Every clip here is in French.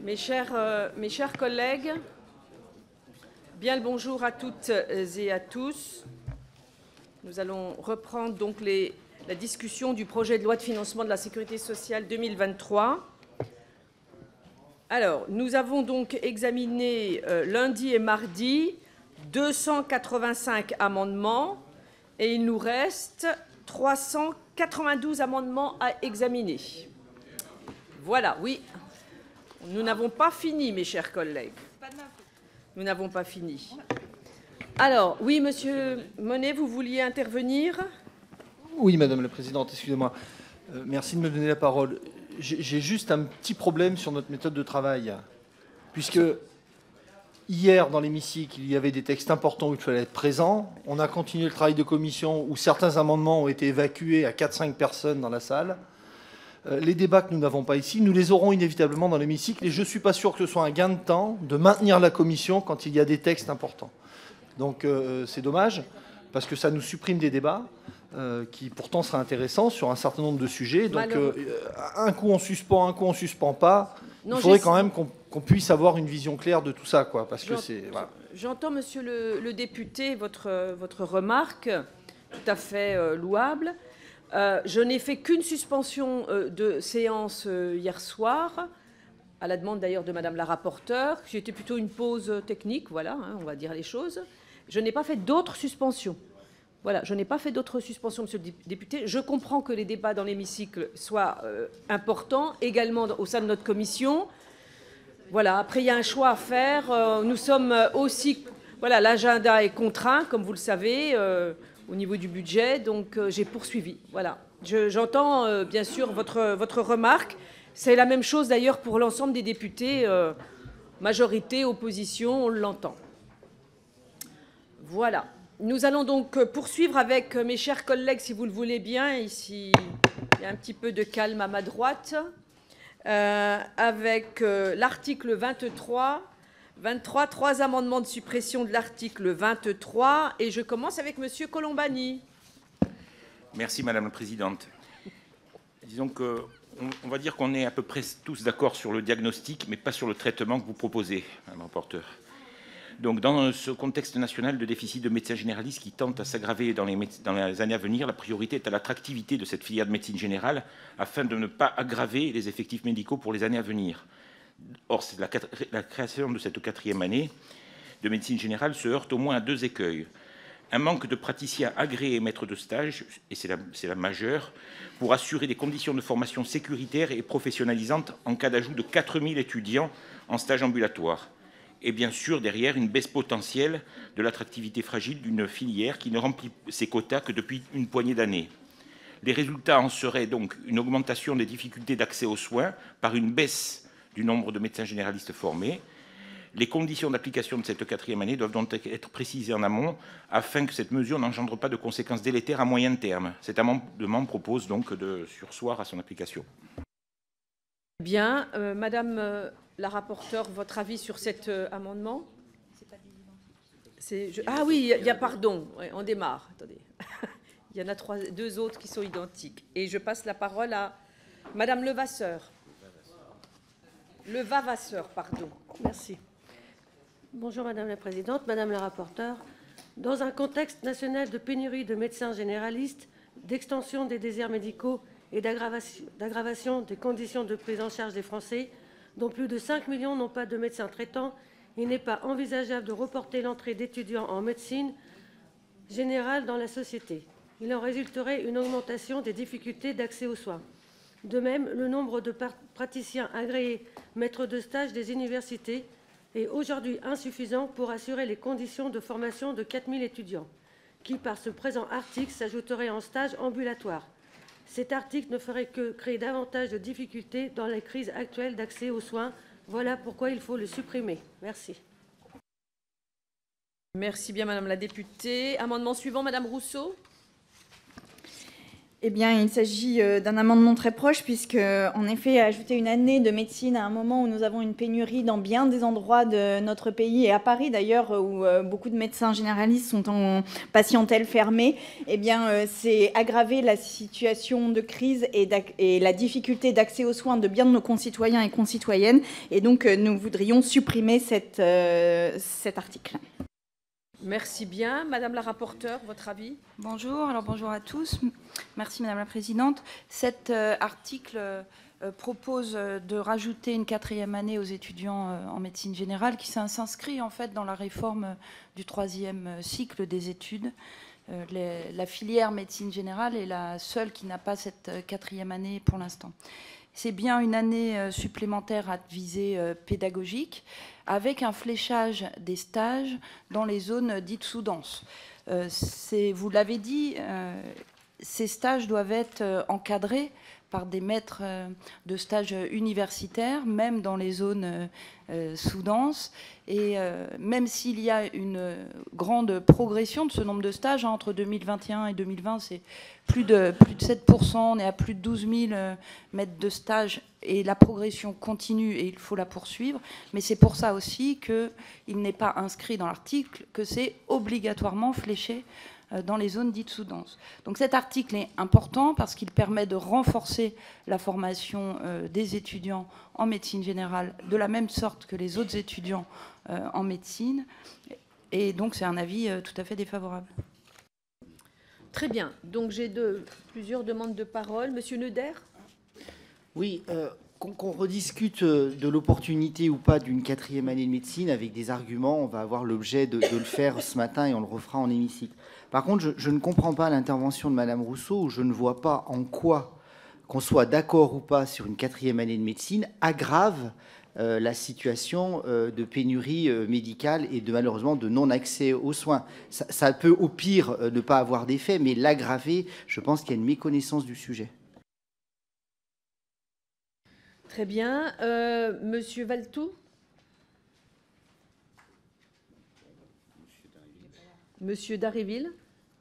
Mes chers collègues, bien le bonjour à toutes et à tous. Nous allons reprendre donc la discussion du projet de loi de financement de la sécurité sociale 2023. Alors, nous avons donc examiné lundi et mardi 285 amendements et il nous reste 392 amendements à examiner. Voilà, oui. Nous n'avons pas fini, mes chers collègues. Nous n'avons pas fini. Alors, oui, Monsieur Monet, vous vouliez intervenir ? Oui, Madame la Présidente, excusez-moi. Merci de me donner la parole. J'ai juste un petit problème sur notre méthode de travail. Puisque hier, dans l'hémicycle, il y avait des textes importants où il fallait être présent. On a continué le travail de commission où certains amendements ont été évacués à 4-5 personnes dans la salle. Les débats que nous n'avons pas ici, nous les aurons inévitablement dans l'hémicycle. Et je ne suis pas sûr que ce soit un gain de temps de maintenir la commission quand il y a des textes importants. Donc c'est dommage, parce que ça nous supprime des débats qui pourtant seraient intéressants sur un certain nombre de sujets. Donc un coup on suspend, un coup on suspend pas. Il faudrait quand même qu'on puisse avoir une vision claire de tout ça, quoi, parce que c'est... Voilà. J'entends, monsieur le député, votre remarque, tout à fait louable. Je n'ai fait qu'une suspension de séance hier soir, à la demande d'ailleurs de Madame la rapporteure. C'était plutôt une pause technique, voilà, hein, on va dire les choses. Je n'ai pas fait d'autres suspensions. Voilà, je n'ai pas fait d'autres suspensions, monsieur le député. Je comprends que les débats dans l'hémicycle soient importants, également au sein de notre commission. Voilà, après, il y a un choix à faire. Nous sommes aussi... Voilà, l'agenda est contraint, comme vous le savez, au niveau du budget, donc j'ai poursuivi. Voilà. J'entends bien sûr votre remarque. C'est la même chose d'ailleurs pour l'ensemble des députés, majorité, opposition, on l'entend. Voilà. Nous allons donc poursuivre avec mes chers collègues, si vous le voulez bien. Ici, il y a un petit peu de calme à ma droite. Avec l'article 23, 3 amendements de suppression de l'article 23. Et je commence avec monsieur Colombani. Merci, Madame la Présidente. Disons que... On va dire qu'on est à peu près tous d'accord sur le diagnostic, mais pas sur le traitement que vous proposez, Madame la rapporteure. Donc, dans ce contexte national de déficit de médecins généralistes qui tente à s'aggraver dans les années à venir, la priorité est à l'attractivité de cette filière de médecine générale afin de ne pas aggraver les effectifs médicaux pour les années à venir. Or, la création de cette 4e année de médecine générale se heurte au moins à 2 écueils. Un manque de praticiens agréés maîtres de stage, et c'est la majeure, pour assurer des conditions de formation sécuritaires et professionnalisantes en cas d'ajout de 4000 étudiants en stage ambulatoire. Et bien sûr, derrière, une baisse potentielle de l'attractivité fragile d'une filière qui ne remplit ses quotas que depuis une poignée d'années. Les résultats en seraient donc une augmentation des difficultés d'accès aux soins par une baisse du nombre de médecins généralistes formés. Les conditions d'application de cette 4e année doivent donc être précisées en amont afin que cette mesure n'engendre pas de conséquences délétères à moyen terme. Cet amendement propose donc de surseoir à son application. Bien. Madame la rapporteure, votre avis sur cet amendement ? Ah oui, il y a pardon, on démarre. Attendez. Il y en a 2 autres qui sont identiques. Et je passe la parole à Madame Levasseur. Levavasseur, pardon. Merci. Bonjour Madame la Présidente, Madame la rapporteure. Dans un contexte national de pénurie de médecins généralistes, d'extension des déserts médicaux et d'aggravation des conditions de prise en charge des Français, dont plus de 5 millions n'ont pas de médecin traitant, il n'est pas envisageable de reporter l'entrée d'étudiants en médecine générale dans la société. Il en résulterait une augmentation des difficultés d'accès aux soins. De même, le nombre de praticiens agréés maîtres de stage des universités est aujourd'hui insuffisant pour assurer les conditions de formation de 4000 étudiants, qui, par ce présent article, s'ajouteraient en stage ambulatoire. Cet article ne ferait que créer davantage de difficultés dans la crise actuelle d'accès aux soins. Voilà pourquoi il faut le supprimer. Merci. Merci bien, Madame la députée. Amendement suivant, Madame Rousseau. Eh bien, il s'agit d'un amendement très proche, puisque, en effet, ajouter une année de médecine à un moment où nous avons une pénurie dans bien des endroits de notre pays, et à Paris d'ailleurs, où beaucoup de médecins généralistes sont en patientèle fermée, eh bien, c'est aggraver la situation de crise et la difficulté d'accès aux soins de bien de nos concitoyens et concitoyennes. Et donc, nous voudrions supprimer cet article. Merci bien. Madame la rapporteure, votre avis? Bonjour, alors bonjour à tous. Merci Madame la Présidente. Cet article propose de rajouter une 4e année aux étudiants en médecine générale qui s'inscrit en fait dans la réforme du 3e cycle des études. La filière médecine générale est la seule qui n'a pas cette 4e année pour l'instant. C'est bien une année supplémentaire à visée pédagogique, avec un fléchage des stages dans les zones dites sous-denses. Vous l'avez dit, ces stages doivent être encadrés par des maîtres de stage universitaires, même dans les zones sous-denses. Et même s'il y a une grande progression de ce nombre de stages, entre 2021 et 2020, c'est plus de 7%, on est à plus de 12 000 maîtres de stage, et la progression continue et il faut la poursuivre. Mais c'est pour ça aussi qu'il n'est pas inscrit dans l'article que c'est obligatoirement fléché dans les zones dites sous-denses. Donc cet article est important parce qu'il permet de renforcer la formation des étudiants en médecine générale de la même sorte que les autres étudiants en médecine. Et donc c'est un avis tout à fait défavorable. Très bien. Donc j'ai plusieurs demandes de parole. Monsieur Neuder? Oui, qu'on rediscute de l'opportunité ou pas d'une 4e année de médecine avec des arguments, on va avoir l'objet de le faire ce matin et on le refera en hémicycle. Par contre, je ne comprends pas l'intervention de Madame Rousseau, où je ne vois pas en quoi, qu'on soit d'accord ou pas sur une 4e année de médecine, aggrave la situation de pénurie médicale et malheureusement de non-accès aux soins. Ça peut au pire ne pas avoir d'effet, mais l'aggraver, je pense qu'il y a une méconnaissance du sujet. Très bien. Monsieur Valtou? Monsieur Dharréville?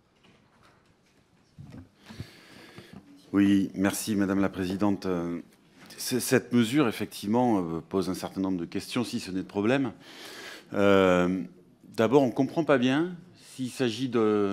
Oui, merci Madame la Présidente. Cette mesure, effectivement, pose un certain nombre de questions, si ce n'est de problème. D'abord, on ne comprend pas bien s'il s'agit de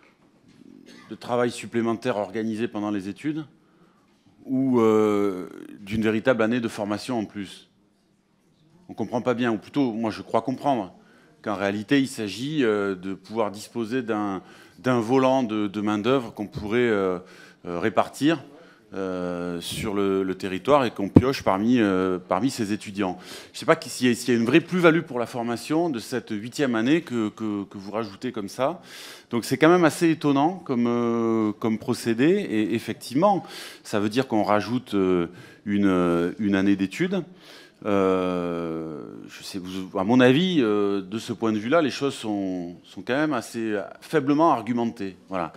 travail supplémentaire organisé pendant les études ou d'une véritable année de formation en plus. On ne comprend pas bien, ou plutôt, moi je crois comprendre, qu'en réalité, il s'agit de pouvoir disposer d'un volant de main-d'œuvre qu'on pourrait répartir sur le territoire et qu'on pioche parmi ces étudiants. Je ne sais pas s'il y a une vraie plus-value pour la formation de cette 8e année que vous rajoutez comme ça. Donc c'est quand même assez étonnant comme procédé. Et effectivement, ça veut dire qu'on rajoute une année d'études. À mon avis, de ce point de vue-là, les choses sont quand même assez faiblement argumentées. Voilà.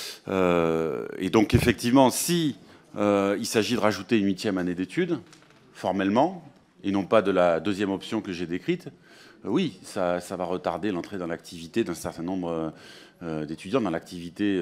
Et donc effectivement, si il s'agit de rajouter une 8e année d'études, formellement, et non pas de la 2e option que j'ai décrite, oui, ça va retarder l'entrée dans l'activité d'un certain nombre d'étudiants dans l'activité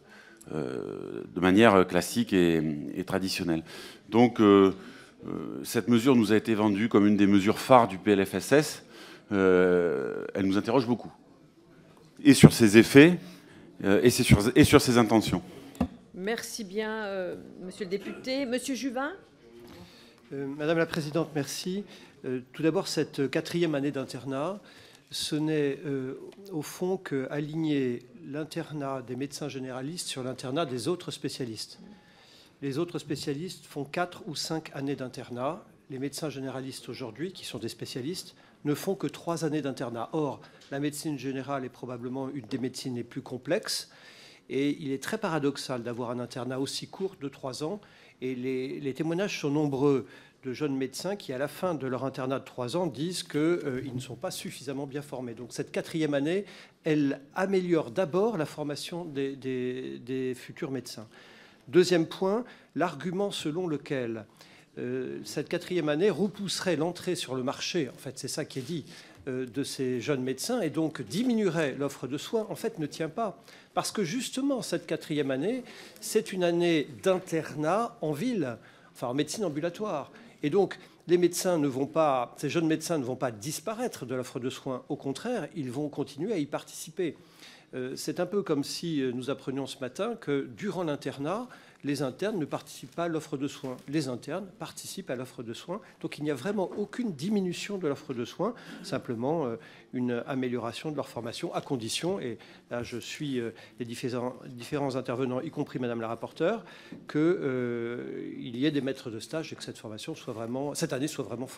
de manière classique et traditionnelle. Donc cette mesure nous a été vendue comme une des mesures phares du PLFSS. Elle nous interroge beaucoup. Et sur ses effets, et sur ses intentions. Merci bien, monsieur le député. Monsieur Juvin? Madame la Présidente, merci. Tout d'abord, cette 4e année d'internat, ce n'est au fond qu'aligner l'internat des médecins généralistes sur l'internat des autres spécialistes. Les autres spécialistes font 4 ou 5 années d'internat. Les médecins généralistes aujourd'hui, qui sont des spécialistes, ne font que 3 années d'internat. Or, la médecine générale est probablement une des médecines les plus complexes. Et il est très paradoxal d'avoir un internat aussi court de 3 ans. Et les témoignages sont nombreux de jeunes médecins qui, à la fin de leur internat de 3 ans, disent qu'ils ne sont pas suffisamment bien formés. Donc cette 4e année, elle améliore d'abord la formation des futurs médecins. Deuxième point, l'argument selon lequel cette 4e année repousserait l'entrée sur le marché, en fait c'est ça qui est dit, de ces jeunes médecins et donc diminuerait l'offre de soins, en fait, ne tient pas. Parce que justement, cette 4e année, c'est une année d'internat en ville, enfin en médecine ambulatoire. Et donc, ces jeunes médecins ne vont pas disparaître de l'offre de soins. Au contraire, ils vont continuer à y participer. C'est un peu comme si nous apprenions ce matin que durant l'internat, les internes ne participent pas à l'offre de soins. Les internes participent à l'offre de soins. Donc il n'y a vraiment aucune diminution de l'offre de soins, simplement une amélioration de leur formation à condition, et là je suis les différents intervenants, y compris Madame la rapporteure, qu'il y ait des maîtres de stage et que cette formation soit vraiment, cette année soit vraiment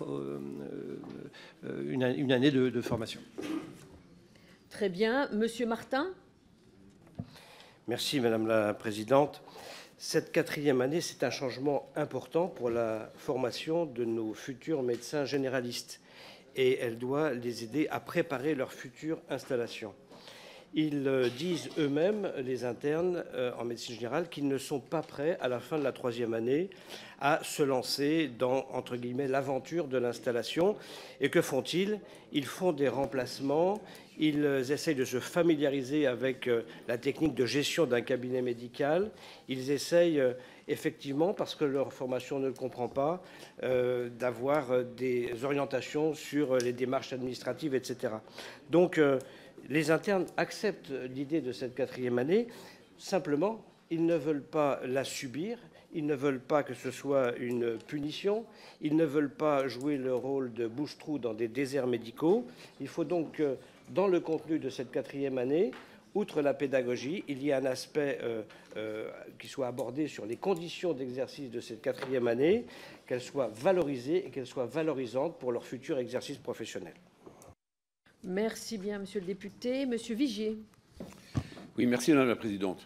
une année de formation. Très bien. Monsieur Martin. Merci Madame la Présidente. Cette 4e année, c'est un changement important pour la formation de nos futurs médecins généralistes et elle doit les aider à préparer leur future installation. Ils disent eux-mêmes, les internes en médecine générale, qu'ils ne sont pas prêts à la fin de la 3e année à se lancer dans, entre guillemets, l'aventure de l'installation. Et que font-ils? Ils font des remplacements, ils essayent de se familiariser avec la technique de gestion d'un cabinet médical, ils essayent effectivement, parce que leur formation ne le comprend pas, d'avoir des orientations sur les démarches administratives, etc. Donc, les internes acceptent l'idée de cette 4e année, simplement, ils ne veulent pas la subir, ils ne veulent pas que ce soit une punition, ils ne veulent pas jouer le rôle de bouche-trou dans des déserts médicaux. Il faut donc, dans le contenu de cette 4e année, outre la pédagogie, il y a un aspect qui soit abordé sur les conditions d'exercice de cette 4e année, qu'elles soient valorisées et qu'elles soient valorisantes pour leur futur exercice professionnel. Merci bien, monsieur le député. Monsieur Vigier. Oui, merci, Madame la Présidente.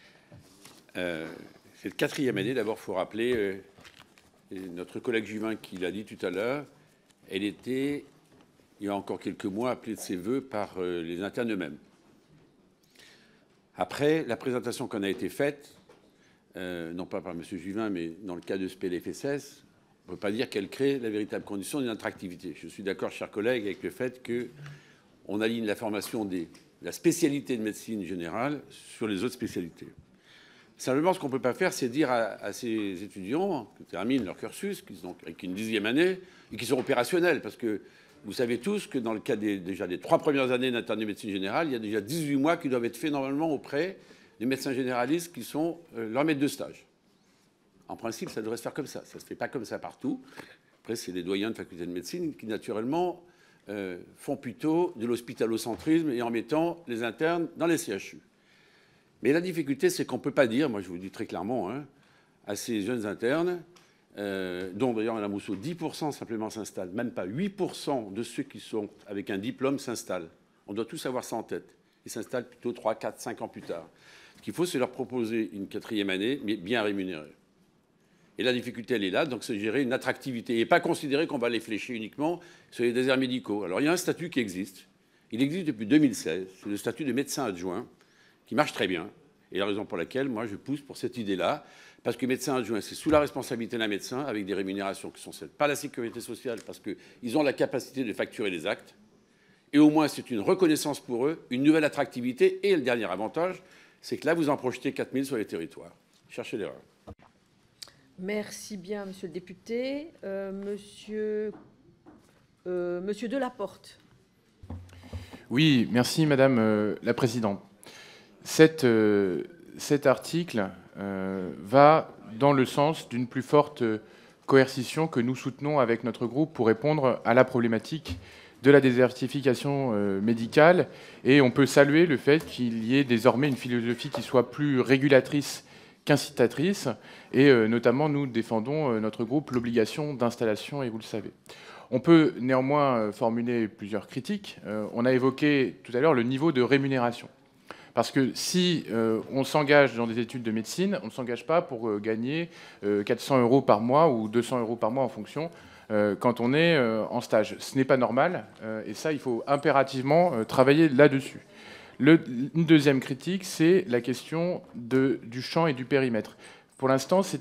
Cette 4e année, d'abord, il faut rappeler, notre collègue Juvin qui l'a dit tout à l'heure, elle était, il y a encore quelques mois, appelée de ses voeux par les internes eux-mêmes. Après, la présentation qu'on a été faite, non pas par M. Juvin, mais dans le cas de ce PLFSS, on ne peut pas dire qu'elle crée la véritable condition d'une attractivité. Je suis d'accord, chers collègues, avec le fait qu'on aligne la formation de la spécialité de médecine générale sur les autres spécialités. Simplement, ce qu'on ne peut pas faire, c'est dire à ces étudiants qui terminent leur cursus, qui sont avec une 10e année, et qui sont opérationnels, parce que vous savez tous que dans le cas déjà des 3 premières années d'internat de médecine générale, il y a déjà 18 mois qui doivent être faits normalement auprès des médecins généralistes qui sont leurs maîtres de stage. En principe, ça devrait se faire comme ça. Ça ne se fait pas comme ça partout. Après, c'est les doyens de faculté de médecine qui, naturellement, font plutôt de l'hospitalocentrisme et en mettant les internes dans les CHU. Mais la difficulté, c'est qu'on ne peut pas dire, moi je vous le dis très clairement, hein, à ces jeunes internes, dont d'ailleurs, Mme Rousseau, 10% simplement s'installent, même pas 8% de ceux qui sont avec un diplôme s'installent. On doit tous avoir ça en tête. Ils s'installent plutôt 3, 4, 5 ans plus tard. Ce qu'il faut, c'est leur proposer une 4e année, mais bien rémunérée. Et la difficulté, elle est là, donc c'est gérer une attractivité et pas considérer qu'on va les flécher uniquement sur les déserts médicaux. Alors, il y a un statut qui existe. Il existe depuis 2016. C'est le statut de médecin adjoint qui marche très bien. Et la raison pour laquelle, moi, je pousse pour cette idée-là, parce que médecin adjoint, c'est sous la responsabilité d'un médecin avec des rémunérations qui sont celles, pas la sécurité sociale, parce qu'ils ont la capacité de facturer les actes. Et au moins, c'est une reconnaissance pour eux, une nouvelle attractivité. Et le dernier avantage, c'est que là, vous en projetez 4000 sur les territoires. Cherchez l'erreur. Merci bien, monsieur le député. Monsieur Delaporte. Oui, merci, Madame la Présidente. Cet article va dans le sens d'une plus forte coercition que nous soutenons avec notre groupe pour répondre à la problématique de la désertification médicale. Et on peut saluer le fait qu'il y ait désormais une philosophie qui soit plus régulatrice qu'incitatrice. Et notamment, nous défendons, notre groupe, l'obligation d'installation, et vous le savez. On peut néanmoins formuler plusieurs critiques. On a évoqué tout à l'heure le niveau de rémunération. Parce que si on s'engage dans des études de médecine, on ne s'engage pas pour gagner 400 € par mois ou 200 € par mois en fonction quand on est en stage. Ce n'est pas normal et ça, il faut impérativement travailler là-dessus. Une deuxième critique, c'est la question du champ et du périmètre. Pour l'instant, c'est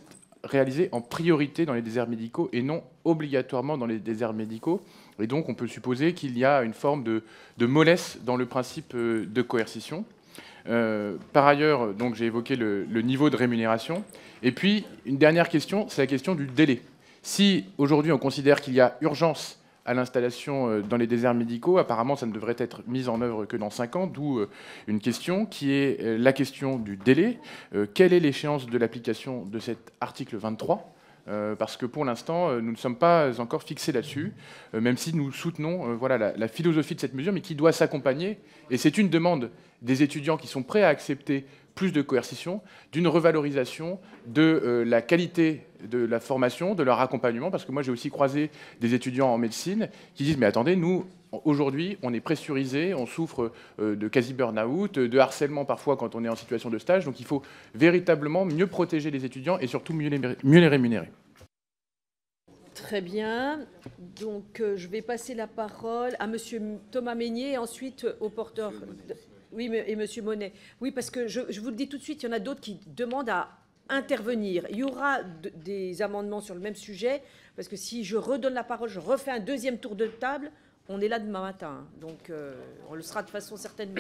réalisés en priorité dans les déserts médicaux et non obligatoirement dans les déserts médicaux. Et donc, on peut supposer qu'il y a une forme de mollesse dans le principe de coercition. Par ailleurs, donc, j'ai évoqué le niveau de rémunération. Et puis, une dernière question, c'est la question du délai. Si, aujourd'hui, on considère qu'il y a urgence à l'installation dans les déserts médicaux, apparemment, ça ne devrait être mis en œuvre que dans 5 ans, d'où une question qui est la question du délai. Quelle est l'échéance de l'application de cet article 23 ? Parce que pour l'instant, nous ne sommes pas encore fixés là-dessus, même si nous soutenons voilà, la philosophie de cette mesure, mais qui doit s'accompagner, et c'est une demande des étudiants qui sont prêts à accepter plus de coercition, d'une revalorisation de la qualité de la formation, de leur accompagnement, parce que moi j'ai aussi croisé des étudiants en médecine qui disent « mais attendez, nous, aujourd'hui, on est pressurisé, on souffre de quasi-burn-out, de harcèlement parfois quand on est en situation de stage, donc il faut véritablement mieux protéger les étudiants et surtout mieux les rémunérer. » Très bien. Donc, je vais passer la parole à Monsieur Thomas Mesnier et ensuite au porteur. Oui, et Monsieur Monet. Oui, parce que je vous le dis tout de suite, il y en a d'autres qui demandent à intervenir. Il y aura des amendements sur le même sujet, parce que si je redonne la parole, je refais un deuxième tour de table, on est là demain matin. Donc, on le sera de façon certainement.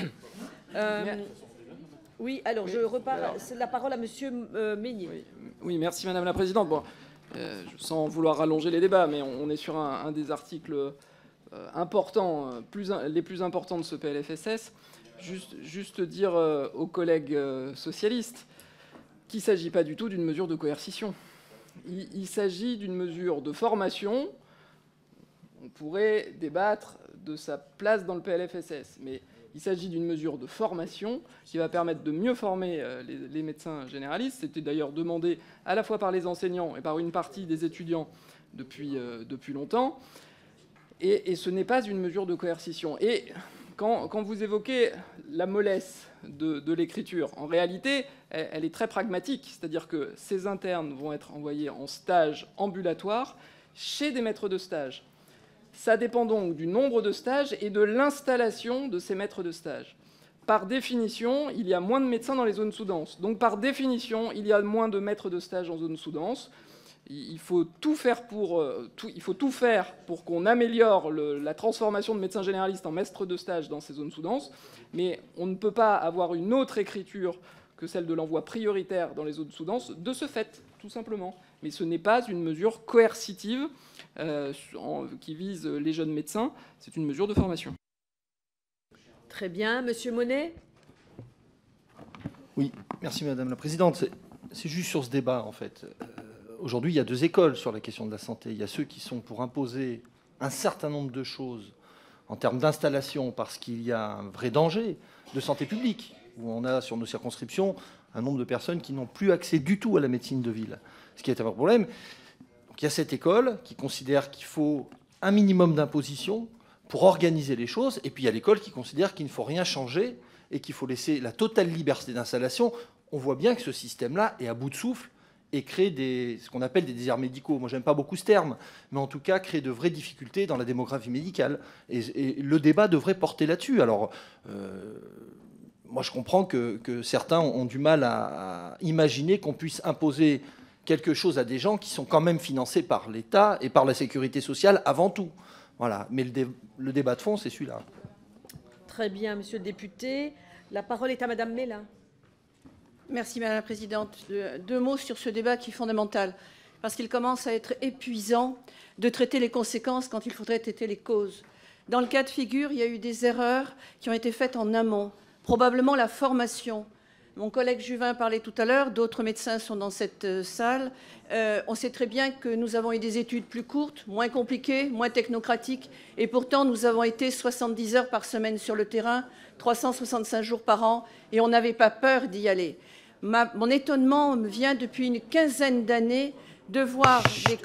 Oui, alors je repars. C'est la parole à Monsieur Mesnier. Oui, merci Madame la Présidente. Bon, sans vouloir rallonger les débats, mais on est sur un des articles importants, les plus importants de ce PLFSS. Juste dire aux collègues socialistes qu'il ne s'agit pas du tout d'une mesure de coercition. Il s'agit d'une mesure de formation. On pourrait débattre de sa place dans le PLFSS, mais il s'agit d'une mesure de formation qui va permettre de mieux former les médecins généralistes. C'était d'ailleurs demandé à la fois par les enseignants et par une partie des étudiants depuis longtemps. Et ce n'est pas une mesure de coercition. Et quand vous évoquez la mollesse de l'écriture, en réalité, elle est très pragmatique. C'est-à-dire que ces internes vont être envoyés en stage ambulatoire chez des maîtres de stage. Ça dépend donc du nombre de stages et de l'installation de ces maîtres de stage. Par définition, il y a moins de médecins dans les zones sous-denses. Donc par définition, il y a moins de maîtres de stage en zone sous-dense. Il faut tout faire pour qu'on améliore la transformation de médecins généralistes en maîtres de stage dans ces zones sous-denses. Mais on ne peut pas avoir une autre écriture que celle de l'envoi prioritaire dans les zones sous-denses, de ce fait, tout simplement. Mais ce n'est pas une mesure coercitive qui vise les jeunes médecins, c'est une mesure de formation. Très bien. Monsieur Monet ? Oui, merci Madame la Présidente. C'est juste sur ce débat, en fait. Aujourd'hui, il y a 2 écoles sur la question de la santé. Il y a ceux qui sont pour imposer un certain nombre de choses en termes d'installation parce qu'il y a un vrai danger de santé publique, où on a sur nos circonscriptions un nombre de personnes qui n'ont plus accès du tout à la médecine de ville, ce qui est un vrai problème. Donc, il y a cette école qui considère qu'il faut un minimum d'imposition pour organiser les choses, et puis il y a l'école qui considère qu'il ne faut rien changer et qu'il faut laisser la totale liberté d'installation. On voit bien que ce système-là est à bout de souffle et crée ce qu'on appelle des déserts médicaux. Moi, j'aime pas beaucoup ce terme, mais en tout cas, crée de vraies difficultés dans la démographie médicale. Et le débat devrait porter là-dessus. Alors, moi, je comprends que certains ont du mal à imaginer qu'on puisse imposer quelque chose à des gens qui sont quand même financés par l'État et par la sécurité sociale avant tout. Voilà. Mais le débat de fond, c'est celui-là. Très bien, monsieur le député. La parole est à Madame Mélin. Merci Madame la Présidente. 2 mots sur ce débat qui est fondamental, parce qu'il commence à être épuisant de traiter les conséquences quand il faudrait traiter les causes. Dans le cas de figure, il y a eu des erreurs qui ont été faites en amont, probablement la formation. Mon collègue Juvin parlait tout à l'heure, d'autres médecins sont dans cette salle. On sait très bien que nous avons eu des études plus courtes, moins compliquées, moins technocratiques, et pourtant nous avons été 70 heures par semaine sur le terrain, 365 jours par an, et on n'avait pas peur d'y aller. Mon étonnement me vient depuis une quinzaine d'années de voir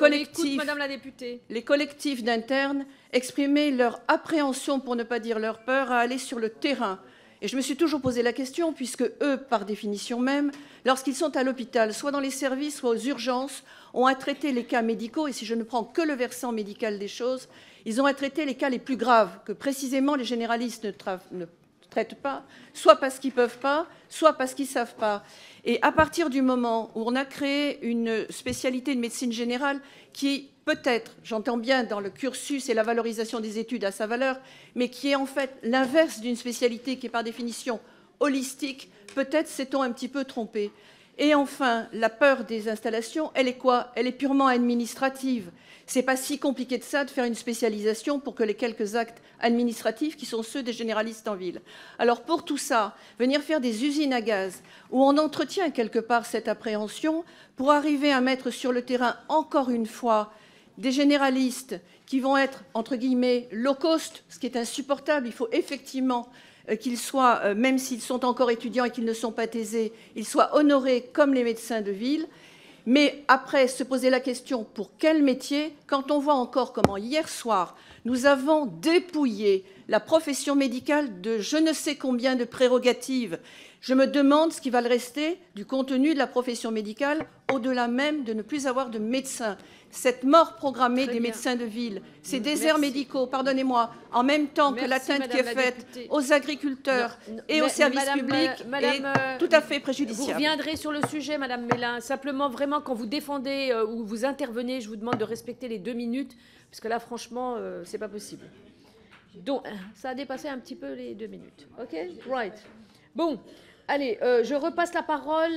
les collectifs d'internes exprimer leur appréhension, pour ne pas dire leur peur, à aller sur le terrain. Et je me suis toujours posé la question, puisque eux, par définition même, lorsqu'ils sont à l'hôpital, soit dans les services, soit aux urgences, ont à traiter les cas médicaux, et si je ne prends que le versant médical des choses, ils ont à traiter les cas les plus graves, que précisément les généralistes ne traitent pas, soit parce qu'ils ne peuvent pas, soit parce qu'ils ne savent pas. Et à partir du moment où on a créé une spécialité de médecine générale qui peut-être, j'entends bien dans le cursus et la valorisation des études à sa valeur, mais qui est en fait l'inverse d'une spécialité qui est par définition holistique, peut-être s'est-on un petit peu trompé. Et enfin, la peur des installations, elle est quoi? Elle est purement administrative. C'est pas si compliqué de ça de faire une spécialisation pour que les quelques actes administratifs qui sont ceux des généralistes en ville. Alors pour tout ça, venir faire des usines à gaz où on entretient quelque part cette appréhension pour arriver à mettre sur le terrain encore une fois des généralistes qui vont être entre guillemets low cost, ce qui est insupportable. Il faut effectivement qu'ils soient, même s'ils sont encore étudiants et qu'ils ne sont pas thésés, ils soient honorés comme les médecins de ville. Mais après, se poser la question pour quel métier, quand on voit encore comment hier soir, nous avons dépouillé la profession médicale de je ne sais combien de prérogatives. Je me demande ce qui va le rester du contenu de la profession médicale, au-delà même de ne plus avoir de médecins. Cette mort programmée des médecins de ville, ces déserts médicaux, pardonnez-moi, en même temps que l'atteinte qui est faite aux agriculteurs et aux services publics est tout à fait préjudiciable. Vous reviendrez sur le sujet, Madame Mélin. Simplement, vraiment, quand vous défendez ou vous intervenez, je vous demande de respecter les 2 minutes, parce que là, franchement, c'est pas possible. Donc, ça a dépassé un petit peu les 2 minutes. OK? Right. Bon. Allez, je repasse la parole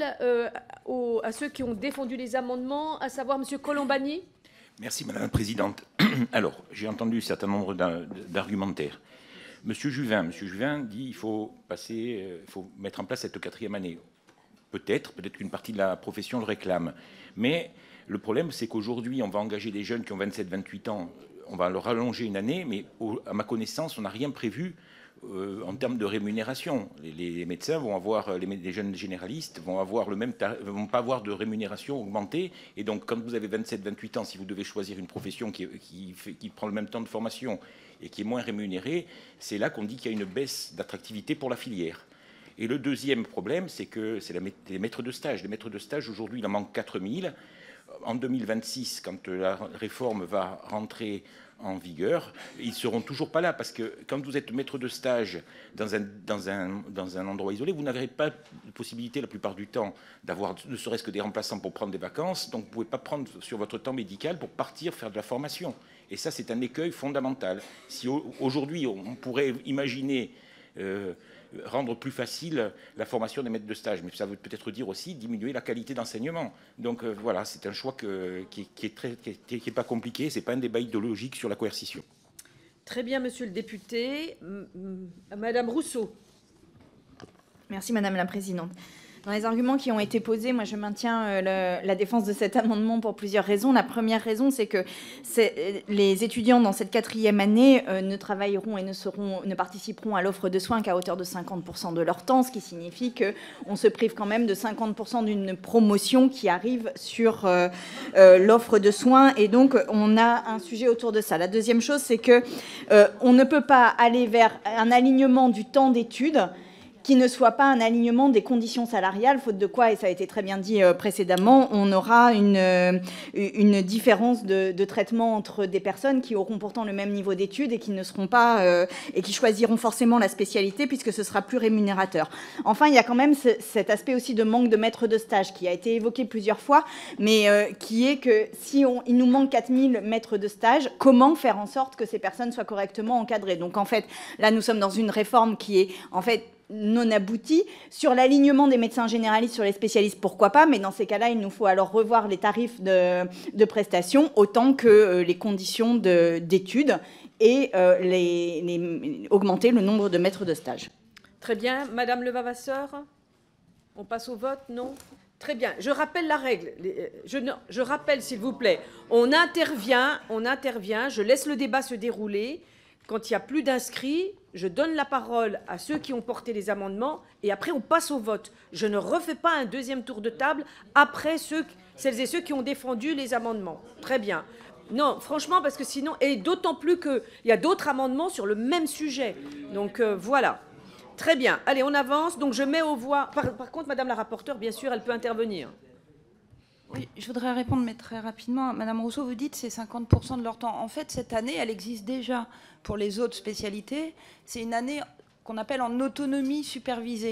à ceux qui ont défendu les amendements, à savoir M. Colombani. Merci, Madame la Présidente. Alors, j'ai entendu un certain nombre d'argumentaires. Monsieur Juvin dit qu'il faut mettre en place cette 4e année. Peut-être qu'une partie de la profession le réclame. Mais le problème, c'est qu'aujourd'hui, on va engager des jeunes qui ont 27-28 ans. On va leur allonger une année, mais à ma connaissance, on n'a rien prévu en termes de rémunération. Les médecins vont avoir, les jeunes généralistes vont avoir vont pas avoir de rémunération augmentée. Et donc, quand vous avez 27-28 ans, si vous devez choisir une profession qui prend le même temps de formation et qui est moins rémunérée, c'est là qu'on dit qu'il y a une baisse d'attractivité pour la filière. Et le deuxième problème, c'est que c'est les maîtres de stage. Les maîtres de stage, aujourd'hui, il en manque 4000. En 2026, quand la réforme va rentrer en vigueur, ils ne seront toujours pas là, parce que quand vous êtes maître de stage dans un endroit isolé, vous n'avez pas de possibilité la plupart du temps d'avoir ne serait-ce que des remplaçants pour prendre des vacances, donc vous ne pouvez pas prendre sur votre temps médical pour partir faire de la formation. Et ça, c'est un écueil fondamental. Si aujourd'hui, on pourrait imaginer rendre plus facile la formation des maîtres de stage, mais ça veut peut-être dire aussi diminuer la qualité d'enseignement. Donc voilà, c'est un choix qui est pas compliqué, c'est pas un débat idéologique sur la coercition. Très bien, monsieur le député. Madame Rousseau. Merci, Madame la Présidente. Dans les arguments qui ont été posés, moi je maintiens la défense de cet amendement pour plusieurs raisons. La première raison, c'est que les étudiants dans cette 4e année ne travailleront et ne participeront à l'offre de soins qu'à hauteur de 50% de leur temps, ce qui signifie qu'on se prive quand même de 50% d'une promotion qui arrive sur l'offre de soins. Et donc on a un sujet autour de ça. La deuxième chose, c'est qu'on ne peut pas aller vers un alignement du temps d'études qui ne soit pas un alignement des conditions salariales, faute de quoi, et ça a été très bien dit précédemment, on aura une différence de traitement entre des personnes qui auront pourtant le même niveau d'études et qui ne seront pas et qui choisiront forcément la spécialité puisque ce sera plus rémunérateur. Enfin, il y a quand même cet aspect aussi de manque de maîtres de stage qui a été évoqué plusieurs fois, mais qui est que si il nous manque 4000 maîtres de stage, comment faire en sorte que ces personnes soient correctement encadrées? Donc en fait, là nous sommes dans une réforme qui est en fait non abouti. Sur l'alignement des médecins généralistes sur les spécialistes, pourquoi pas, mais dans ces cas-là, il nous faut alors revoir les tarifs de prestations autant que les conditions d'études et augmenter le nombre de maîtres de stage. Très bien. Madame Levavasseur, on passe au vote, non? Très bien. Je rappelle la règle. Je rappelle, s'il vous plaît, on intervient, je laisse le débat se dérouler. Quand il n'y a plus d'inscrits, je donne la parole à ceux qui ont porté les amendements et après on passe au vote. Je ne refais pas un deuxième tour de table après celles et ceux qui ont défendu les amendements. Très bien. Non, franchement, parce que sinon... Et d'autant plus qu'il y a d'autres amendements sur le même sujet. Donc voilà. Très bien. Allez, on avance. Donc je mets aux voix... Par contre, Madame la rapporteure, bien sûr, elle peut intervenir. Oui, je voudrais répondre, mais très rapidement. Madame Rousseau, vous dites c'est 50% de leur temps. En fait, cette année, elle existe déjà pour les autres spécialités. C'est une année qu'on appelle en autonomie supervisée.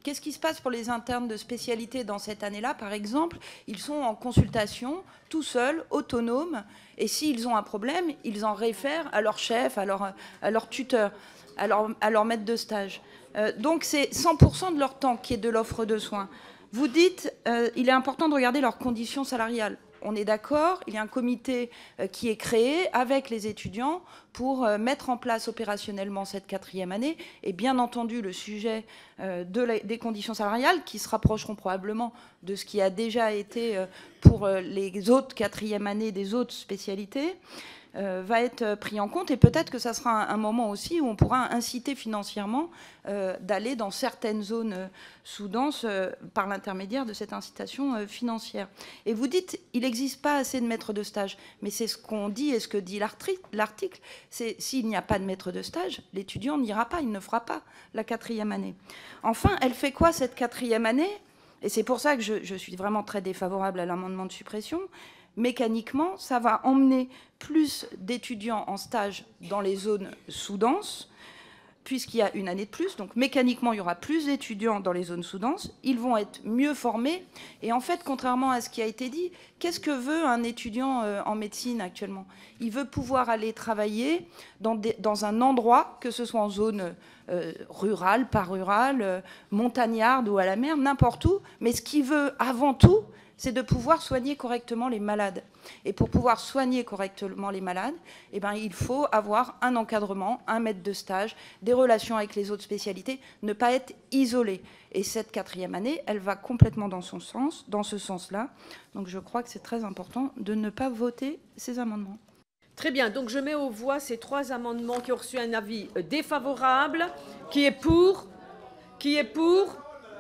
Qu'est-ce qui se passe pour les internes de spécialité dans cette année-là? Par exemple, ils sont en consultation, tout seuls, autonomes, et s'ils ont un problème, ils en réfèrent à leur chef, à leur tuteur, à leur maître de stage. Donc c'est 100% de leur temps qui est de l'offre de soins. Vous dites il est important de regarder leurs conditions salariales. On est d'accord, il y a un comité qui est créé avec les étudiants pour mettre en place opérationnellement cette 4e année. Et bien entendu, le sujet des conditions salariales, qui se rapprocheront probablement de ce qui a déjà été pour les autres 4e années des autres spécialités, va être pris en compte. Et peut-être que ça sera un moment aussi où on pourra inciter financièrement d'aller dans certaines zones sous-denses par l'intermédiaire de cette incitation financière. Et vous dites, il n'existe pas assez de maîtres de stage. Mais c'est ce qu'on dit et ce que dit l'article. C'est s'il n'y a pas de maître de stage, l'étudiant n'ira pas, il ne fera pas la 4e année. Enfin, elle fait quoi cette 4e année? Et c'est pour ça que je suis vraiment très défavorable à l'amendement de suppression. Mécaniquement, ça va emmener plus d'étudiants en stage dans les zones sous-denses, puisqu'il y a une année de plus. Donc mécaniquement, il y aura plus d'étudiants dans les zones sous-denses. Ils vont être mieux formés. Et en fait, contrairement à ce qui a été dit, qu'est-ce que veut un étudiant en médecine actuellement? Il veut pouvoir aller travailler dans un endroit, que ce soit en zone rurale, pas rurale, montagnarde ou à la mer, n'importe où. Mais ce qu'il veut avant tout, c'est de pouvoir soigner correctement les malades. Et pour pouvoir soigner correctement les malades, eh ben, il faut avoir un encadrement, un maître de stage, des relations avec les autres spécialités, ne pas être isolé. Et cette 4e année, elle va complètement dans ce sens-là. Donc je crois que c'est très important de ne pas voter ces amendements. Très bien, donc je mets aux voix ces 3 amendements qui ont reçu un avis défavorable. Qui est pour? Qui est pour?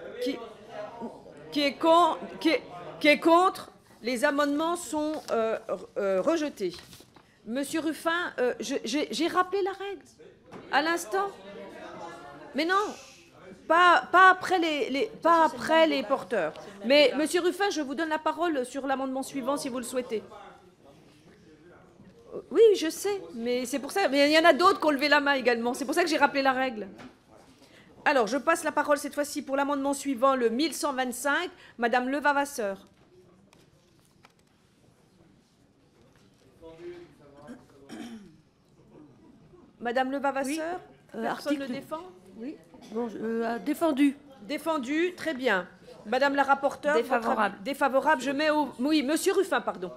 Qui est contre? Les amendements sont rejetés. Monsieur Ruffin, j'ai rappelé la règle à l'instant. Mais non, pas après les porteurs. Mais Monsieur Ruffin, je vous donne la parole sur l'amendement suivant si vous le souhaitez. Oui, je sais, mais c'est pour ça. Mais il y en a d'autres qui ont levé la main également. C'est pour ça que j'ai rappelé la règle. Alors, je passe la parole cette fois-ci pour l'amendement suivant, le 1125, Madame Levavasseur. Madame Levavasseur, oui. Personne ne le défend? Oui, bon, défendu. Défendu, très bien. Madame la rapporteure, défavorable. Défavorable, je mets au... Oui, Monsieur Ruffin, pardon.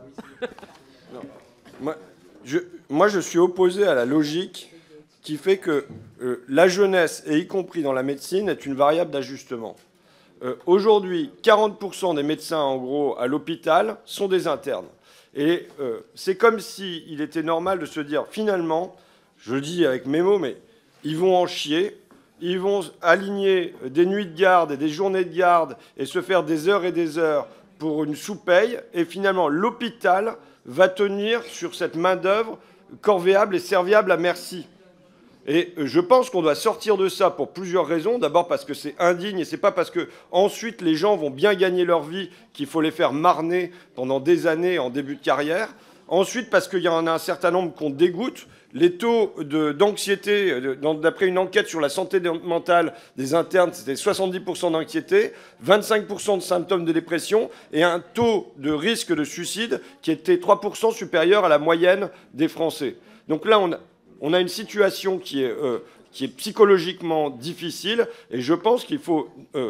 Non. Moi, je suis opposé à la logique qui fait que la jeunesse, et y compris dans la médecine, est une variable d'ajustement. Aujourd'hui, 40% des médecins, en gros, à l'hôpital, sont des internes. Et c'est comme s'il était normal de se dire, finalement, je le dis avec mes mots, mais ils vont en chier, ils vont aligner des nuits de garde et des journées de garde et se faire des heures et des heures pour une sous-paye, et finalement, l'hôpital va tenir sur cette main-d'œuvre corvéable et serviable à merci. Et je pense qu'on doit sortir de ça pour plusieurs raisons. D'abord parce que c'est indigne, et c'est pas parce que ensuite les gens vont bien gagner leur vie qu'il faut les faire marner pendant des années en début de carrière. Ensuite parce qu'il y en a un certain nombre qu'on dégoûte. Les taux d'anxiété, d'après une enquête sur la santé mentale des internes, c'était 70% d'anxiété, 25% de symptômes de dépression et un taux de risque de suicide qui était 3% supérieur à la moyenne des Français. Donc là, on a une situation qui est psychologiquement difficile, et je pense qu'il faut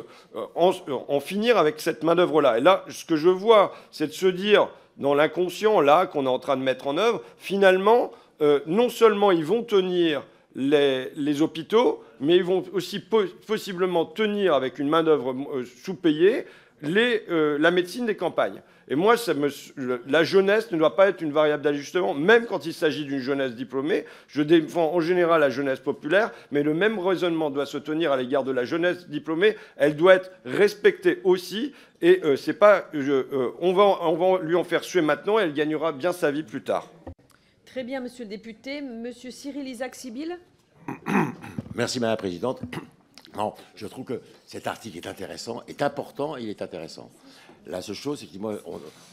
en finir avec cette main-d'œuvre-là. Et là, ce que je vois, c'est de se dire, dans l'inconscient là qu'on est en train de mettre en œuvre, finalement, non seulement ils vont tenir les hôpitaux, mais ils vont aussi possiblement tenir, avec une main-d'œuvre sous-payée, la médecine des campagnes. Et moi, la jeunesse ne doit pas être une variable d'ajustement, même quand il s'agit d'une jeunesse diplômée. Je défends en général la jeunesse populaire, mais le même raisonnement doit se tenir à l'égard de la jeunesse diplômée. Elle doit être respectée aussi, et c'est pas, on va lui en faire suer maintenant, et elle gagnera bien sa vie plus tard. Très bien, monsieur le député. Monsieur Cyril Isaac-Sibylle. Merci, Madame la Présidente. Non, je trouve que cet article est intéressant, est important, et il est intéressant. La seule chose, c'est que moi,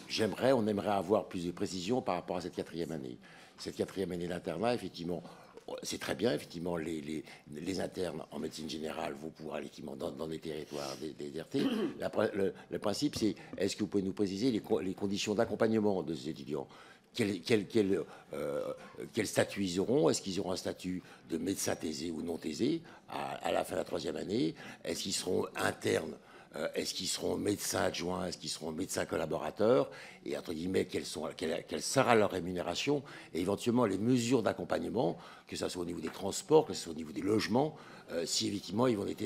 on aimerait avoir plus de précisions par rapport à cette 4e année. Cette 4e année d'internat, effectivement, c'est très bien, effectivement, les internes en médecine générale vont pouvoir aller dans des territoires des RT. Le principe, c'est est-ce que vous pouvez nous préciser les conditions d'accompagnement de ces étudiants? Quel statut ils auront? Est-ce qu'ils auront un statut de médecin thésé ou non thésé à la fin de la 3e année? Est-ce qu'ils seront internes? Est-ce qu'ils seront médecins adjoints? Est-ce qu'ils seront médecins collaborateurs? Et entre guillemets, quelle sera leur rémunération? Et éventuellement, les mesures d'accompagnement, que ce soit au niveau des transports, que ce soit au niveau des logements, si effectivement ils vont être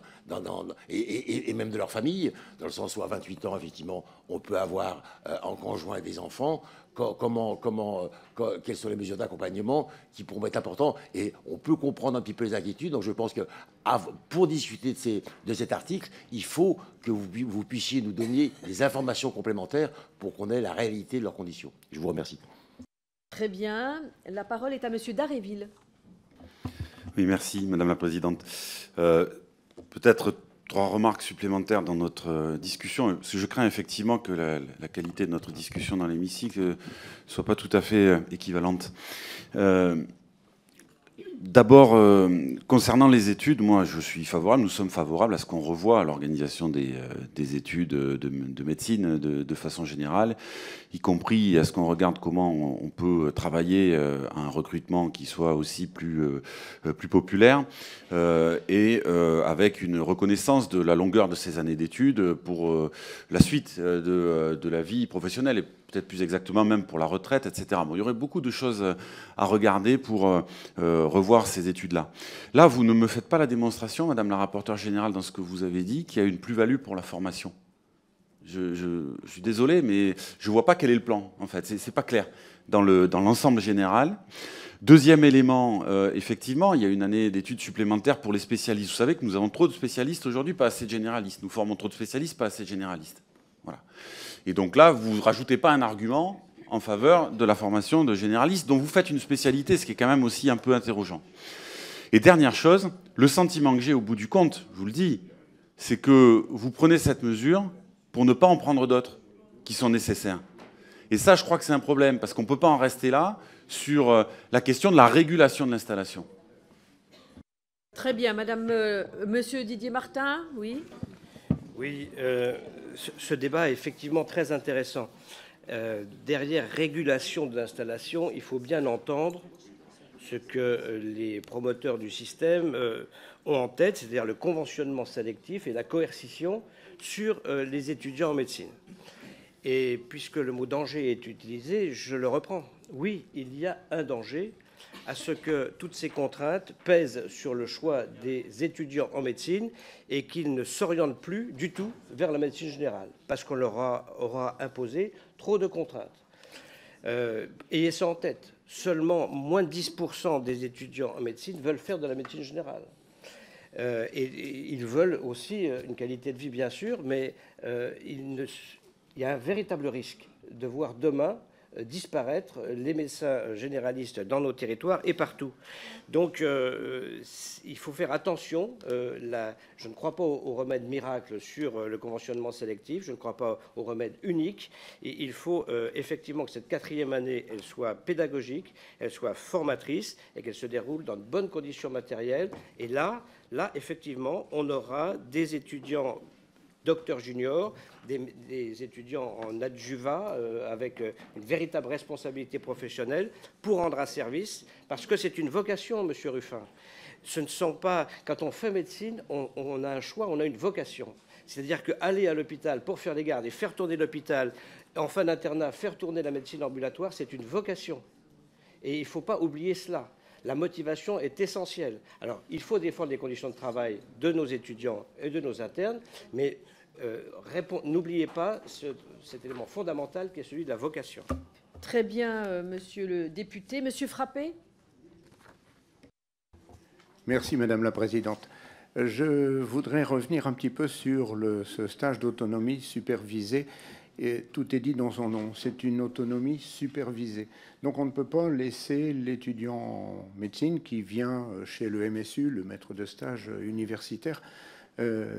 et même de leur famille, dans le sens où à 28 ans, effectivement, on peut avoir en conjoint des enfants. Quelles sont les mesures d'accompagnement qui pourront être importantes? Et on peut comprendre un petit peu les inquiétudes. Donc je pense que pour discuter de cet article, il faut que vous puissiez nous donner des informations complémentaires pour qu'on ait la réalité de leurs conditions. Je vous remercie. Très bien. La parole est à Monsieur Daréville. Oui, merci, Madame la Présidente. Peut-être 3 remarques supplémentaires dans notre discussion, parce que je crains effectivement que la qualité de notre discussion dans l'hémicycle ne soit pas tout à fait équivalente. D'abord, concernant les études, moi je suis favorable, nous sommes favorables à ce qu'on revoie l'organisation des études de médecine de façon générale, y compris à ce qu'on regarde comment on peut travailler à un recrutement qui soit aussi plus populaire et avec une reconnaissance de la longueur de ces années d'études pour la suite de la vie professionnelle et peut-être plus exactement même pour la retraite, etc. Bon, il y aurait beaucoup de choses à regarder pour revoir ces études-là. Là, vous ne me faites pas la démonstration, Madame la rapporteure générale, dans ce que vous avez dit, qu'il y a une plus-value pour la formation. Je suis désolé, mais je ne vois pas quel est le plan, en fait. C'est pas clair dans l'ensemble général. Deuxième élément, effectivement, il y a une année d'études supplémentaires pour les spécialistes. Vous savez que nous avons trop de spécialistes aujourd'hui, pas assez de généralistes. Nous formons trop de spécialistes, pas assez de généralistes. Voilà. Et donc là, vous ne rajoutez pas un argument en faveur de la formation de généralistes, dont vous faites une spécialité, ce qui est quand même aussi un peu interrogeant. Et dernière chose, le sentiment que j'ai au bout du compte, je vous le dis, c'est que vous prenez cette mesure pour ne pas en prendre d'autres qui sont nécessaires. Et ça, je crois que c'est un problème, parce qu'on ne peut pas en rester là sur la question de la régulation de l'installation. Très bien. Monsieur Didier Martin, oui. Oui, ce débat est effectivement très intéressant. Derrière régulation de l'installation, il faut bien entendre ce que les promoteurs du système ont en tête, c'est-à-dire le conventionnement sélectif et la coercition sur les étudiants en médecine. Et puisque le mot danger est utilisé, je le reprends. Oui, il y a un danger à ce que toutes ces contraintes pèsent sur le choix des étudiants en médecine et qu'ils ne s'orientent plus du tout vers la médecine générale, parce qu'on leur aura imposé trop de contraintes. Ayez ça en tête. Seulement moins de 10% des étudiants en médecine veulent faire de la médecine générale. Et ils veulent aussi une qualité de vie, bien sûr, mais il y a un véritable risque de voir demain disparaître les médecins généralistes dans nos territoires et partout. Donc il faut faire attention. Je ne crois pas au remède miracle sur le conventionnement sélectif, je ne crois pas au remède unique. Et il faut effectivement que cette 4e année, elle soit pédagogique, elle soit formatrice et qu'elle se déroule dans de bonnes conditions matérielles. Et là effectivement, on aura des étudiants docteurs juniors, des étudiants en adjuvat avec une véritable responsabilité professionnelle pour rendre un service, parce que c'est une vocation, Monsieur Ruffin. Ce ne sont pas, quand on fait médecine, on a un choix, on a une vocation. C'est-à-dire qu'aller à l'hôpital pour faire les gardes et faire tourner l'hôpital, en fin d'internat, faire tourner la médecine ambulatoire, c'est une vocation. Et il ne faut pas oublier cela. La motivation est essentielle. Alors, il faut défendre les conditions de travail de nos étudiants et de nos internes, mais n'oubliez pas cet élément fondamental qui est celui de la vocation. Très bien, monsieur le député. Monsieur Frappé. Merci, Madame la Présidente. Je voudrais revenir un petit peu sur ce stage d'autonomie supervisée. Et tout est dit dans son nom. C'est une autonomie supervisée. Donc on ne peut pas laisser l'étudiant en médecine qui vient chez le MSU, le maître de stage universitaire,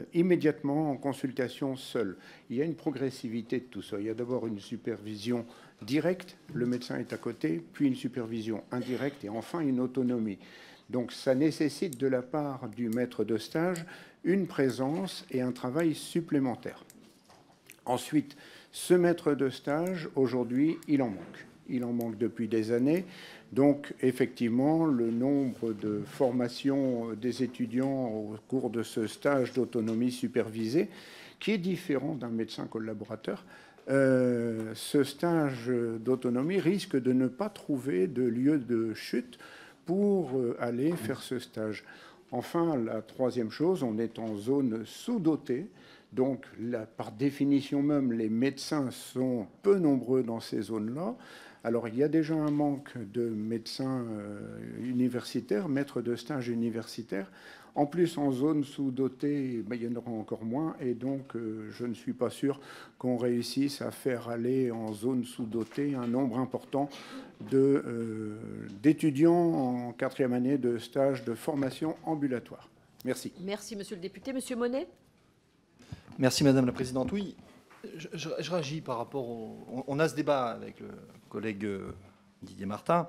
immédiatement en consultation seul. Il y a une progressivité de tout ça. Il y a d'abord une supervision directe, le médecin est à côté, puis une supervision indirecte et enfin une autonomie. Donc ça nécessite de la part du maître de stage une présence et un travail supplémentaire. Ensuite, ce maître de stage, aujourd'hui, il en manque. Il en manque depuis des années. Donc, effectivement, le nombre de formations des étudiants au cours de ce stage d'autonomie supervisée, qui est différent d'un médecin collaborateur, ce stage d'autonomie risque de ne pas trouver de lieu de chute pour aller faire ce stage. Enfin, la troisième chose, on est en zone sous-dotée. Donc, par définition même, les médecins sont peu nombreux dans ces zones-là. Alors, il y a déjà un manque de médecins universitaires, maîtres de stage universitaires. En plus, en zone sous-dotée, il y en aura encore moins. Et donc, je ne suis pas sûr qu'on réussisse à faire aller en zone sous-dotée un nombre important d'étudiants en 4e année de stage de formation ambulatoire. Merci. Merci, monsieur le député. Monsieur Monnet. Merci, Madame la Présidente. Oui, je réagis par rapport au... On a ce débat avec le collègue Didier Martin.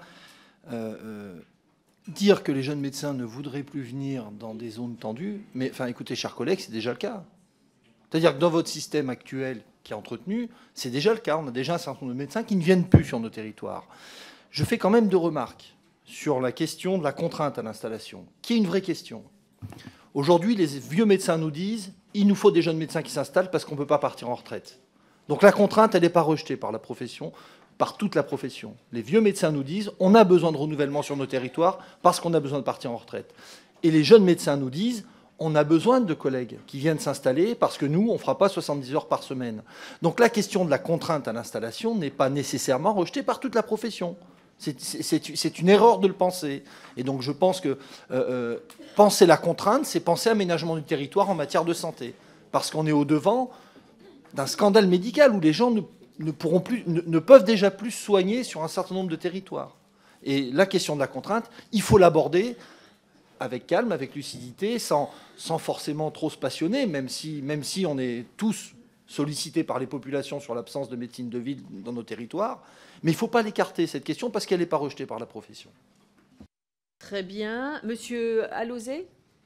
Dire que les jeunes médecins ne voudraient plus venir dans des zones tendues, mais enfin, écoutez, chers collègues, c'est déjà le cas. C'est-à-dire que dans votre système actuel qui est entretenu, c'est déjà le cas. On a déjà un certain nombre de médecins qui ne viennent plus sur nos territoires. Je fais quand même 2 remarques sur la question de la contrainte à l'installation, qui est une vraie question. Aujourd'hui, les vieux médecins nous disent « il nous faut des jeunes médecins qui s'installent parce qu'on ne peut pas partir en retraite ». Donc la contrainte, elle n'est pas rejetée par la profession, par toute la profession. Les vieux médecins nous disent « on a besoin de renouvellement sur nos territoires parce qu'on a besoin de partir en retraite ». Et les jeunes médecins nous disent « on a besoin de collègues qui viennent s'installer parce que nous, on ne fera pas 70 heures par semaine ». Donc la question de la contrainte à l'installation n'est pas nécessairement rejetée par toute la profession. C'est une erreur de le penser. Et donc je pense que penser la contrainte, c'est penser aménagement du territoire en matière de santé. Parce qu'on est au-devant d'un scandale médical où les gens ne peuvent déjà plus soigner sur un certain nombre de territoires. Et la question de la contrainte, il faut l'aborder avec calme, avec lucidité, sans forcément trop se passionner, même si on est tous sollicités par les populations sur l'absence de médecine de ville dans nos territoires. Mais il ne faut pas l'écarter, cette question, parce qu'elle n'est pas rejetée par la profession. Très bien. Monsieur Alauzet.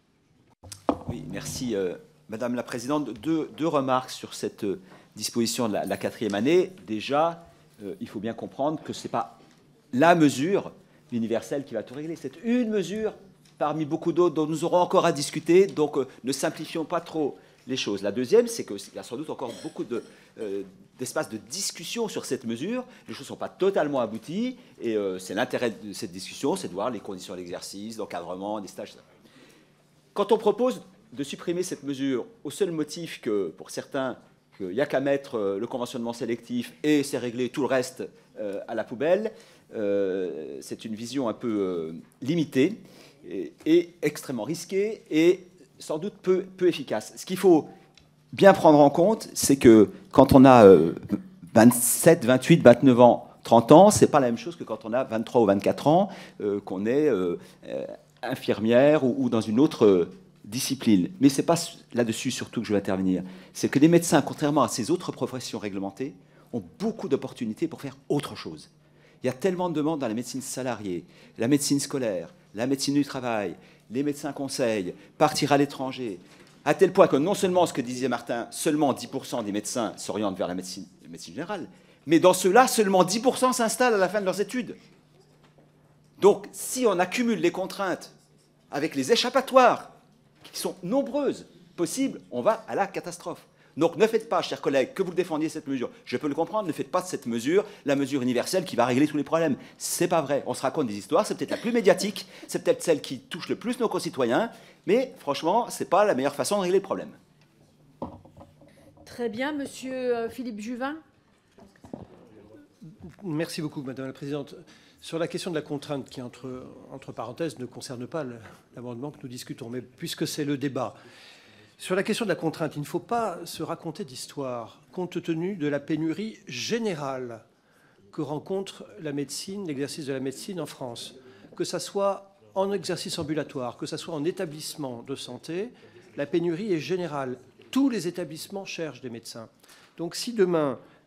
Oui, merci, Madame la Présidente. Deux remarques sur cette disposition de la 4e année. Déjà, il faut bien comprendre que ce n'est pas la mesure universelle qui va tout régler. C'est une mesure parmi beaucoup d'autres dont nous aurons encore à discuter. Donc, ne simplifions pas trop les choses. La deuxième, c'est qu'il y a sans doute encore beaucoup d'espace de discussion sur cette mesure. Les choses ne sont pas totalement abouties. Et c'est l'intérêt de cette discussion, c'est de voir les conditions d'exercice, d'encadrement, des stages. Quand on propose de supprimer cette mesure au seul motif que, pour certains, il n'y a qu'à mettre le conventionnement sélectif et c'est réglé, tout le reste à la poubelle, c'est une vision un peu limitée et extrêmement risquée et sans doute peu efficace. Ce qu'il faut bien prendre en compte, c'est que quand on a 27, 28, 29 ans, 30 ans, ce n'est pas la même chose que quand on a 23 ou 24 ans, qu'on est infirmière ou dans une autre discipline. Mais ce n'est pas là-dessus surtout que je vais intervenir. C'est que les médecins, contrairement à ces autres professions réglementées, ont beaucoup d'opportunités pour faire autre chose. Il y a tellement de demandes dans la médecine salariée, la médecine scolaire, la médecine du travail, les médecins conseils, partir à l'étranger, à tel point que non seulement, ce que disait Martin, seulement 10% des médecins s'orientent vers la médecine générale, mais dans ceux-là, seulement 10% s'installent à la fin de leurs études. Donc, si on accumule les contraintes avec les échappatoires, qui sont nombreuses, possibles, on va à la catastrophe. Donc ne faites pas, chers collègues, que vous défendiez cette mesure. Je peux le comprendre, ne faites pas de cette mesure la mesure universelle qui va régler tous les problèmes. C'est pas vrai. On se raconte des histoires, c'est peut-être la plus médiatique, c'est peut-être celle qui touche le plus nos concitoyens, mais franchement, c'est pas la meilleure façon de régler le problème. Très bien, monsieur Philippe Juvin. Merci beaucoup, Madame la Présidente. Sur la question de la contrainte, qui, entre parenthèses, ne concerne pas l'amendement que nous discutons, mais puisque c'est le débat. Sur la question de la contrainte, il ne faut pas se raconter d'histoire, compte tenu de la pénurie générale que rencontre la médecine, l'exercice de la médecine en France. Que ça soit en exercice ambulatoire, que ça soit en établissement de santé, la pénurie est générale. Tous les établissements cherchent des médecins. Donc si demain,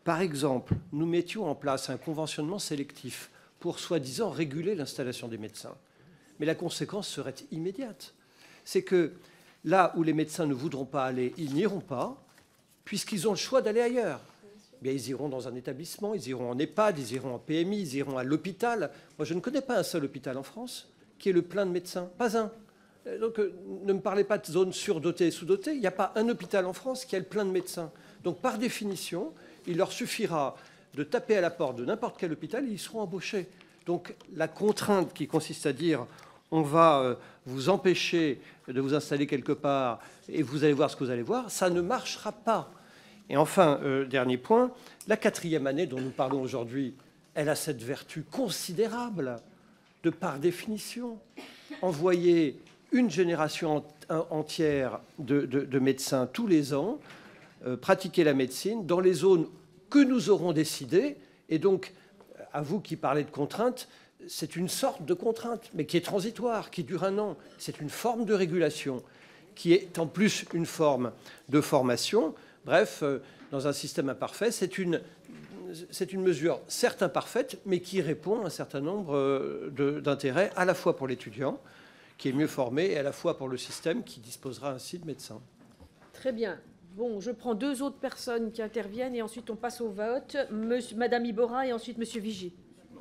par exemple, nous mettions en place un conventionnement sélectif pour soi-disant réguler l'installation des médecins. Mais la conséquence serait immédiate. C'est que là où les médecins ne voudront pas aller, ils n'iront pas, puisqu'ils ont le choix d'aller ailleurs. Bien, ils iront dans un établissement, ils iront en EHPAD, ils iront en PMI, ils iront à l'hôpital. Moi, je ne connais pas un seul hôpital en France qui ait le plein de médecins. Pas un. Donc, ne me parlez pas de zones surdotées et sous-dotées. Il n'y a pas un hôpital en France qui a le plein de médecins. Donc, par définition, il leur suffira de taper à la porte de n'importe quel hôpital et ils seront embauchés. Donc, la contrainte qui consiste à dire on va vous empêcher de vous installer quelque part et vous allez voir ce que vous allez voir, ça ne marchera pas. Et enfin, dernier point, la 4e année dont nous parlons aujourd'hui, elle a cette vertu considérable de, par définition, envoyer une génération entière de médecins tous les ans pratiquer la médecine dans les zones que nous aurons décidées. Et donc, à vous qui parlez de contraintes, c'est une sorte de contrainte, mais qui est transitoire, qui dure 1 an. C'est une forme de régulation, qui est en plus une forme de formation. Bref, dans un système imparfait, c'est une mesure certes imparfaite, mais qui répond à un certain nombre d'intérêts, à la fois pour l'étudiant, qui est mieux formé, et à la fois pour le système, qui disposera ainsi de médecins. Très bien. Bon, je prends 2 autres personnes qui interviennent, et ensuite on passe au vote. Madame Iborra et ensuite Monsieur Vigier.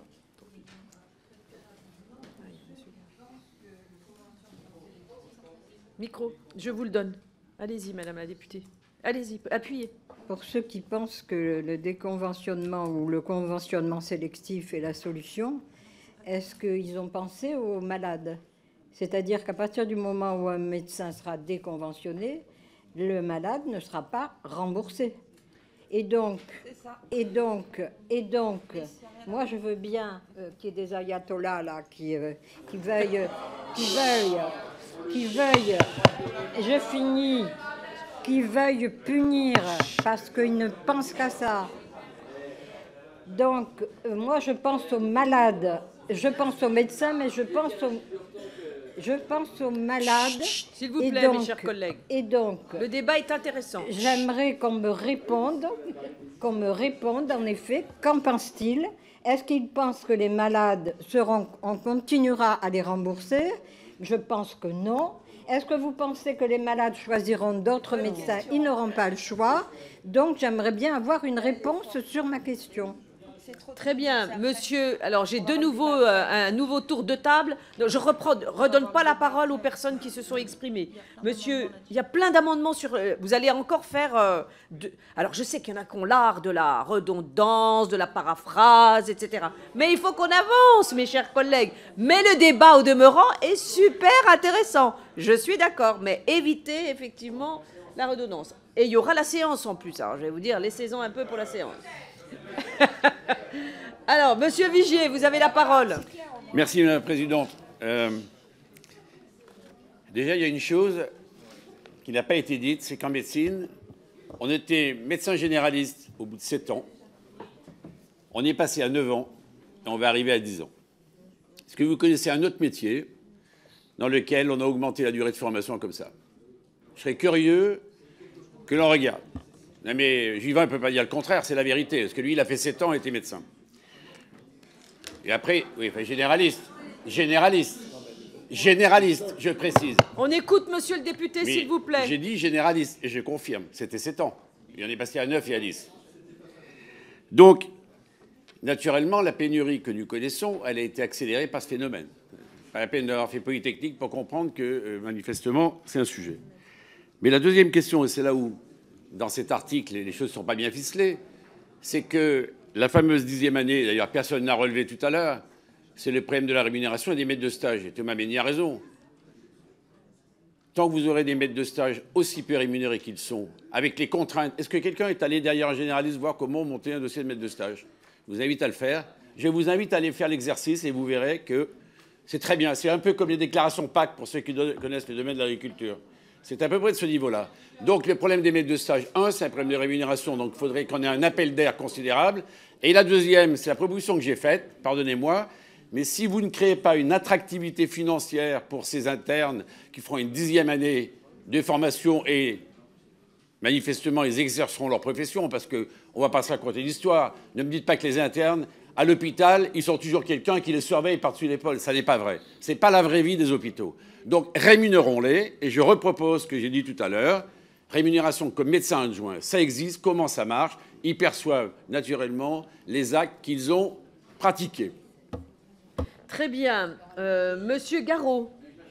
Micro, je vous le donne. Allez-y, Madame la députée. Allez-y, appuyez. Pour ceux qui pensent que le déconventionnement ou le conventionnement sélectif est la solution, est-ce qu'ils ont pensé aux malades? C'est-à-dire qu'à partir du moment où un médecin sera déconventionné, le malade ne sera pas remboursé. Et donc, moi je veux bien qu'il y ait des ayatollahs là qui veuillent, je finis, qui veuillent punir parce qu'ils ne pensent qu'à ça. Donc, moi, je pense aux malades, je pense aux médecins, mais je pense aux malades. S'il vous plaît, mes chers collègues. Et donc, le débat est intéressant. J'aimerais qu'on me réponde, en effet, qu'en pense-t-il? Est-ce qu'il pense que les malades on continuera à les rembourser? Je pense que non. Est-ce que vous pensez que les malades choisiront d'autres médecins? Ils n'auront pas le choix. Donc, j'aimerais bien avoir une réponse sur ma question. Très bien, monsieur. Alors, j'ai de nouveau un nouveau tour de table. Donc, je redonne pas la parole aux personnes qui se sont exprimées. Monsieur, il y a plein d'amendements sur... vous allez encore faire... Alors, je sais qu'il y en a qui ont l'art de la redondance, de la paraphrase, etc. Mais il faut qu'on avance, mes chers collègues. Mais le débat, au demeurant, est super intéressant. Je suis d'accord, mais évitez effectivement la redondance. Et il y aura la séance en plus. Alors, je vais vous dire, laissez-en un peu pour la séance. Alors, Monsieur Vigier, vous avez la parole. Merci, Madame la Présidente. Déjà, il y a une chose qui n'a pas été dite, c'est qu'en médecine, on était médecin généraliste au bout de 7 ans. On est passé à 9 ans et on va arriver à 10 ans. Est-ce que vous connaissez un autre métier dans lequel on a augmenté la durée de formation comme ça? Je serais curieux que l'on regarde. Non mais Juvin ne peut pas dire le contraire, c'est la vérité, parce que lui, il a fait 7 ans et était médecin. Et après, oui, enfin, généraliste, je précise. On écoute monsieur le député, s'il vous plaît. J'ai dit généraliste, et je confirme, c'était 7 ans. Il en est passé à 9 et à 10. Donc, naturellement, la pénurie que nous connaissons, elle a été accélérée par ce phénomène. Pas la peine d'avoir fait Polytechnique pour comprendre que, manifestement, c'est un sujet. Mais la deuxième question, et c'est là où, dans cet article, les choses ne sont pas bien ficelées, c'est que la fameuse 10e année, d'ailleurs personne n'a relevé tout à l'heure, c'est le problème de la rémunération et des maîtres de stage. Et Thomas Mesnier a raison. Tant que vous aurez des maîtres de stage aussi peu rémunérés qu'ils sont, avec les contraintes, est-ce que quelqu'un est allé derrière un généraliste voir comment monter un dossier de maître de stage? Je vous invite à le faire. Je vous invite à aller faire l'exercice et vous verrez que c'est très bien. C'est un peu comme les déclarations PAC pour ceux qui connaissent le domaine de l'agriculture. C'est à peu près de ce niveau-là. Donc, le problème des maîtres de stage, c'est un problème de rémunération. Donc, il faudrait qu'on ait un appel d'air considérable. Et la deuxième, c'est la proposition que j'ai faite, pardonnez-moi, mais si vous ne créez pas une attractivité financière pour ces internes qui feront une 10e année de formation et Manifestement, ils exerceront leur profession parce qu'on ne va pas se raconter l'histoire. Ne me dites pas que les internes, à l'hôpital, ils sont toujours quelqu'un qui les surveille par-dessus l'épaule. Ça n'est pas vrai. Ce n'est pas la vraie vie des hôpitaux. Donc rémunérons-les. Et je repropose ce que j'ai dit tout à l'heure. Rémunération comme médecin adjoint, ça existe. Comment ça marche? Ils perçoivent naturellement les actes qu'ils ont pratiqués. Très bien. Monsieur Garot.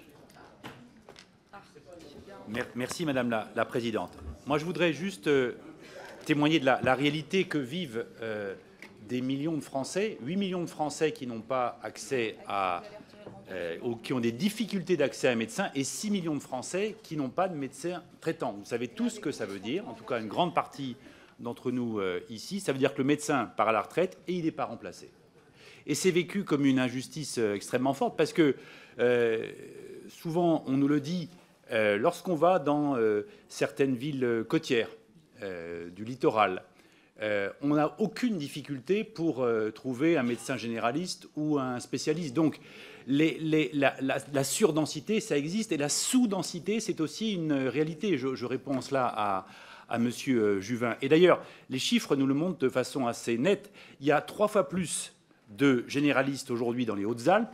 Merci, Madame la Présidente. Moi, je voudrais juste témoigner de la réalité que vivent des millions de Français, 8 millions de Français qui n'ont pas accès ou qui ont des difficultés d'accès à un médecin, et 6 millions de Français qui n'ont pas de médecin traitant. Vous savez tous ce que ça veut dire, en tout cas une grande partie d'entre nous ici. Ça veut dire que le médecin part à la retraite et il n'est pas remplacé. Et c'est vécu comme une injustice extrêmement forte parce que souvent, on nous le dit, lorsqu'on va dans certaines villes côtières du littoral, on n'a aucune difficulté pour trouver un médecin généraliste ou un spécialiste. Donc la surdensité, ça existe, et la sous-densité, c'est aussi une réalité. Je réponds cela à Monsieur Juvin. Et d'ailleurs, les chiffres nous le montrent de façon assez nette. Il y a 3 fois plus de généralistes aujourd'hui dans les Hautes-Alpes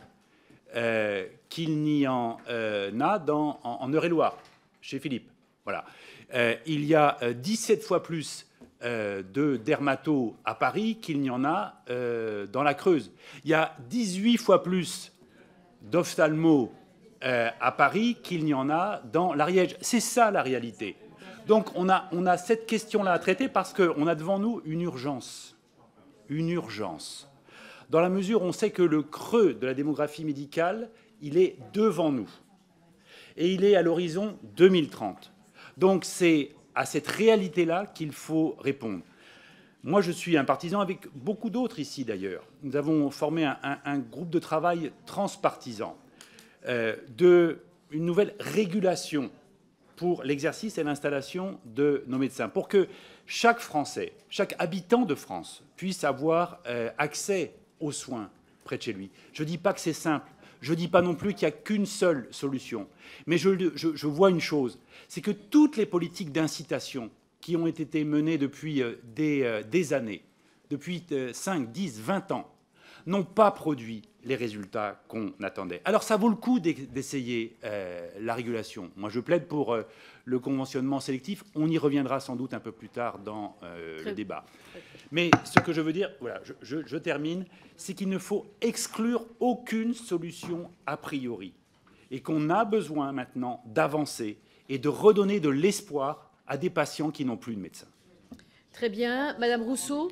qu'il n'y en a en Eure-et-Loire, chez Philippe. Voilà. Il y a 17 fois plus de dermatos à Paris qu'il n'y en a dans la Creuse. Il y a 18 fois plus d'ophtalmos à Paris qu'il n'y en a dans l'Ariège. C'est ça la réalité. Donc on a cette question-là à traiter parce qu'on a devant nous une urgence. Une urgence. Dans la mesure où on sait que le creux de la démographie médicale, il est devant nous. Et il est à l'horizon 2030. Donc c'est à cette réalité-là qu'il faut répondre. Moi, je suis un partisan, avec beaucoup d'autres ici d'ailleurs. Nous avons formé un groupe de travail transpartisan d'une nouvelle régulation pour l'exercice et l'installation de nos médecins, pour que chaque Français, chaque habitant de France puisse avoir accès aux soins près de chez lui. Je ne dis pas que c'est simple. Je ne dis pas non plus qu'il n'y a qu'une seule solution. Mais je vois une chose, c'est que toutes les politiques d'incitation qui ont été menées depuis des années, depuis 5, 10, 20 ans, n'ont pas produit les résultats qu'on attendait. Alors ça vaut le coup d'essayer la régulation. Moi, je plaide pour le conventionnement sélectif. On y reviendra sans doute un peu plus tard dans le débat. Mais ce que je veux dire, voilà, je termine, c'est qu'il ne faut exclure aucune solution a priori. Et qu'on a besoin maintenant d'avancer et de redonner de l'espoir à des patients qui n'ont plus de médecin. Très bien. Madame Rousseau?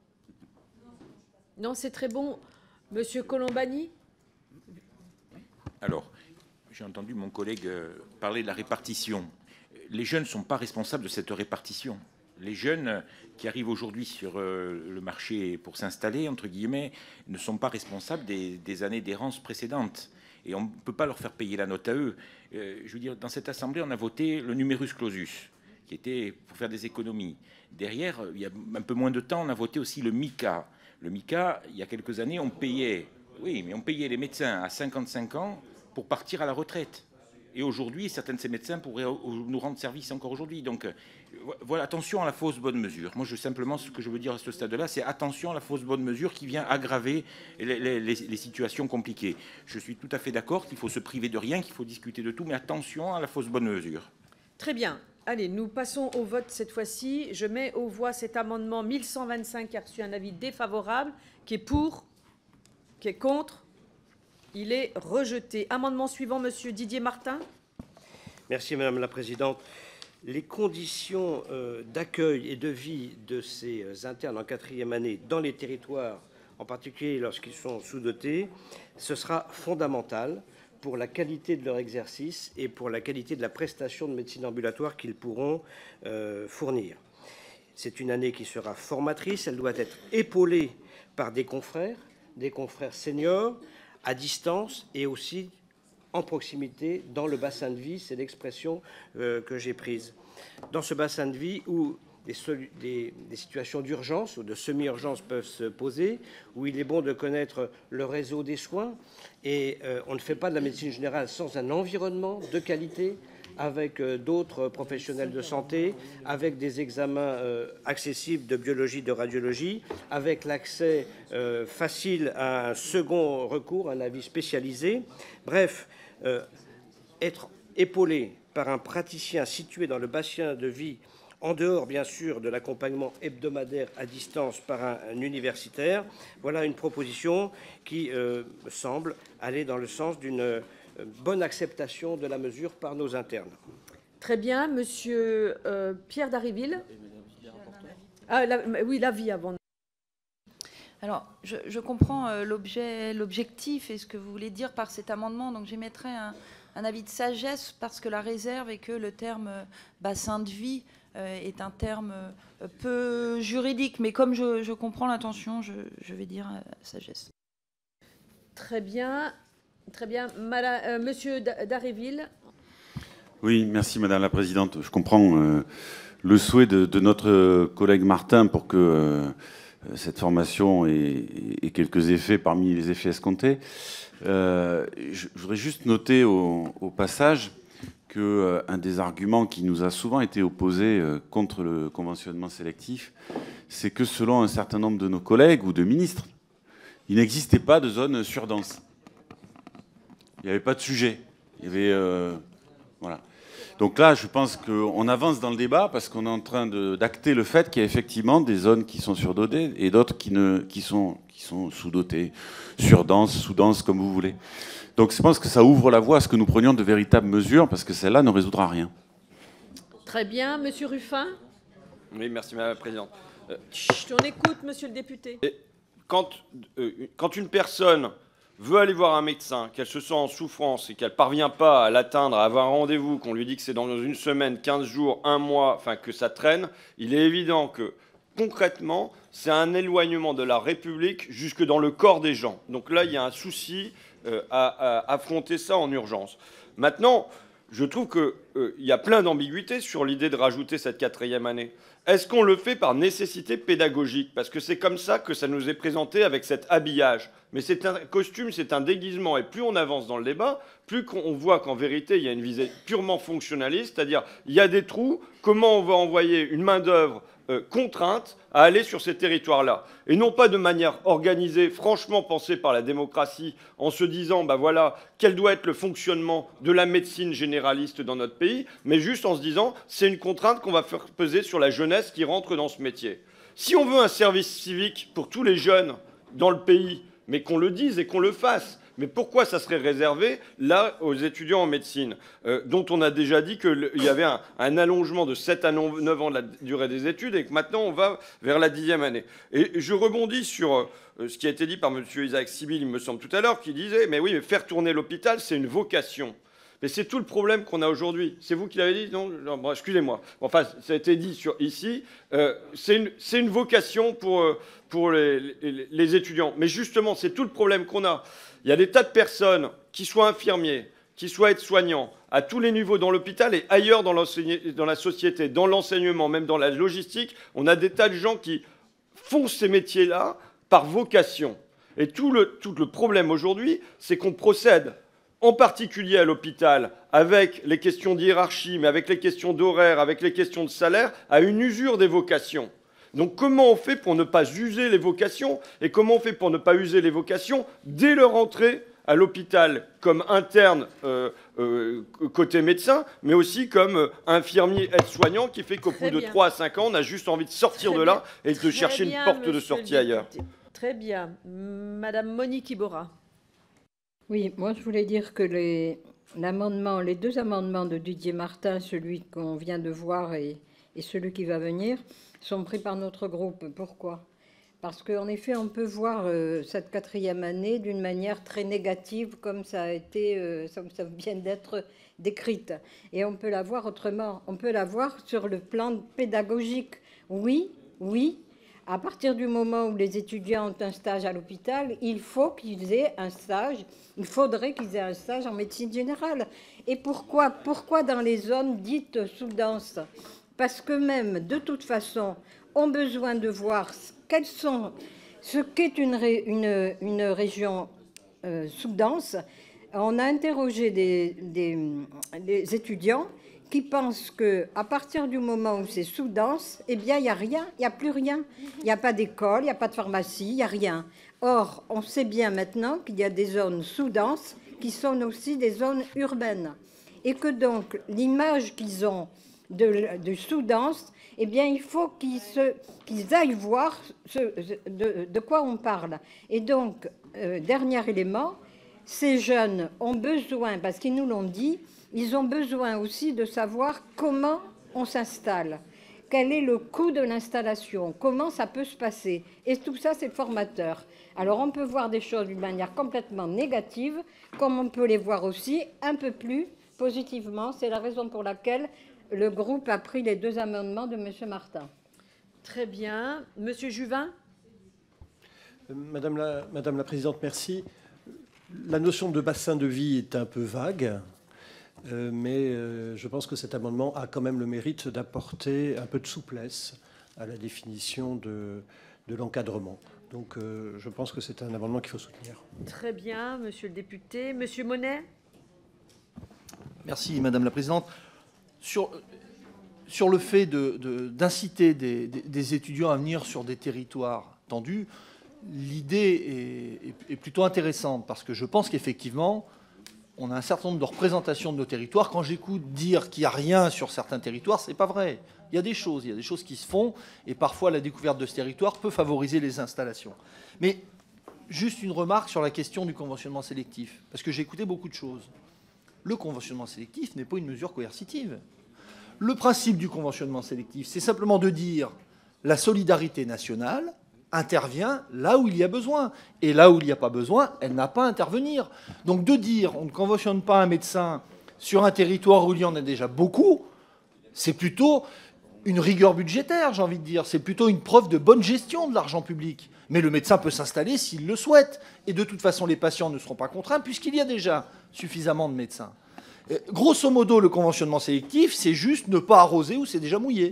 Non, c'est très bon. Monsieur Colombani? Alors, j'ai entendu mon collègue parler de la répartition. Les jeunes ne sont pas responsables de cette répartition. Les jeunes qui arrivent aujourd'hui sur le marché pour s'installer, entre guillemets, ne sont pas responsables des années d'errance précédentes. Et on ne peut pas leur faire payer la note à eux. Je veux dire, dans cette Assemblée, on a voté le numerus clausus, qui était pour faire des économies. Derrière, il y a un peu moins de temps, on a voté aussi le MICA. Le MICA, il y a quelques années, on payait les médecins à 55 ans pour partir à la retraite. Et aujourd'hui, certains de ces médecins pourraient nous rendre service encore aujourd'hui. Donc, voilà, attention à la fausse bonne mesure. Moi, simplement, ce que je veux dire à ce stade-là, c'est attention à la fausse bonne mesure qui vient aggraver les situations compliquées. Je suis tout à fait d'accord qu'il faut se priver de rien, qu'il faut discuter de tout, mais attention à la fausse bonne mesure. Très bien. Allez, nous passons au vote cette fois-ci. Je mets aux voix cet amendement 1125 qui a reçu un avis défavorable, qui est pour, qui est contre. Il est rejeté. Amendement suivant, Monsieur Didier Martin. Merci Madame la Présidente. Les conditions d'accueil et de vie de ces internes en 4e année dans les territoires, en particulier lorsqu'ils sont sous-dotés, ce sera fondamental pour la qualité de leur exercice et pour la qualité de la prestation de médecine ambulatoire qu'ils pourront fournir. C'est une année qui sera formatrice, elle doit être épaulée par des confrères seniors, à distance et aussi en proximité dans le bassin de vie, c'est l'expression que j'ai prise. Dans ce bassin de vie où des situations d'urgence ou de semi-urgence peuvent se poser, où il est bon de connaître le réseau des soins, et on ne fait pas de la médecine générale sans un environnement de qualité, avec d'autres professionnels de santé, avec des examens accessibles de biologie, de radiologie, avec l'accès facile à un second recours, un avis spécialisé. Bref, être épaulé par un praticien situé dans le bassin de vie, en dehors, bien sûr, de l'accompagnement hebdomadaire à distance par un universitaire, voilà une proposition qui me semble aller dans le sens d'une bonne acceptation de la mesure par nos internes. Très bien. Monsieur Pierre Dharréville. Oui, l'avis avant. Alors, je comprends l'objectif et ce que vous voulez dire par cet amendement, donc j'émettrai un avis de sagesse parce que la réserve et que le terme bassin de vie est un terme peu juridique, mais comme je comprends l'intention, je vais dire sagesse. Très bien. Très bien. Monsieur Dharréville. Oui, merci Madame la Présidente. Je comprends le souhait de notre collègue Martin pour que cette formation ait quelques effets parmi les effets escomptés. Je voudrais juste noter au passage qu'un des arguments qui nous a souvent été opposé contre le conventionnement sélectif, c'est que selon un certain nombre de nos collègues ou de ministres, il n'existait pas de zone surdense. Il n'y avait pas de sujet. Il y avait... voilà. Donc là, je pense qu'on avance dans le débat parce qu'on est en train d'acter le fait qu'il y a effectivement des zones qui sont surdotées et d'autres qui sont sous-dotées, surdenses, sous-denses, comme vous voulez. Donc je pense que ça ouvre la voie à ce que nous prenions de véritables mesures parce que celle-là ne résoudra rien. Très bien. Monsieur Ruffin. Oui, merci Madame la Présidente. Chut, on écoute, monsieur le député. Quand une personne veut aller voir un médecin, qu'elle se sent en souffrance et qu'elle ne parvient pas à l'atteindre, à avoir un rendez-vous, qu'on lui dit que c'est dans une semaine, 15 jours, un mois, enfin que ça traîne, il est évident que concrètement, c'est un éloignement de la République jusque dans le corps des gens. Donc là, il y a un souci à affronter ça en urgence. Maintenant, je trouve qu'il y a plein d'ambiguïtés sur l'idée de rajouter cette 4e année. Est-ce qu'on le fait par nécessité pédagogique? Parce que c'est comme ça que ça nous est présenté avec cet habillage. Mais c'est un costume, c'est un déguisement. Et plus on avance dans le débat, plus on voit qu'en vérité, il y a une visée purement fonctionnaliste, c'est-à-dire il y a des trous, comment on va envoyer une main-d'œuvre contrainte à aller sur ces territoires-là. Et non pas de manière organisée, franchement pensée par la démocratie, en se disant, ben voilà, quel doit être le fonctionnement de la médecine généraliste dans notre pays, mais juste en se disant, c'est une contrainte qu'on va faire peser sur la jeunesse qui rentre dans ce métier. Si on veut un service civique pour tous les jeunes dans le pays, mais qu'on le dise et qu'on le fasse. Mais pourquoi ça serait réservé, là, aux étudiants en médecine, dont on a déjà dit qu'il y avait un allongement de 7 à 9 ans de la durée des études et que maintenant, on va vers la 10e année. Et je rebondis sur ce qui a été dit par M. Isaac Sibyl, il me semble, tout à l'heure, qui disait « Mais oui, mais faire tourner l'hôpital, c'est une vocation ». Mais c'est tout le problème qu'on a aujourd'hui. C'est vous qui l'avez dit? Non, bon, excusez-moi. Enfin, ça a été dit ici. C'est une vocation pour les étudiants. Mais justement, c'est tout le problème qu'on a. Il y a des tas de personnes, qui soient infirmiers, qui soient aides-soignants, à tous les niveaux dans l'hôpital et ailleurs dans la société, dans l'enseignement, même dans la logistique. On a des tas de gens qui font ces métiers-là par vocation. Et tout le problème aujourd'hui, c'est qu'on procède en particulier à l'hôpital, avec les questions de hiérarchie, mais avec les questions d'horaire, avec les questions de salaire, à une usure des vocations. Donc comment on fait pour ne pas user les vocations? Et comment on fait pour ne pas user les vocations dès leur entrée à l'hôpital, comme interne côté médecin, mais aussi comme infirmier aide-soignant, qui fait qu'au bout de 3 à 5 ans, on a juste envie de sortir de là et de chercher une porte de sortie ailleurs. Très bien. Madame Monique Iborra. Oui, moi je voulais dire que les 2 amendements de Didier Martin, celui qu'on vient de voir et celui qui va venir, sont pris par notre groupe. Pourquoi? Parce qu'en effet, on peut voir cette 4e année d'une manière très négative, comme ça a été, ça vient d'être décrite. Et on peut la voir autrement. On peut la voir sur le plan pédagogique. Oui, à partir du moment où les étudiants ont un stage à l'hôpital, il faut qu'ils aient un stage, il faudrait qu'ils aient un stage en médecine générale. Et pourquoi dans les zones dites sous-denses? Parce que même, de toute façon, ont besoin de voir ce qu'est une région sous-dense, On a interrogé des étudiants qui pensent qu'à partir du moment où c'est sous-dense, eh bien, il n'y a rien, il n'y a plus rien. Il n'y a pas d'école, il n'y a pas de pharmacie, il n'y a rien. Or, on sait bien maintenant qu'il y a des zones sous-denses qui sont aussi des zones urbaines. Et que donc, l'image qu'ils ont de sous-dense, eh bien, il faut qu'ils aillent voir de quoi on parle. Et donc, dernier élément, ces jeunes ont besoin, parce qu'ils nous l'ont dit, ils ont besoin aussi de savoir comment on s'installe, quel est le coût de l'installation, comment ça peut se passer. Et tout ça, c'est formateur. Alors, on peut voir des choses d'une manière complètement négative, comme on peut les voir aussi un peu plus positivement. C'est la raison pour laquelle le groupe a pris les 2 amendements de M. Martin. Très bien. Monsieur Juvin ? Madame la Présidente, merci. La notion de bassin de vie est un peu vague, mais je pense que cet amendement a quand même le mérite d'apporter un peu de souplesse à la définition de l'encadrement. Donc je pense que c'est un amendement qu'il faut soutenir. Très bien, monsieur le député. Monsieur Monnet ? Merci, Madame la Présidente. Sur le fait d'inciter des étudiants à venir sur des territoires tendus, l'idée est plutôt intéressante parce que je pense qu'effectivement, on a un certain nombre de représentations de nos territoires. Quand j'écoute dire qu'il n'y a rien sur certains territoires, ce n'est pas vrai. Il y a des choses qui se font et parfois la découverte de ce territoire peut favoriser les installations. Mais juste une remarque sur la question du conventionnement sélectif, parce que j'ai écouté beaucoup de choses. Le conventionnement sélectif n'est pas une mesure coercitive. Le principe du conventionnement sélectif, c'est simplement de dire la solidarité nationale intervient là où il y a besoin. Et là où il n'y a pas besoin, elle n'a pas à intervenir. Donc de dire on ne conventionne pas un médecin sur un territoire où il y en a déjà beaucoup, c'est plutôt une rigueur budgétaire, j'ai envie de dire. C'est plutôt une preuve de bonne gestion de l'argent public. Mais le médecin peut s'installer s'il le souhaite. Et de toute façon, les patients ne seront pas contraints puisqu'il y a déjà suffisamment de médecins. Grosso modo, le conventionnement sélectif, c'est juste ne pas arroser où c'est déjà mouillé.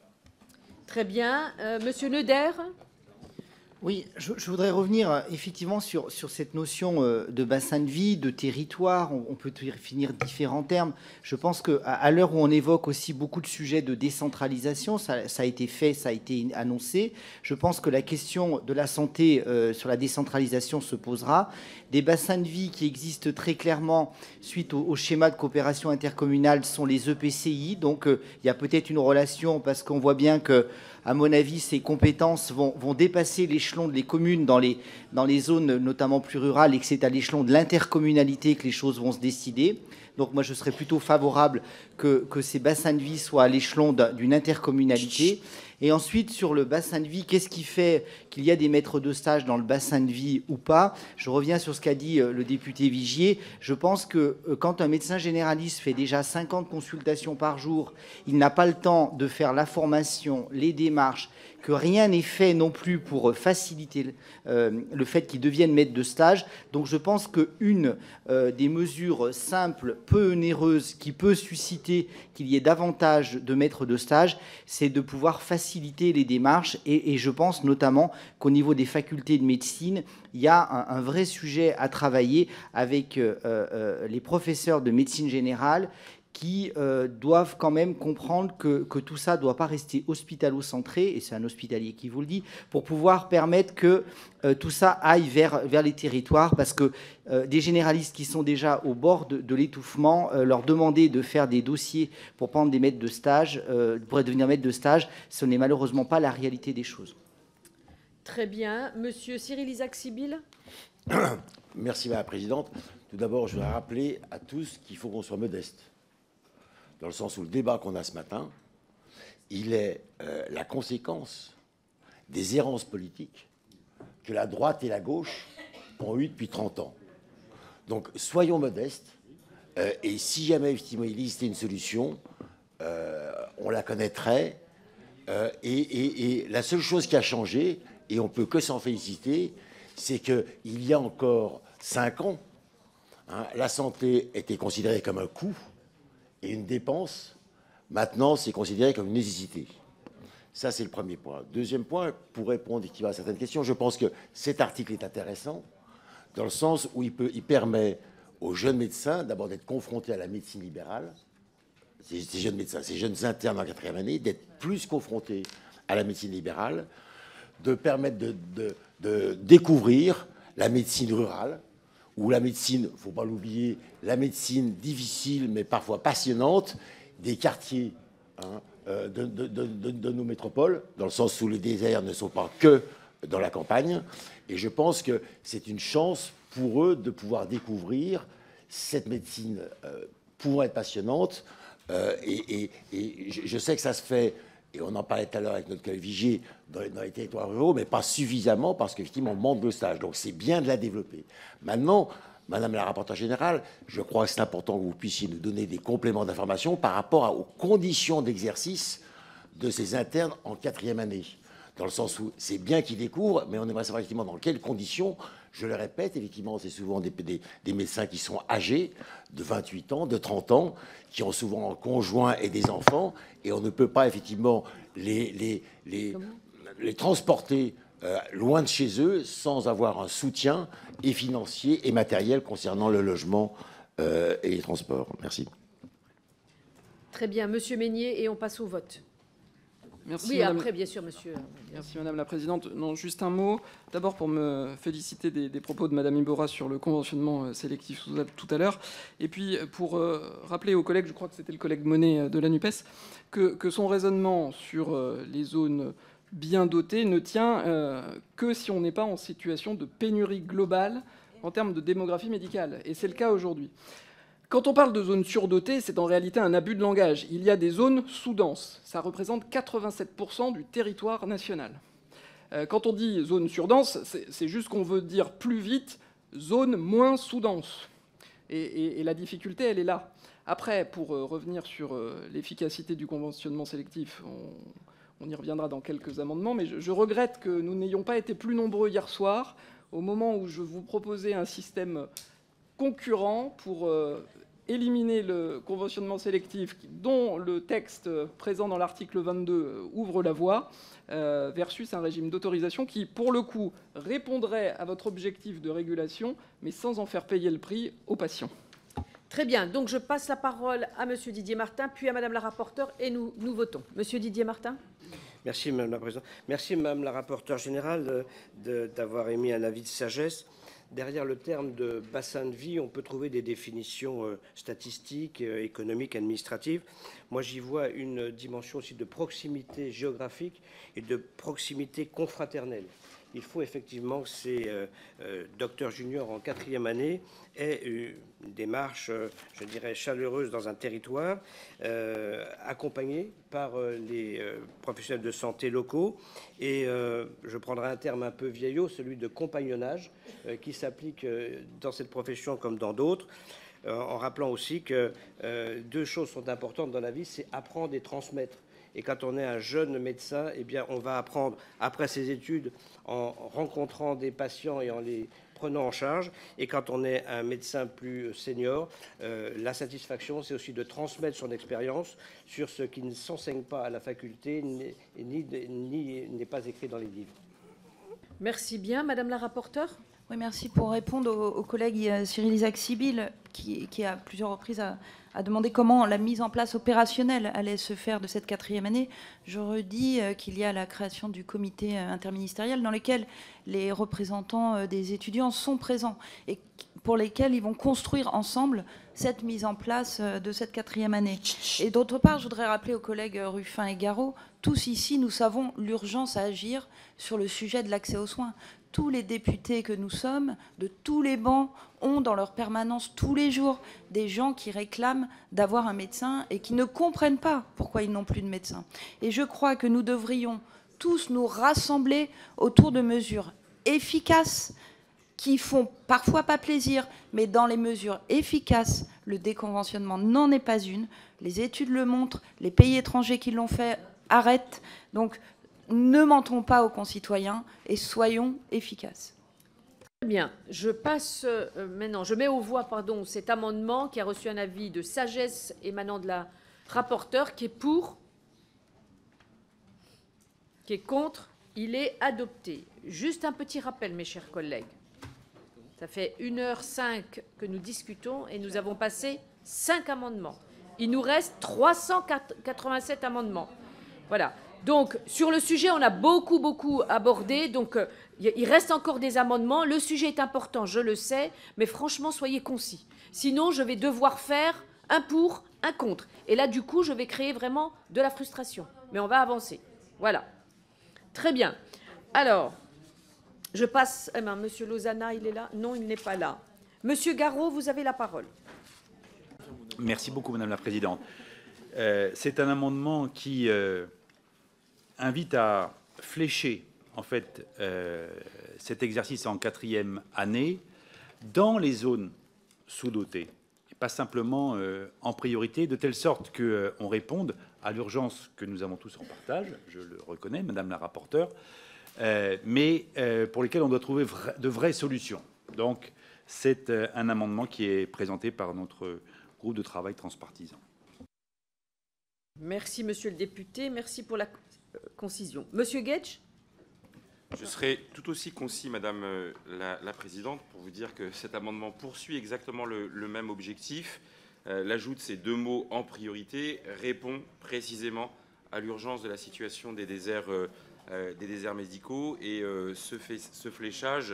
Très bien. Monsieur Leder ? Oui, je voudrais revenir effectivement sur cette notion de bassin de vie, de territoire. On peut définir différents termes. Je pense qu'à l'heure où on évoque aussi beaucoup de sujets de décentralisation, ça a été fait, ça a été annoncé. Je pense que la question de la santé sur la décentralisation se posera. Des bassins de vie qui existent très clairement suite au schéma de coopération intercommunale sont les EPCI. Donc il y a peut-être une relation parce qu'on voit bien que, à mon avis, ces compétences vont dépasser l'échelon des communes dans les zones notamment plus rurales et que c'est à l'échelon de l'intercommunalité que les choses vont se décider. Donc moi, je serais plutôt favorable que ces bassins de vie soient à l'échelon d'une intercommunalité. Et ensuite, sur le bassin de vie, qu'est-ce qui fait qu'il y a des maîtres de stage dans le bassin de vie ou pas? Je reviens sur ce qu'a dit le député Vigier. Je pense que quand un médecin généraliste fait déjà 50 consultations par jour, il n'a pas le temps de faire la formation, les démarches, que rien n'est fait non plus pour faciliter le fait qu'il devienne maître de stage. Donc je pense qu'une des mesures simples, peu onéreuses, qui peut susciter qu'il y ait davantage de maîtres de stage, c'est de pouvoir faciliter les démarches. Et je pense notamment qu'au niveau des facultés de médecine, il y a un vrai sujet à travailler avec les professeurs de médecine générale qui doivent quand même comprendre que tout ça ne doit pas rester hospitalo-centré, et c'est un hospitalier qui vous le dit, pour pouvoir permettre que tout ça aille vers les territoires, parce que des généralistes qui sont déjà au bord de l'étouffement, leur demander de faire des dossiers pour prendre des maîtres de stage, pour devenir maître de stage, ce n'est malheureusement pas la réalité des choses. Très bien. Monsieur Cyril Isaac-Sibyl. Merci, Madame la Présidente. Tout d'abord, je voudrais rappeler à tous qu'il faut qu'on soit modeste, dans le sens où le débat qu'on a ce matin, il est la conséquence des errances politiques que la droite et la gauche ont eues depuis 30 ans. Donc, soyons modestes, et si jamais, effectivement, il existait une solution, on la connaîtrait, et la seule chose qui a changé, et on peut que s'en féliciter, c'est qu'il y a encore 5 ans, la santé était considérée comme un coût, et une dépense, maintenant, c'est considéré comme une nécessité. Ça, c'est le premier point. Deuxième point, pour répondre à certaines questions, je pense que cet article est intéressant dans le sens où il permet aux jeunes médecins, d'abord d'être confrontés à la médecine libérale, ces jeunes médecins, ces jeunes internes en 4e année, d'être plus confrontés à la médecine libérale, de permettre de découvrir la médecine rurale, ou la médecine, il ne faut pas l'oublier, la médecine difficile mais parfois passionnante des quartiers de nos métropoles, dans le sens où les déserts ne sont pas que dans la campagne. Et je pense que c'est une chance pour eux de pouvoir découvrir cette médecine pouvant être passionnante. Et je sais que ça se fait, et on en parlait tout à l'heure avec notre collègue Vigier, dans les territoires ruraux, mais pas suffisamment parce qu'effectivement, on manque de stage. Donc c'est bien de la développer. Maintenant, Madame la rapporteure générale, je crois que c'est important que vous puissiez nous donner des compléments d'information par rapport aux conditions d'exercice de ces internes en 4e année. Dans le sens où c'est bien qu'ils découvrent, mais on aimerait savoir effectivement dans quelles conditions. Je le répète, effectivement, c'est souvent des médecins qui sont âgés, de 28 ans, de 30 ans, qui ont souvent un conjoint et des enfants, et on ne peut pas effectivement les transporter loin de chez eux sans avoir un soutien et financier et matériel concernant le logement et les transports. Merci. Très bien, Monsieur Meignier, et on passe au vote. Merci, oui, madame... après, bien sûr, monsieur. Merci, Madame la Présidente. Non, juste un mot. D'abord, pour me féliciter des propos de Madame Iborra sur le conventionnement sélectif tout à l'heure. Et puis, pour rappeler aux collègues, je crois que c'était le collègue Monet de la NUPES, que son raisonnement sur les zones bien dotées ne tient que si on n'est pas en situation de pénurie globale en termes de démographie médicale. Et c'est le cas aujourd'hui. Quand on parle de zones surdotées, c'est en réalité un abus de langage. Il y a des zones sous-denses. Ça représente 87% du territoire national. Quand on dit zone surdense, c'est juste qu'on veut dire plus vite zone moins sous-dense. Et la difficulté, elle est là. Après, pour revenir sur l'efficacité du conventionnement sélectif, on y reviendra dans quelques amendements, mais je regrette que nous n'ayons pas été plus nombreux hier soir, au moment où je vous proposais un système concurrent pour éliminer le conventionnement sélectif dont le texte présent dans l'article 22 ouvre la voie, versus un régime d'autorisation qui, pour le coup, répondrait à votre objectif de régulation, mais sans en faire payer le prix aux patients. Très bien. Donc, je passe la parole à Monsieur Didier Martin, puis à Madame la rapporteure, et nous votons. Monsieur Didier Martin. Merci, Madame la Présidente. Merci, Madame la rapporteure générale, d'avoir émis un avis de sagesse. Derrière le terme de bassin de vie, on peut trouver des définitions statistiques, économiques, administratives. Moi, j'y vois une dimension aussi de proximité géographique et de proximité confraternelle. Il faut effectivement que ces docteurs juniors en 4e année aient une démarche, je dirais, chaleureuse dans un territoire, accompagnés par les professionnels de santé locaux. Et je prendrai un terme un peu vieillot, celui de compagnonnage, qui s'applique dans cette profession comme dans d'autres, en rappelant aussi que deux choses sont importantes dans la vie, c'est apprendre et transmettre. Et quand on est un jeune médecin, eh bien, on va apprendre, après ses études, en rencontrant des patients et en les prenant en charge. Et quand on est un médecin plus senior, la satisfaction, c'est aussi de transmettre son expérience sur ce qui ne s'enseigne pas à la faculté, ni n'est pas écrit dans les livres. Merci bien. Madame la rapporteure. Oui, merci. Pour répondre au collègue Cyril Isaac-Sibyl, qui à plusieurs reprises a demandé comment la mise en place opérationnelle allait se faire de cette 4e année, je redis qu'il y a la création du comité interministériel dans lequel les représentants des étudiants sont présents et pour lesquels ils vont construire ensemble cette mise en place de cette 4e année. Et d'autre part, je voudrais rappeler aux collègues Ruffin et Garot, tous ici, nous savons l'urgence à agir sur le sujet de l'accès aux soins. Tous les députés que nous sommes, de tous les bancs, ont dans leur permanence tous les jours des gens qui réclament d'avoir un médecin et qui ne comprennent pas pourquoi ils n'ont plus de médecin. Et je crois que nous devrions tous nous rassembler autour de mesures efficaces qui font parfois pas plaisir, mais dans les mesures efficaces, le déconventionnement n'en est pas une. Les études le montrent, les pays étrangers qui l'ont fait arrêtent. Donc, ne mentons pas aux concitoyens et soyons efficaces. Très bien. Je passe maintenant, je mets aux voix cet amendement qui a reçu un avis de sagesse émanant de la rapporteure, qui est pour, qui est contre. Il est adopté. Juste un petit rappel, mes chers collègues. Ça fait 1h05 que nous discutons et nous avons passé 5 amendements. Il nous reste 387 amendements. Voilà. Donc, sur le sujet, on a beaucoup abordé. Donc, il reste encore des amendements. Le sujet est important, je le sais. Mais franchement, soyez concis. Sinon, je vais devoir faire un pour, un contre. Et là, du coup, je vais créer vraiment de la frustration. Mais on va avancer. Voilà. Très bien. Alors, je passe... Eh bien, Monsieur Lozana, il est là? Non, il n'est pas là. Monsieur Garot, vous avez la parole. Merci beaucoup, Madame la Présidente. C'est un amendement qui invite à flécher, en fait, cet exercice en 4e année dans les zones sous-dotées, et pas simplement en priorité, de telle sorte qu'on réponde à l'urgence que nous avons tous en partage, je le reconnais, Madame la rapporteure, mais pour lesquelles on doit trouver de vraies solutions. Donc, c'est un amendement qui est présenté par notre groupe de travail transpartisan. Merci, monsieur le député. Merci pour la concision. Monsieur Guetsch. Je serai tout aussi concis, Madame la Présidente, pour vous dire que cet amendement poursuit exactement le même objectif. L'ajout de ces 2 mots en priorité répond précisément à l'urgence de la situation des déserts médicaux et ce fléchage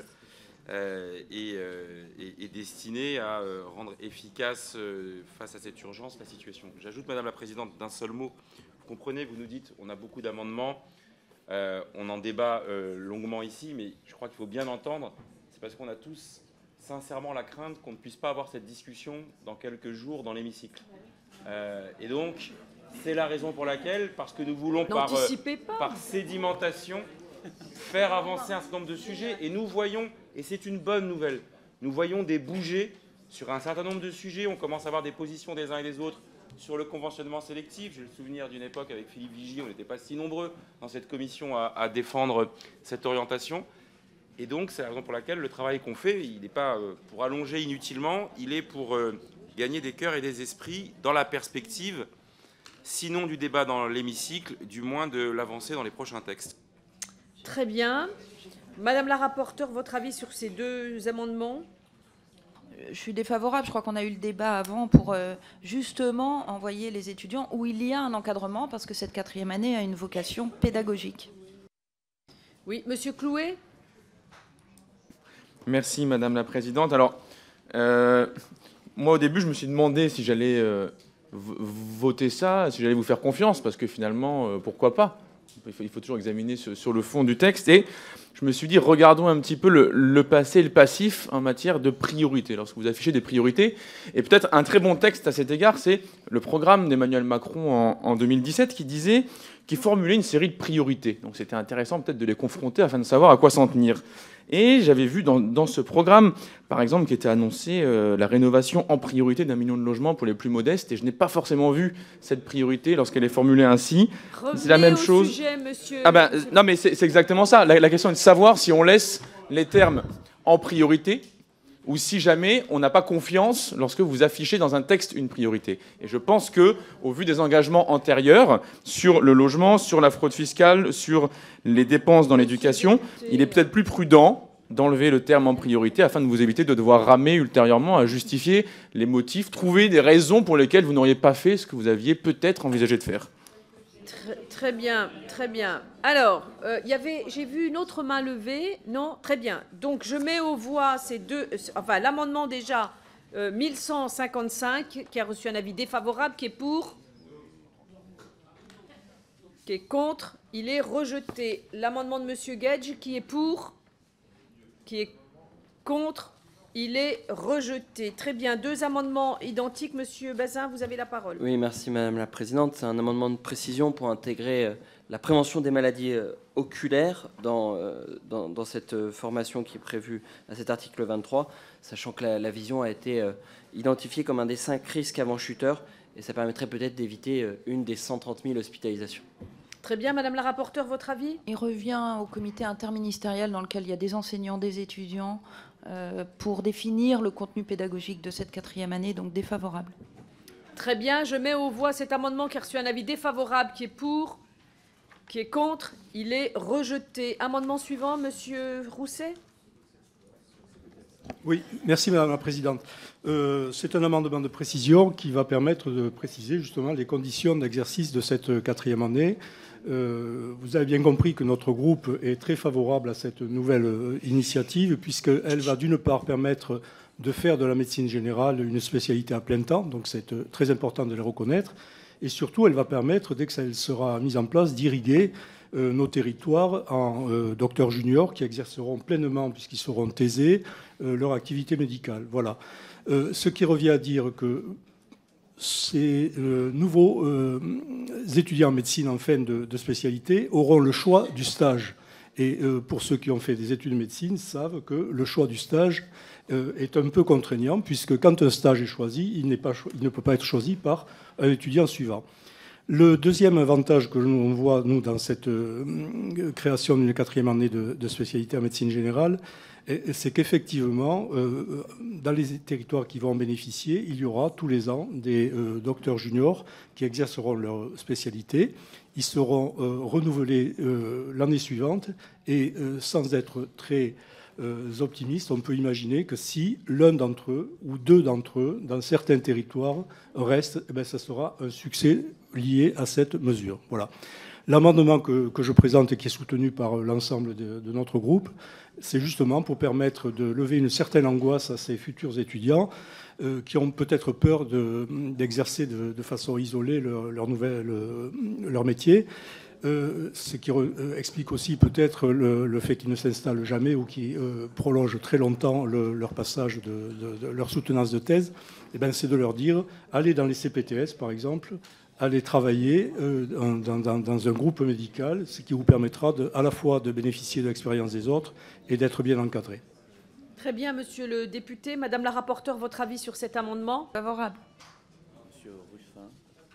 est destiné à rendre efficace face à cette urgence la situation. J'ajoute, Madame la Présidente, d'un seul mot. Vous comprenez, vous nous dites, on a beaucoup d'amendements, on en débat longuement ici, mais je crois qu'il faut bien entendre, c'est parce qu'on a tous sincèrement la crainte qu'on ne puisse pas avoir cette discussion dans quelques jours dans l'hémicycle. Et donc, c'est la raison pour laquelle, parce que nous voulons par sédimentation faire avancer un certain nombre de sujets, et nous voyons, et c'est une bonne nouvelle, nous voyons des bougées sur un certain nombre de sujets. On commence à avoir des positions des uns et des autres sur le conventionnement sélectif. J'ai le souvenir d'une époque avec Philippe Vigier, on n'était pas si nombreux dans cette commission à défendre cette orientation. Et donc, c'est la raison pour laquelle le travail qu'on fait, il n'est pas pour allonger inutilement, il est pour gagner des cœurs et des esprits dans la perspective, sinon du débat dans l'hémicycle, du moins de l'avancée dans les prochains textes. Très bien. Madame la rapporteure, votre avis sur ces 2 amendements? Je suis défavorable. Je crois qu'on a eu le débat avant pour justement envoyer les étudiants où il y a un encadrement, parce que cette 4e année a une vocation pédagogique. Oui, Monsieur Clouet. Merci, Madame la Présidente. Alors, moi, au début, je me suis demandé si j'allais voter ça, si j'allais vous faire confiance, parce que finalement, pourquoi pas? Il faut toujours examiner sur le fond du texte. Et je me suis dit, regardons un petit peu le passé et le passif en matière de priorité, lorsque vous affichez des priorités. Et peut-être un très bon texte à cet égard, c'est le programme d'Emmanuel Macron en 2017 qui formulait une série de priorités. Donc c'était intéressant peut-être de les confronter afin de savoir à quoi s'en tenir. Et j'avais vu dans ce programme, par exemple, qui était annoncé la rénovation en priorité d'1 million de logements pour les plus modestes. Et je n'ai pas forcément vu cette priorité lorsqu'elle est formulée ainsi. C'est la même chose. Sujet, monsieur. Ah ben, non, mais c'est exactement ça. La question est de savoir si on laisse les termes en priorité ou si jamais on n'a pas confiance lorsque vous affichez dans un texte une priorité. Et je pense que, au vu des engagements antérieurs sur le logement, sur la fraude fiscale, sur les dépenses dans l'éducation, il est peut-être plus prudent d'enlever le terme en priorité afin de vous éviter de devoir ramer ultérieurement à justifier les motifs, trouver des raisons pour lesquelles vous n'auriez pas fait ce que vous aviez peut-être envisagé de faire. Très bien, très bien. Alors, j'ai vu une autre main levée. Non, très bien. Donc, je mets aux voix ces 2... Enfin, l'amendement déjà 1155, qui a reçu un avis défavorable, qui est pour, qui est contre. Il est rejeté. L'amendement de Monsieur Guedj, qui est pour, qui est contre. Il est rejeté. Très bien. 2 amendements identiques. Monsieur Bazin, vous avez la parole. Oui, merci Madame la Présidente. C'est un amendement de précision pour intégrer la prévention des maladies oculaires dans cette formation qui est prévue à cet article 23, sachant que la vision a été identifiée comme un des 5 risques avant chuteurs, et ça permettrait peut-être d'éviter une des 130 000 hospitalisations. Très bien. Madame la rapporteure, votre avis? Il revient au comité interministériel dans lequel il y a des enseignants, des étudiants, pour définir le contenu pédagogique de cette 4e année, donc défavorable. Très bien, je mets aux voix cet amendement qui a reçu un avis défavorable, qui est pour, qui est contre. Il est rejeté. Amendement suivant, Monsieur Rousset. Oui, merci Madame la Présidente. C'est un amendement de précision qui va permettre de préciser justement les conditions d'exercice de cette 4e année. Vous avez bien compris que notre groupe est très favorable à cette nouvelle initiative puisqu'elle va d'une part permettre de faire de la médecine générale une spécialité à plein temps, donc c'est très important de les reconnaître, et surtout elle va permettre, dès que ça sera mise en place, d'irriguer nos territoires en docteurs juniors qui exerceront pleinement, puisqu'ils seront thésés, leur activité médicale. Voilà. Ce qui revient à dire que ces nouveaux étudiants en médecine en fin de spécialité auront le choix du stage. Et pour ceux qui ont fait des études de médecine savent que le choix du stage est un peu contraignant, puisque quand un stage est choisi, il ne peut pas être choisi par un étudiant suivant. Le deuxième avantage que nous voit, nous, dans cette création d'une 4e année de spécialité en médecine générale, c'est qu'effectivement, dans les territoires qui vont en bénéficier, il y aura tous les ans des docteurs juniors qui exerceront leur spécialité. Ils seront renouvelés l'année suivante et sans être très optimistes, on peut imaginer que si l'un d'entre eux ou deux d'entre eux, dans certains territoires, restent, eh bien, ça sera un succès lié à cette mesure. Voilà. L'amendement que je présente et qui est soutenu par l'ensemble de notre groupe, c'est justement pour permettre de lever une certaine angoisse à ces futurs étudiants qui ont peut-être peur d'exercer de façon isolée leur métier. Ce qui explique aussi peut-être le fait qu'ils ne s'installent jamais ou qui prolongent très longtemps leur passage de leur soutenance de thèse. Eh bien, c'est de leur dire, allez dans les CPTS par exemple, allez travailler dans un groupe médical, ce qui vous permettra à la fois de bénéficier de l'expérience des autres et d'être bien encadré. Très bien, monsieur le député. Madame la rapporteure, votre avis sur cet amendement? Favorable. Monsieur Ruffin.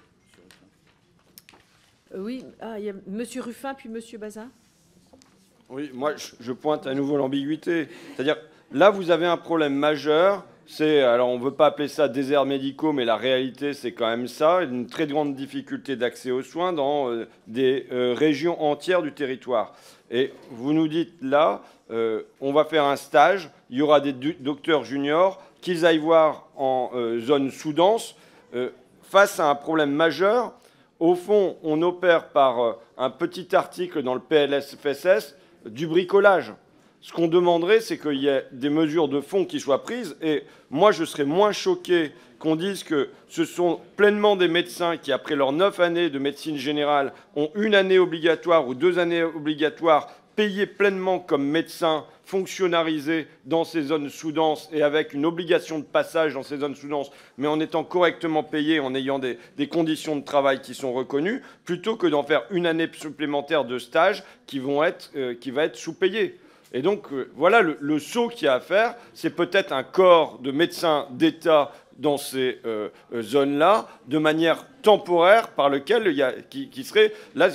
Oui, il y a monsieur Ruffin puis monsieur Bazin. Oui, moi je pointe à nouveau l'ambiguïté. C'est-à-dire, là vous avez un problème majeur. Alors on ne veut pas appeler ça déserts médicaux, mais la réalité c'est quand même ça, une très grande difficulté d'accès aux soins dans des régions entières du territoire. Et vous nous dites là, on va faire un stage, il y aura des docteurs juniors, qu'ils aillent voir en zone sous-dense, face à un problème majeur. Au fond, on opère par un petit article dans le PLFSS du bricolage. Ce qu'on demanderait, c'est qu'il y ait des mesures de fond qui soient prises. Et moi, je serais moins choqué qu'on dise que ce sont pleinement des médecins qui, après leurs 9 années de médecine générale, ont 1 année obligatoire ou 2 années obligatoires, payés pleinement comme médecins fonctionnalisés dans ces zones sous-denses et avec une obligation de passage dans ces zones sous-denses, mais en étant correctement payés, en ayant des conditions de travail qui sont reconnues, plutôt que d'en faire 1 année supplémentaire de stage qui va être sous-payée. Et donc, voilà, le saut qu'il y a à faire, c'est peut-être un corps de médecins d'État dans ces zones-là, de manière temporaire, par lequel qui serait... Là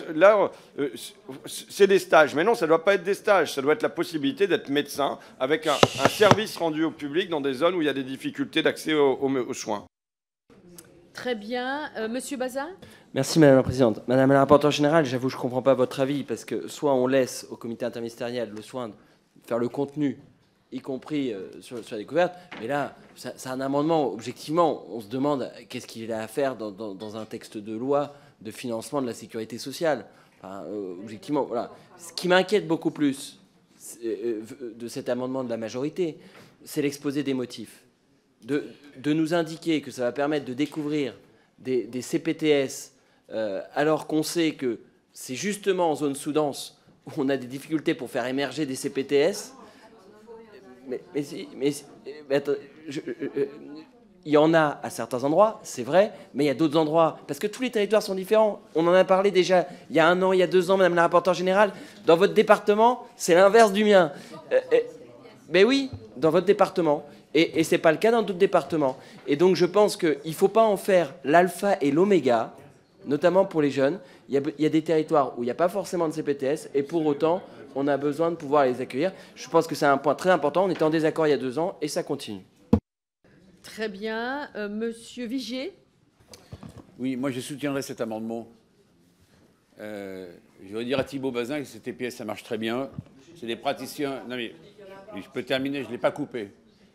c'est des stages. Mais non, ça ne doit pas être des stages. Ça doit être la possibilité d'être médecin avec un service rendu au public dans des zones où il y a des difficultés d'accès aux soins. Très bien. Monsieur Bazin? Merci Madame la Présidente. Madame la rapporteure générale, j'avoue je ne comprends pas votre avis, parce que soit on laisse au comité interministériel le soin de faire le contenu, y compris sur la découverte, mais là, c'est un amendement, objectivement, on se demande qu'est-ce qu'il a à faire dans un texte de loi de financement de la sécurité sociale. Enfin, objectivement, voilà. Ce qui m'inquiète beaucoup plus de cet amendement de la majorité, c'est l'exposé des motifs. De nous indiquer que ça va permettre de découvrir des CPTS alors qu'on sait que c'est justement en zone sous-dense où on a des difficultés pour faire émerger des CPTS. Il y en a à certains endroits, c'est vrai, mais il y a d'autres endroits, parce que tous les territoires sont différents. On en a parlé déjà il y a 1 an, il y a 2 ans, Madame la rapporteure générale. Dans votre département, c'est l'inverse du mien. Mais oui, dans votre département. Et ce n'est pas le cas dans d'autres départements. Et donc je pense qu'il ne faut pas en faire l'alpha et l'oméga, notamment pour les jeunes. Il y a des territoires où il n'y a pas forcément de CPTS, et pour autant, on a besoin de pouvoir les accueillir. Je pense que c'est un point très important. On était en désaccord il y a 2 ans, et ça continue. Très bien. Monsieur Vigier? Oui, moi je soutiendrai cet amendement. Je voudrais dire à Thibault Bazin que ces TPS, ça marche très bien. C'est des praticiens... Non mais, je peux terminer, je ne l'ai pas coupé.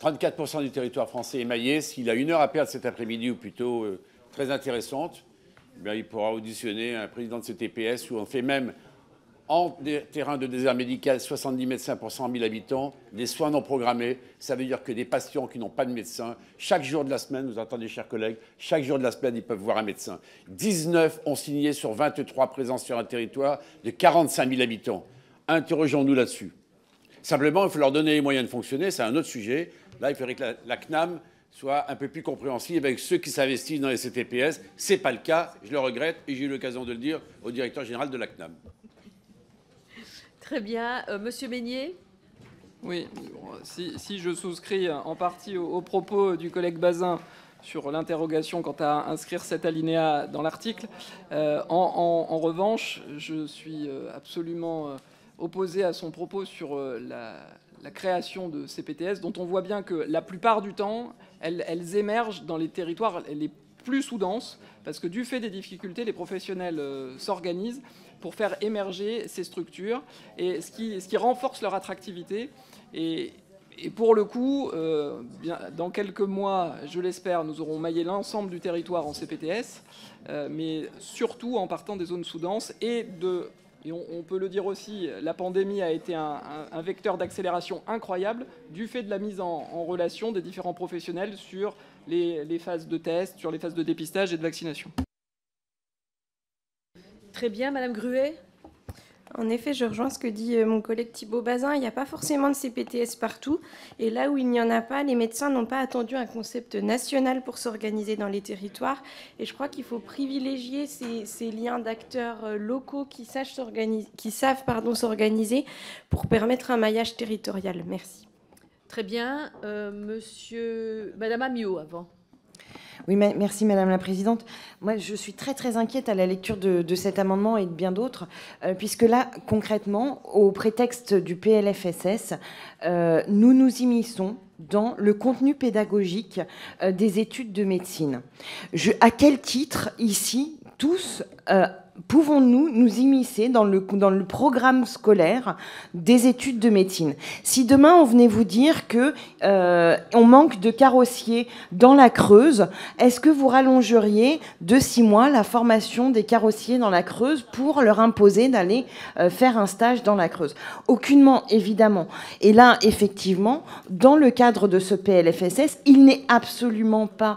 34% du territoire français émaillé. S'il a 1 heure à perdre cet après-midi, ou plutôt très intéressante, eh bien, il pourra auditionner un président de CTPS où on fait même, en terrain de désert médical, 70 médecins pour 100 000 habitants, des soins non programmés. Ça veut dire que des patients qui n'ont pas de médecin, chaque jour de la semaine, vous entendez, chers collègues, chaque jour de la semaine, ils peuvent voir un médecin. 19 ont signé sur 23 présences sur un territoire de 45 000 habitants. Interrogeons-nous là-dessus. Simplement, il faut leur donner les moyens de fonctionner, c'est un autre sujet. Là, il faudrait que la CNAM soit un peu plus compréhensible avec ceux qui s'investissent dans les CTPS. Ce n'est pas le cas, je le regrette, et j'ai eu l'occasion de le dire au directeur général de la CNAM. Très bien. Monsieur Meignier ? Oui, si je souscris en partie aux propos du collègue Bazin sur l'interrogation quant à inscrire cet alinéa dans l'article, en revanche, je suis absolument opposé à son propos sur la création de CPTS, dont on voit bien que la plupart du temps, elles émergent dans les territoires les plus sous-denses, parce que du fait des difficultés, les professionnels s'organisent pour faire émerger ces structures, et ce qui renforce leur attractivité. Et pour le coup, dans quelques mois, je l'espère, nous aurons maillé l'ensemble du territoire en CPTS, mais surtout en partant des zones sous-denses et on peut le dire aussi, la pandémie a été un vecteur d'accélération incroyable du fait de la mise en relation des différents professionnels sur les phases de test, sur les phases de dépistage et de vaccination. Très bien, Madame Gruet. En effet, je rejoins ce que dit mon collègue Thibault Bazin. Il n'y a pas forcément de CPTS partout. Et là où il n'y en a pas, les médecins n'ont pas attendu un concept national pour s'organiser dans les territoires. Et je crois qu'il faut privilégier ces liens d'acteurs locaux qui savent s'organiser pour permettre un maillage territorial. Merci. Très bien. Madame Amiot, avant. Oui, merci Madame la Présidente. Moi, je suis très très inquiète à la lecture de cet amendement et de bien d'autres, puisque là, concrètement, au prétexte du PLFSS, nous nous immisçons dans le contenu pédagogique des études de médecine. À quel titre, ici, tous pouvons-nous nous immiscer dans le programme scolaire des études de médecine? Si demain on venait vous dire que on manque de carrossiers dans la Creuse, est-ce que vous rallongeriez de 6 mois la formation des carrossiers dans la Creuse pour leur imposer d'aller faire un stage dans la Creuse? Aucunement, évidemment. Et là, effectivement, dans le cadre de ce PLFSS, il n'est absolument pas...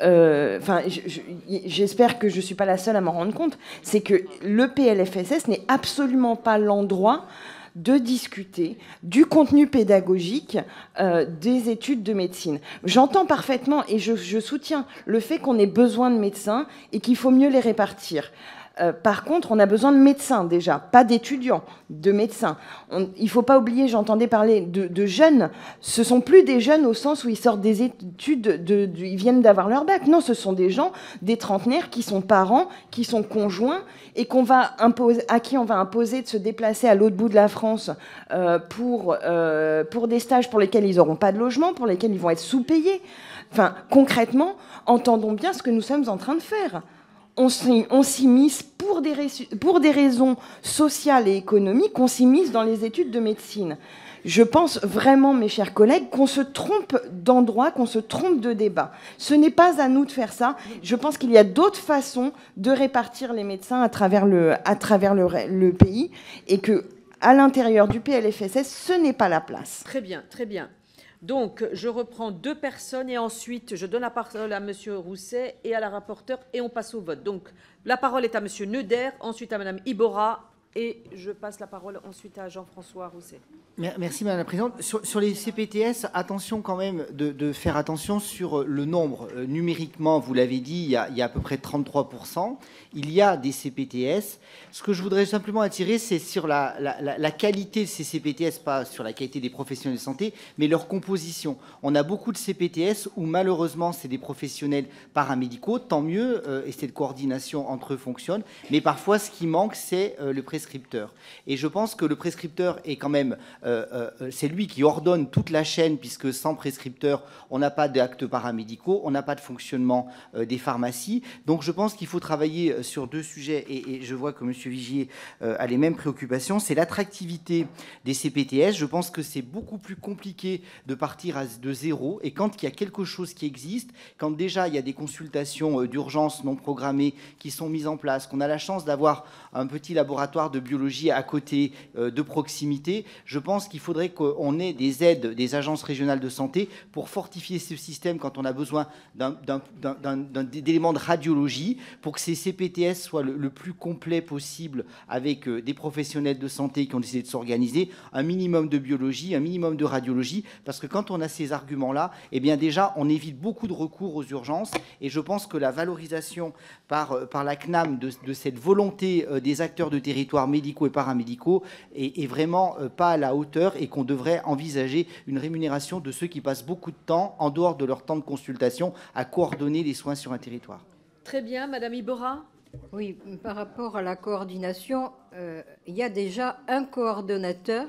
j'espère que je ne suis pas la seule à m'en rendre compte, c'est que le PLFSS n'est absolument pas l'endroit de discuter du contenu pédagogique des études de médecine. J'entends parfaitement et je soutiens le fait qu'on ait besoin de médecins et qu'il faut mieux les répartir. Par contre, on a besoin de médecins déjà, pas d'étudiants, de médecins. Il ne faut pas oublier, j'entendais parler de jeunes. Ce ne sont plus des jeunes au sens où ils sortent des études, ils viennent d'avoir leur bac. Non, ce sont des gens, des trentenaires qui sont parents, qui sont conjoints et à qui on va imposer de se déplacer à l'autre bout de la France pour des stages pour lesquels ils n'auront pas de logement, pour lesquels ils vont être sous-payés. Enfin, concrètement, entendons bien ce que nous sommes en train de faire. On s'immisce pour des raisons sociales et économiques, on s'immisce dans les études de médecine. Je pense vraiment, mes chers collègues, qu'on se trompe d'endroit, qu'on se trompe de débat. Ce n'est pas à nous de faire ça. Je pense qu'il y a d'autres façons de répartir les médecins à travers le pays et que, à l'intérieur du PLFSS, ce n'est pas la place. Très bien, très bien. Donc, je reprends 2 personnes et ensuite, je donne la parole à M. Rousset et à la rapporteure et on passe au vote. Donc, la parole est à M. Neuder, ensuite à Mme Iborra et je passe la parole ensuite à Jean-François Rousset. Merci Madame la Présidente. Sur les CPTS, attention quand même de faire attention sur le nombre. Numériquement, vous l'avez dit, il y a à peu près 33%. Il y a des CPTS. Ce que je voudrais simplement attirer, c'est sur la qualité de ces CPTS, pas sur la qualité des professionnels de santé, mais leur composition. On a beaucoup de CPTS où malheureusement, c'est des professionnels paramédicaux, tant mieux, et cette coordination entre eux fonctionne. Mais parfois, ce qui manque, c'est le prescripteur prescripteur. Et je pense que le prescripteur est quand même, c'est lui qui ordonne toute la chaîne, puisque sans prescripteur, on n'a pas d'actes paramédicaux, on n'a pas de fonctionnement des pharmacies. Donc je pense qu'il faut travailler sur deux sujets, et je vois que M. Vigier a les mêmes préoccupations. C'est l'attractivité des CPTS. Je pense que c'est beaucoup plus compliqué de partir de zéro, et quand il y a quelque chose qui existe, quand déjà il y a des consultations d'urgence non programmées qui sont mises en place, qu'on a la chance d'avoir un petit laboratoire de biologie à côté, de proximité, je pense qu'il faudrait qu'on ait des aides des agences régionales de santé pour fortifier ce système quand on a besoin d'éléments de radiologie, pour que ces CPTS soient le plus complet possible, avec des professionnels de santé qui ont décidé de s'organiser, un minimum de biologie, un minimum de radiologie, parce que quand on a ces arguments-là, eh bien déjà, on évite beaucoup de recours aux urgences, et je pense que la valorisation par la CNAM de cette volonté des acteurs de territoire médicaux et paramédicaux est vraiment pas à la hauteur, et qu'on devrait envisager une rémunération de ceux qui passent beaucoup de temps, en dehors de leur temps de consultation, à coordonner les soins sur un territoire. Très bien, Madame Iborra. Oui, par rapport à la coordination, il y a déjà un coordonnateur.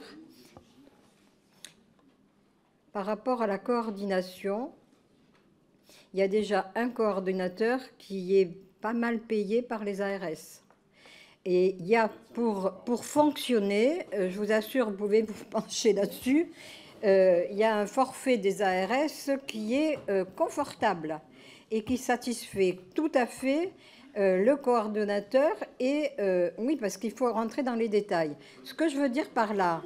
Par rapport à la coordination, il y a déjà un coordonnateur qui est pas mal payé par les ARS. Et il y a pour fonctionner, je vous assure, vous pouvez vous pencher là-dessus, il y a un forfait des ARS qui est confortable et qui satisfait tout à fait le coordonnateur. Et oui, parce qu'il faut rentrer dans les détails. Ce que je veux dire par là,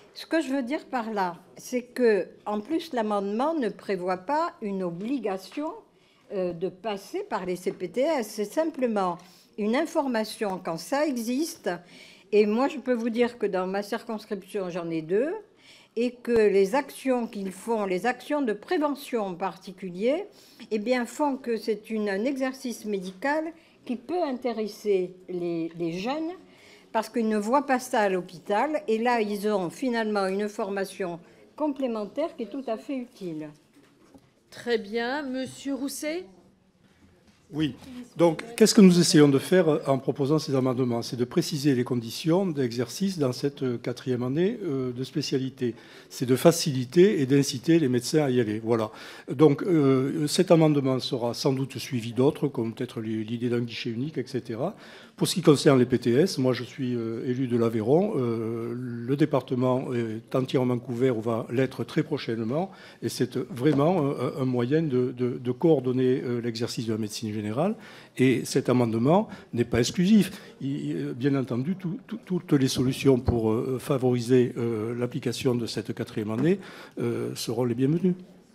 c'est que, en plus, l'amendement ne prévoit pas une obligation de passer par les CPTS. C'est simplement une information quand ça existe. Et moi, je peux vous dire que dans ma circonscription, j'en ai 2, et que les actions qu'ils font, les actions de prévention en particulier, eh bien, font que c'est un exercice médical qui peut intéresser les jeunes, parce qu'ils ne voient pas ça à l'hôpital, et là, ils ont finalement une formation complémentaire qui est tout à fait utile. Très bien. Monsieur Rousset. Oui. Donc, qu'est-ce que nous essayons de faire en proposant ces amendements? C'est de préciser les conditions d'exercice dans cette quatrième année de spécialité. C'est de faciliter et d'inciter les médecins à y aller. Voilà. Donc, cet amendement sera sans doute suivi d'autres, comme peut-être l'idée d'un guichet unique, etc. Pour ce qui concerne les PTS, moi, je suis élu de l'Aveyron. Le département est entièrement couvert ou va l'être très prochainement. Et c'est vraiment un moyen de coordonner l'exercice de la médecine générale. Et cet amendement n'est pas exclusif. Bien entendu, toutes les solutions pour favoriser l'application de cette quatrième année seront les bienvenues.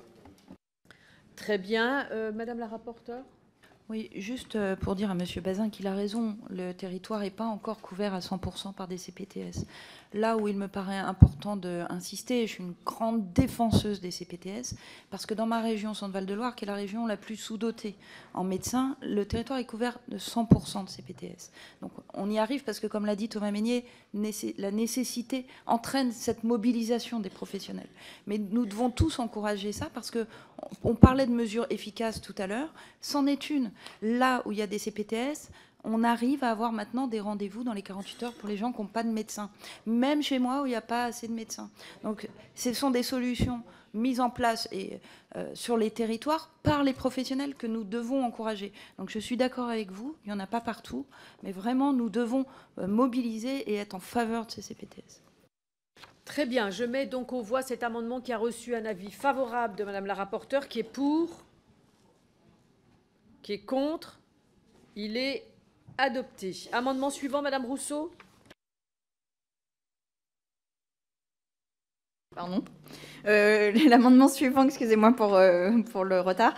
Très bien. Madame la rapporteure. Oui, juste pour dire à M. Bazin qu'il a raison, le territoire n'est pas encore couvert à 100% par des CPTS. Là où il me paraît important d'insister, je suis une grande défenseuse des CPTS, parce que dans ma région Centre-Val de Loire, qui est la région la plus sous-dotée en médecins, le territoire est couvert de 100% de CPTS. Donc on y arrive parce que, comme l'a dit Thomas Mesnier, la nécessité entraîne cette mobilisation des professionnels. Mais nous devons tous encourager ça, parce qu'on parlait de mesures efficaces tout à l'heure, c'en est une. Là où il y a des CPTS, on arrive à avoir maintenant des rendez-vous dans les 48 heures pour les gens qui n'ont pas de médecin. Même chez moi où il n'y a pas assez de médecins. Donc ce sont des solutions mises en place sur les territoires par les professionnels que nous devons encourager. Donc je suis d'accord avec vous, il n'y en a pas partout, mais vraiment nous devons mobiliser et être en faveur de ces CPTS. Très bien, je mets donc aux voix cet amendement qui a reçu un avis favorable de Madame la rapporteure, qui est pour, qui est contre. Il est adopté. Amendement suivant, Madame Rousseau. Pardon. L'amendement suivant, excusez-moi pour le retard,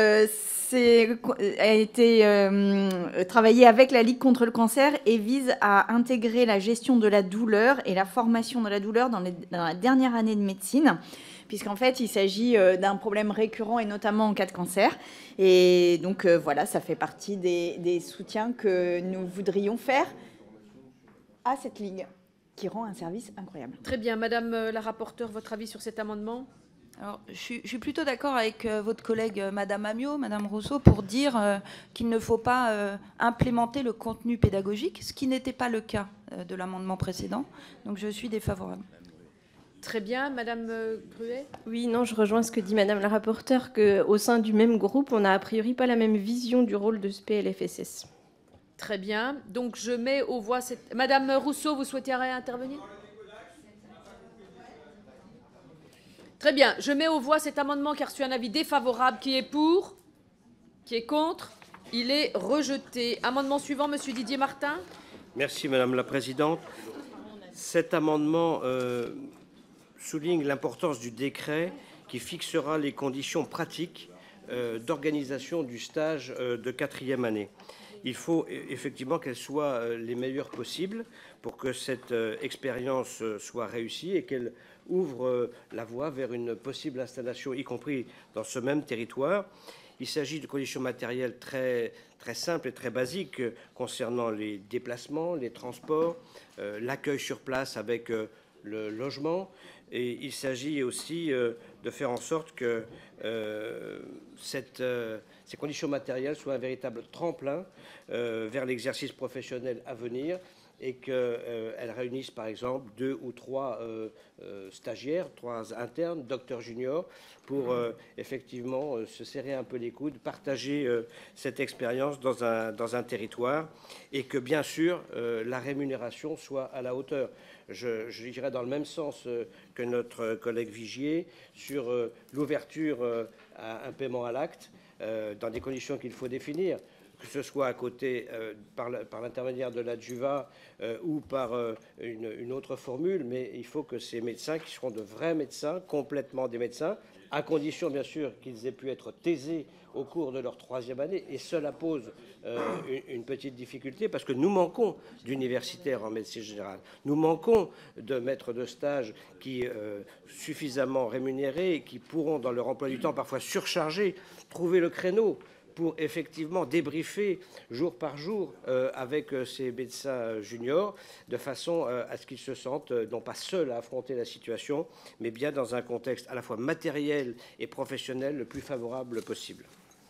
a été travaillé avec la Ligue contre le cancer et vise à intégrer la gestion de la douleur et la formation de la douleur dans la dernière année de médecine, puisqu'en fait, il s'agit d'un problème récurrent et notamment en cas de cancer. Et donc, voilà, ça fait partie des soutiens que nous voudrions faire à cette Ligue, qui rend un service incroyable. Très bien. Madame la rapporteure, votre avis sur cet amendement? Alors, je suis plutôt d'accord avec votre collègue Madame Amiot, Madame Rousseau, pour dire qu'il ne faut pas implémenter le contenu pédagogique, ce qui n'était pas le cas de l'amendement précédent. Donc je suis défavorable. Très bien, Madame Gruet. Oui, non, je rejoins ce que dit Madame la rapporteure, qu'au sein du même groupe, on n'a a priori pas la même vision du rôle de ce PLFSS. Très bien. Donc je mets aux voix cette... Madame Rousseau, vous souhaitez réintervenir? Très bien. Je mets aux voix cet amendement qui a reçu un avis défavorable. Qui est pour? Qui est contre? Il est rejeté. Amendement suivant, Monsieur Didier Martin. Merci Madame la Présidente. Cet amendement souligne l'importance du décret qui fixera les conditions pratiques d'organisation du stage de 4e année. Il faut effectivement qu'elles soient les meilleures possibles pour que cette expérience soit réussie et qu'elle ouvre la voie vers une possible installation, y compris dans ce même territoire. Il s'agit de conditions matérielles très simples et très basiques concernant les déplacements, les transports, l'accueil sur place avec le logement. Et il s'agit aussi de faire en sorte que ces conditions matérielles soient un véritable tremplin vers l'exercice professionnel à venir et qu'elles réunissent par exemple 2 ou 3 stagiaires, 3 internes, docteurs juniors, pour effectivement se serrer un peu les coudes, partager cette expérience dans un territoire et que bien sûr la rémunération soit à la hauteur. Je dirais dans le même sens que notre collègue Vigier sur l'ouverture à un paiement à l'acte dans des conditions qu'il faut définir, que ce soit à côté par l'intermédiaire de l'adjuvat ou par une autre formule, mais il faut que ces médecins, qui seront de vrais médecins, complètement des médecins, à condition bien sûr qu'ils aient pu être thésés au cours de leur 3e année, et cela pose une petite difficulté parce que nous manquons d'universitaires en médecine générale, nous manquons de maîtres de stage qui suffisamment rémunérés et qui pourront dans leur emploi du temps parfois surchargé trouver le créneau pour effectivement débriefer jour par jour avec ces médecins juniors, de façon à ce qu'ils se sentent non pas seuls à affronter la situation, mais bien dans un contexte à la fois matériel et professionnel le plus favorable possible.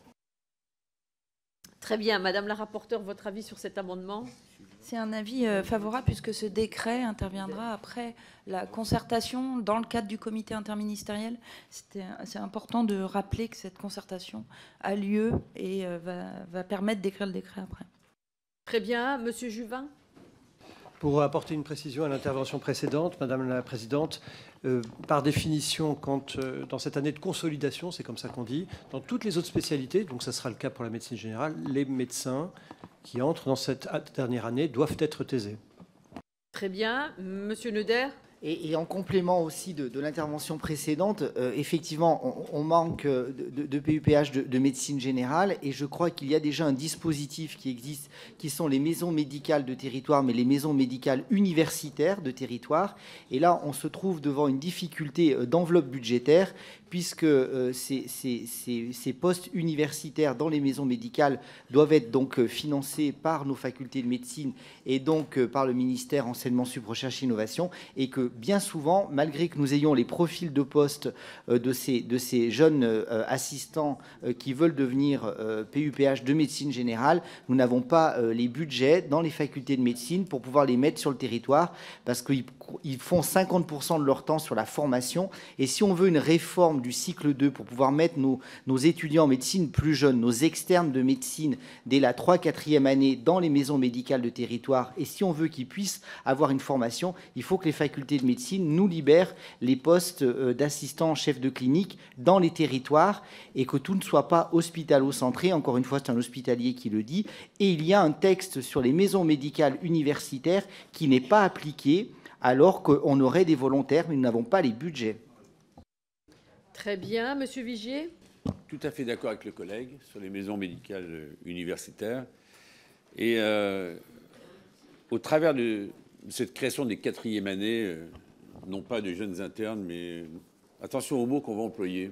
Très bien. Madame la rapporteure, votre avis sur cet amendement? C'est un avis favorable puisque ce décret interviendra après la concertation dans le cadre du comité interministériel. C'est important de rappeler que cette concertation a lieu et va permettre d'écrire le décret après. Très bien. Monsieur Juvin. Pour apporter une précision à l'intervention précédente, Madame la Présidente, par définition, quand dans cette année de consolidation, c'est comme ça qu'on dit, dans toutes les autres spécialités, donc ça sera le cas pour la médecine générale, les médecins qui entrent dans cette dernière année doivent être thésés. Très bien. Monsieur Neuder. Et en complément aussi de l'intervention précédente, effectivement, on manque de PUPH de médecine générale, et je crois qu'il y a déjà un dispositif qui existe, qui sont les maisons médicales de territoire, mais les maisons médicales universitaires de territoire. Et là, on se trouve devant une difficulté d'enveloppe budgétaire, puisque ces postes universitaires dans les maisons médicales doivent être donc financés par nos facultés de médecine et donc par le ministère Enseignement Sup, Recherche et Innovation, et que bien souvent, malgré que nous ayons les profils de poste de ces jeunes assistants qui veulent devenir PUPH de médecine générale, nous n'avons pas les budgets dans les facultés de médecine pour pouvoir les mettre sur le territoire, parce qu'ils font 50% de leur temps sur la formation, et si on veut une réforme du cycle 2 pour pouvoir mettre nos étudiants en médecine plus jeunes, nos externes de médecine dès la 3-4e année dans les maisons médicales de territoire, et si on veut qu'ils puissent avoir une formation, il faut que les facultés de médecine nous libèrent les postes d'assistants chefs de clinique dans les territoires, et que tout ne soit pas hospitalo-centré. Encore une fois, c'est un hospitalier qui le dit, et il y a un texte sur les maisons médicales universitaires qui n'est pas appliqué, alors qu'on aurait des volontaires, mais nous n'avons pas les budgets. Très bien. Monsieur Vigier. Tout à fait d'accord avec le collègue sur les maisons médicales universitaires. Et au travers de cette création des 4e années, non pas de jeunes internes, mais attention aux mots qu'on va employer.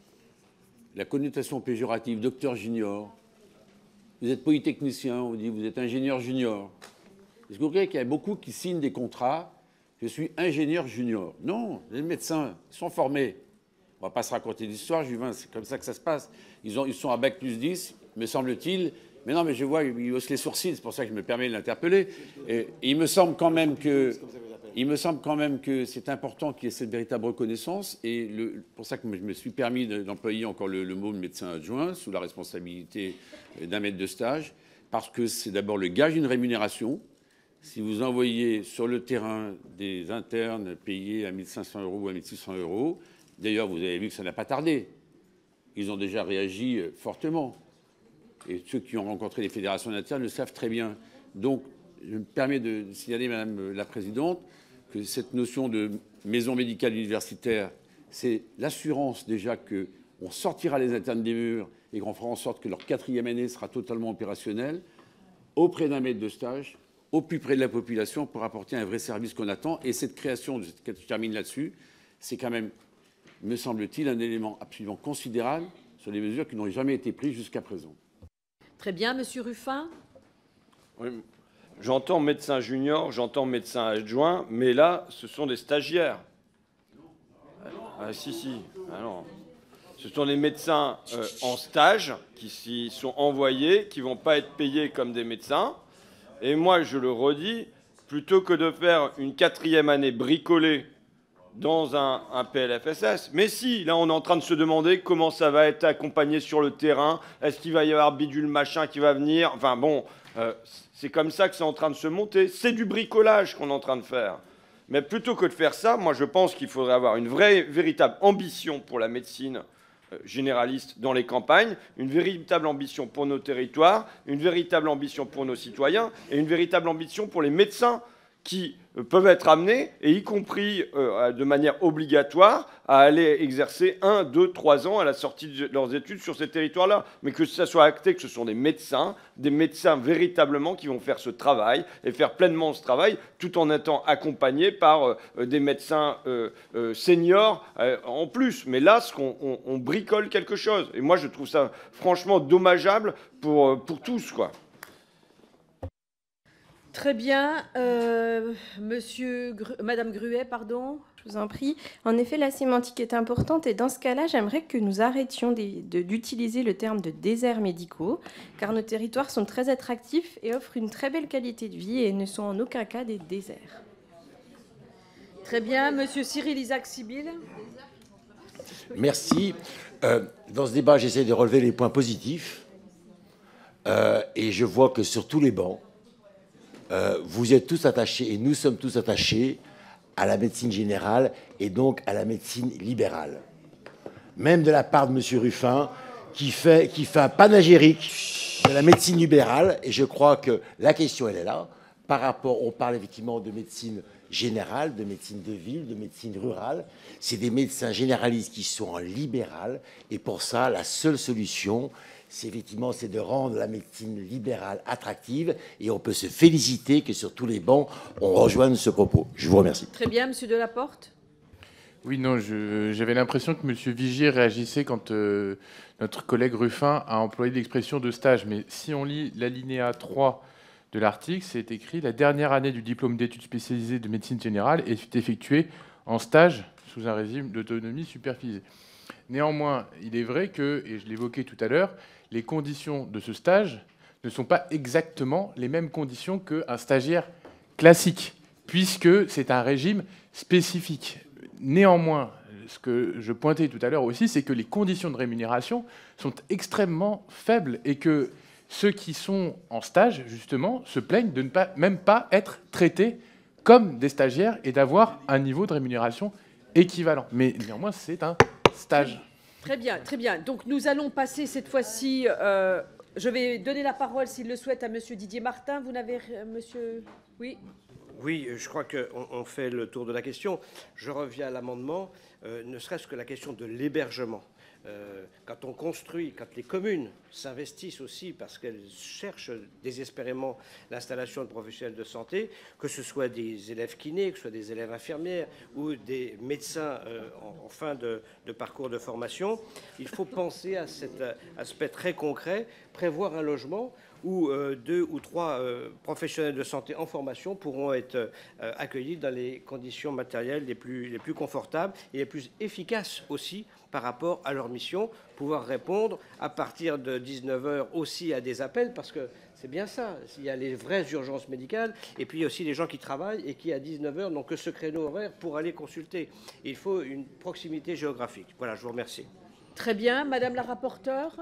La connotation péjorative, docteur junior. Vous êtes polytechnicien, on dit vous êtes ingénieur junior. Est-ce que vous croyez qu'il y a beaucoup qui signent des contrats? Je suis ingénieur junior. Non, les médecins sont formés. On ne va pas se raconter d'histoire, Juvin, c'est comme ça que ça se passe. Ils sont à bac plus 10, me semble-t-il. Mais non, mais je vois, il hausse les sourcils, c'est pour ça que je me permets de l'interpeller. Et il me semble quand même que c'est important qu'il y ait cette véritable reconnaissance. Et pour ça que je me suis permis d'employer encore le mot de médecin adjoint, sous la responsabilité d'un maître de stage, parce que c'est d'abord le gage d'une rémunération. Si vous envoyez sur le terrain des internes payés à 1 500 € ou à 1 600 €, d'ailleurs, vous avez vu que ça n'a pas tardé. Ils ont déjà réagi fortement. Et ceux qui ont rencontré les fédérations d'internes le savent très bien. Donc, je me permets de signaler, Madame la Présidente, que cette notion de maison médicale universitaire, c'est l'assurance déjà qu'on sortira les internes des murs et qu'on fera en sorte que leur 4e année sera totalement opérationnelle auprès d'un maître de stage, au plus près de la population pour apporter un vrai service qu'on attend. Et cette création, je termine là-dessus, c'est quand même, me semble-t-il, un élément absolument considérable sur les mesures qui n'ont jamais été prises jusqu'à présent. Très bien, Monsieur Ruffin. Oui, j'entends médecin junior, j'entends médecin adjoint, mais là, ce sont des stagiaires. Ah si. Ah, non. Ce sont des médecins en stage qui s'y sont envoyés, qui ne vont pas être payés comme des médecins. Et moi, je le redis, plutôt que de faire une 4e année bricolée dans un PLFSS. Mais si, là, on est en train de se demander comment ça va être accompagné sur le terrain. Est-ce qu'il va y avoir bidule machin qui va venir? Enfin bon, c'est comme ça que c'est en train de se monter. C'est du bricolage qu'on est en train de faire. Mais plutôt que de faire ça, moi, je pense qu'il faudrait avoir une véritable ambition pour la médecine généraliste dans les campagnes, une véritable ambition pour nos territoires, une véritable ambition pour nos citoyens et une véritable ambition pour les médecins qui peuvent être amenés, et y compris de manière obligatoire, à aller exercer 1, 2, 3 ans à la sortie de leurs études sur ces territoires-là. Mais que ça soit acté que ce sont des médecins véritablement qui vont faire ce travail et faire pleinement ce travail, tout en étant accompagnés par des médecins seniors en plus. Mais là, on bricole quelque chose. Et moi, je trouve ça franchement dommageable pour tous, quoi. Très bien. Madame Gruet, pardon. Je vous en prie. En effet, la sémantique est importante et dans ce cas-là, j'aimerais que nous arrêtions d'utiliser le terme de déserts médicaux, car nos territoires sont très attractifs et offrent une très belle qualité de vie et ne sont en aucun cas des déserts. Très bien. Monsieur Cyril Isaac-Sibyl. Merci. Dans ce débat, j'essaie de relever les points positifs et je vois que sur tous les bancs, vous êtes tous attachés, et nous sommes tous attachés, à la médecine générale et donc à la médecine libérale. Même de la part de M. Ruffin, qui fait un panégyrique de la médecine libérale. Et je crois que la question, elle est là. Par rapport, on parle effectivement de médecine générale, de médecine de ville, de médecine rurale. C'est des médecins généralistes qui sont en libéral. Et pour ça, la seule solution, c'est de rendre la médecine libérale attractive, et on peut se féliciter que sur tous les bancs, on rejoigne ce propos. Je vous remercie. Très bien, Monsieur Delaporte. Oui, non, j'avais l'impression que M. Vigier réagissait quand notre collègue Ruffin a employé l'expression de stage. Mais si on lit l'alinéa 3 de l'article, c'est écrit « La dernière année du diplôme d'études spécialisées de médecine générale est effectuée en stage sous un régime d'autonomie supervisée ». Néanmoins, il est vrai que, et je l'évoquais tout à l'heure, les conditions de ce stage ne sont pas exactement les mêmes conditions qu'un stagiaire classique, puisque c'est un régime spécifique. Néanmoins, ce que je pointais tout à l'heure aussi, c'est que les conditions de rémunération sont extrêmement faibles et que ceux qui sont en stage, justement, se plaignent de ne même pas être traités comme des stagiaires et d'avoir un niveau de rémunération équivalent. Mais néanmoins, c'est un stage. Très bien, très bien. Donc nous allons passer cette fois-ci... je vais donner la parole, s'il le souhaite, à Monsieur Didier Martin. Vous n'avez... Monsieur... Oui. Oui, je crois qu'on fait le tour de la question. Je reviens à l'amendement, ne serait-ce que la question de l'hébergement. Quand on construit, quand les communes s'investissent aussi parce qu'elles cherchent désespérément l'installation de professionnels de santé, que ce soit des élèves kinés, que ce soit des élèves infirmières ou des médecins en fin de parcours de formation, il faut penser à cet aspect très concret, prévoir un logement où 2 ou 3 professionnels de santé en formation pourront être accueillis dans les conditions matérielles les plus confortables et les plus efficaces aussi par rapport à leur mission, pouvoir répondre à partir de 19 h aussi à des appels, parce que c'est bien ça, il y a les vraies urgences médicales, et puis il y a aussi les gens qui travaillent et qui à 19 h n'ont que ce créneau horaire pour aller consulter. Il faut une proximité géographique. Voilà, je vous remercie. Très bien. Madame la rapporteure?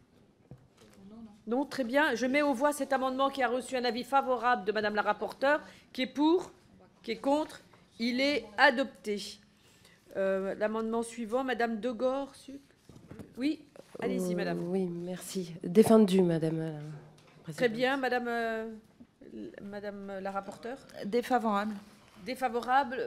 Non, très bien. Je mets aux voix cet amendement qui a reçu un avis favorable de Madame la rapporteure. Qui est pour? Qui est contre? Il est adopté. L'amendement suivant, Madame Degor. Oui, allez-y, Madame. Oui, merci. Défendu, Madame la Présidente. Très bien, Madame la rapporteure. Défavorable. Défavorable.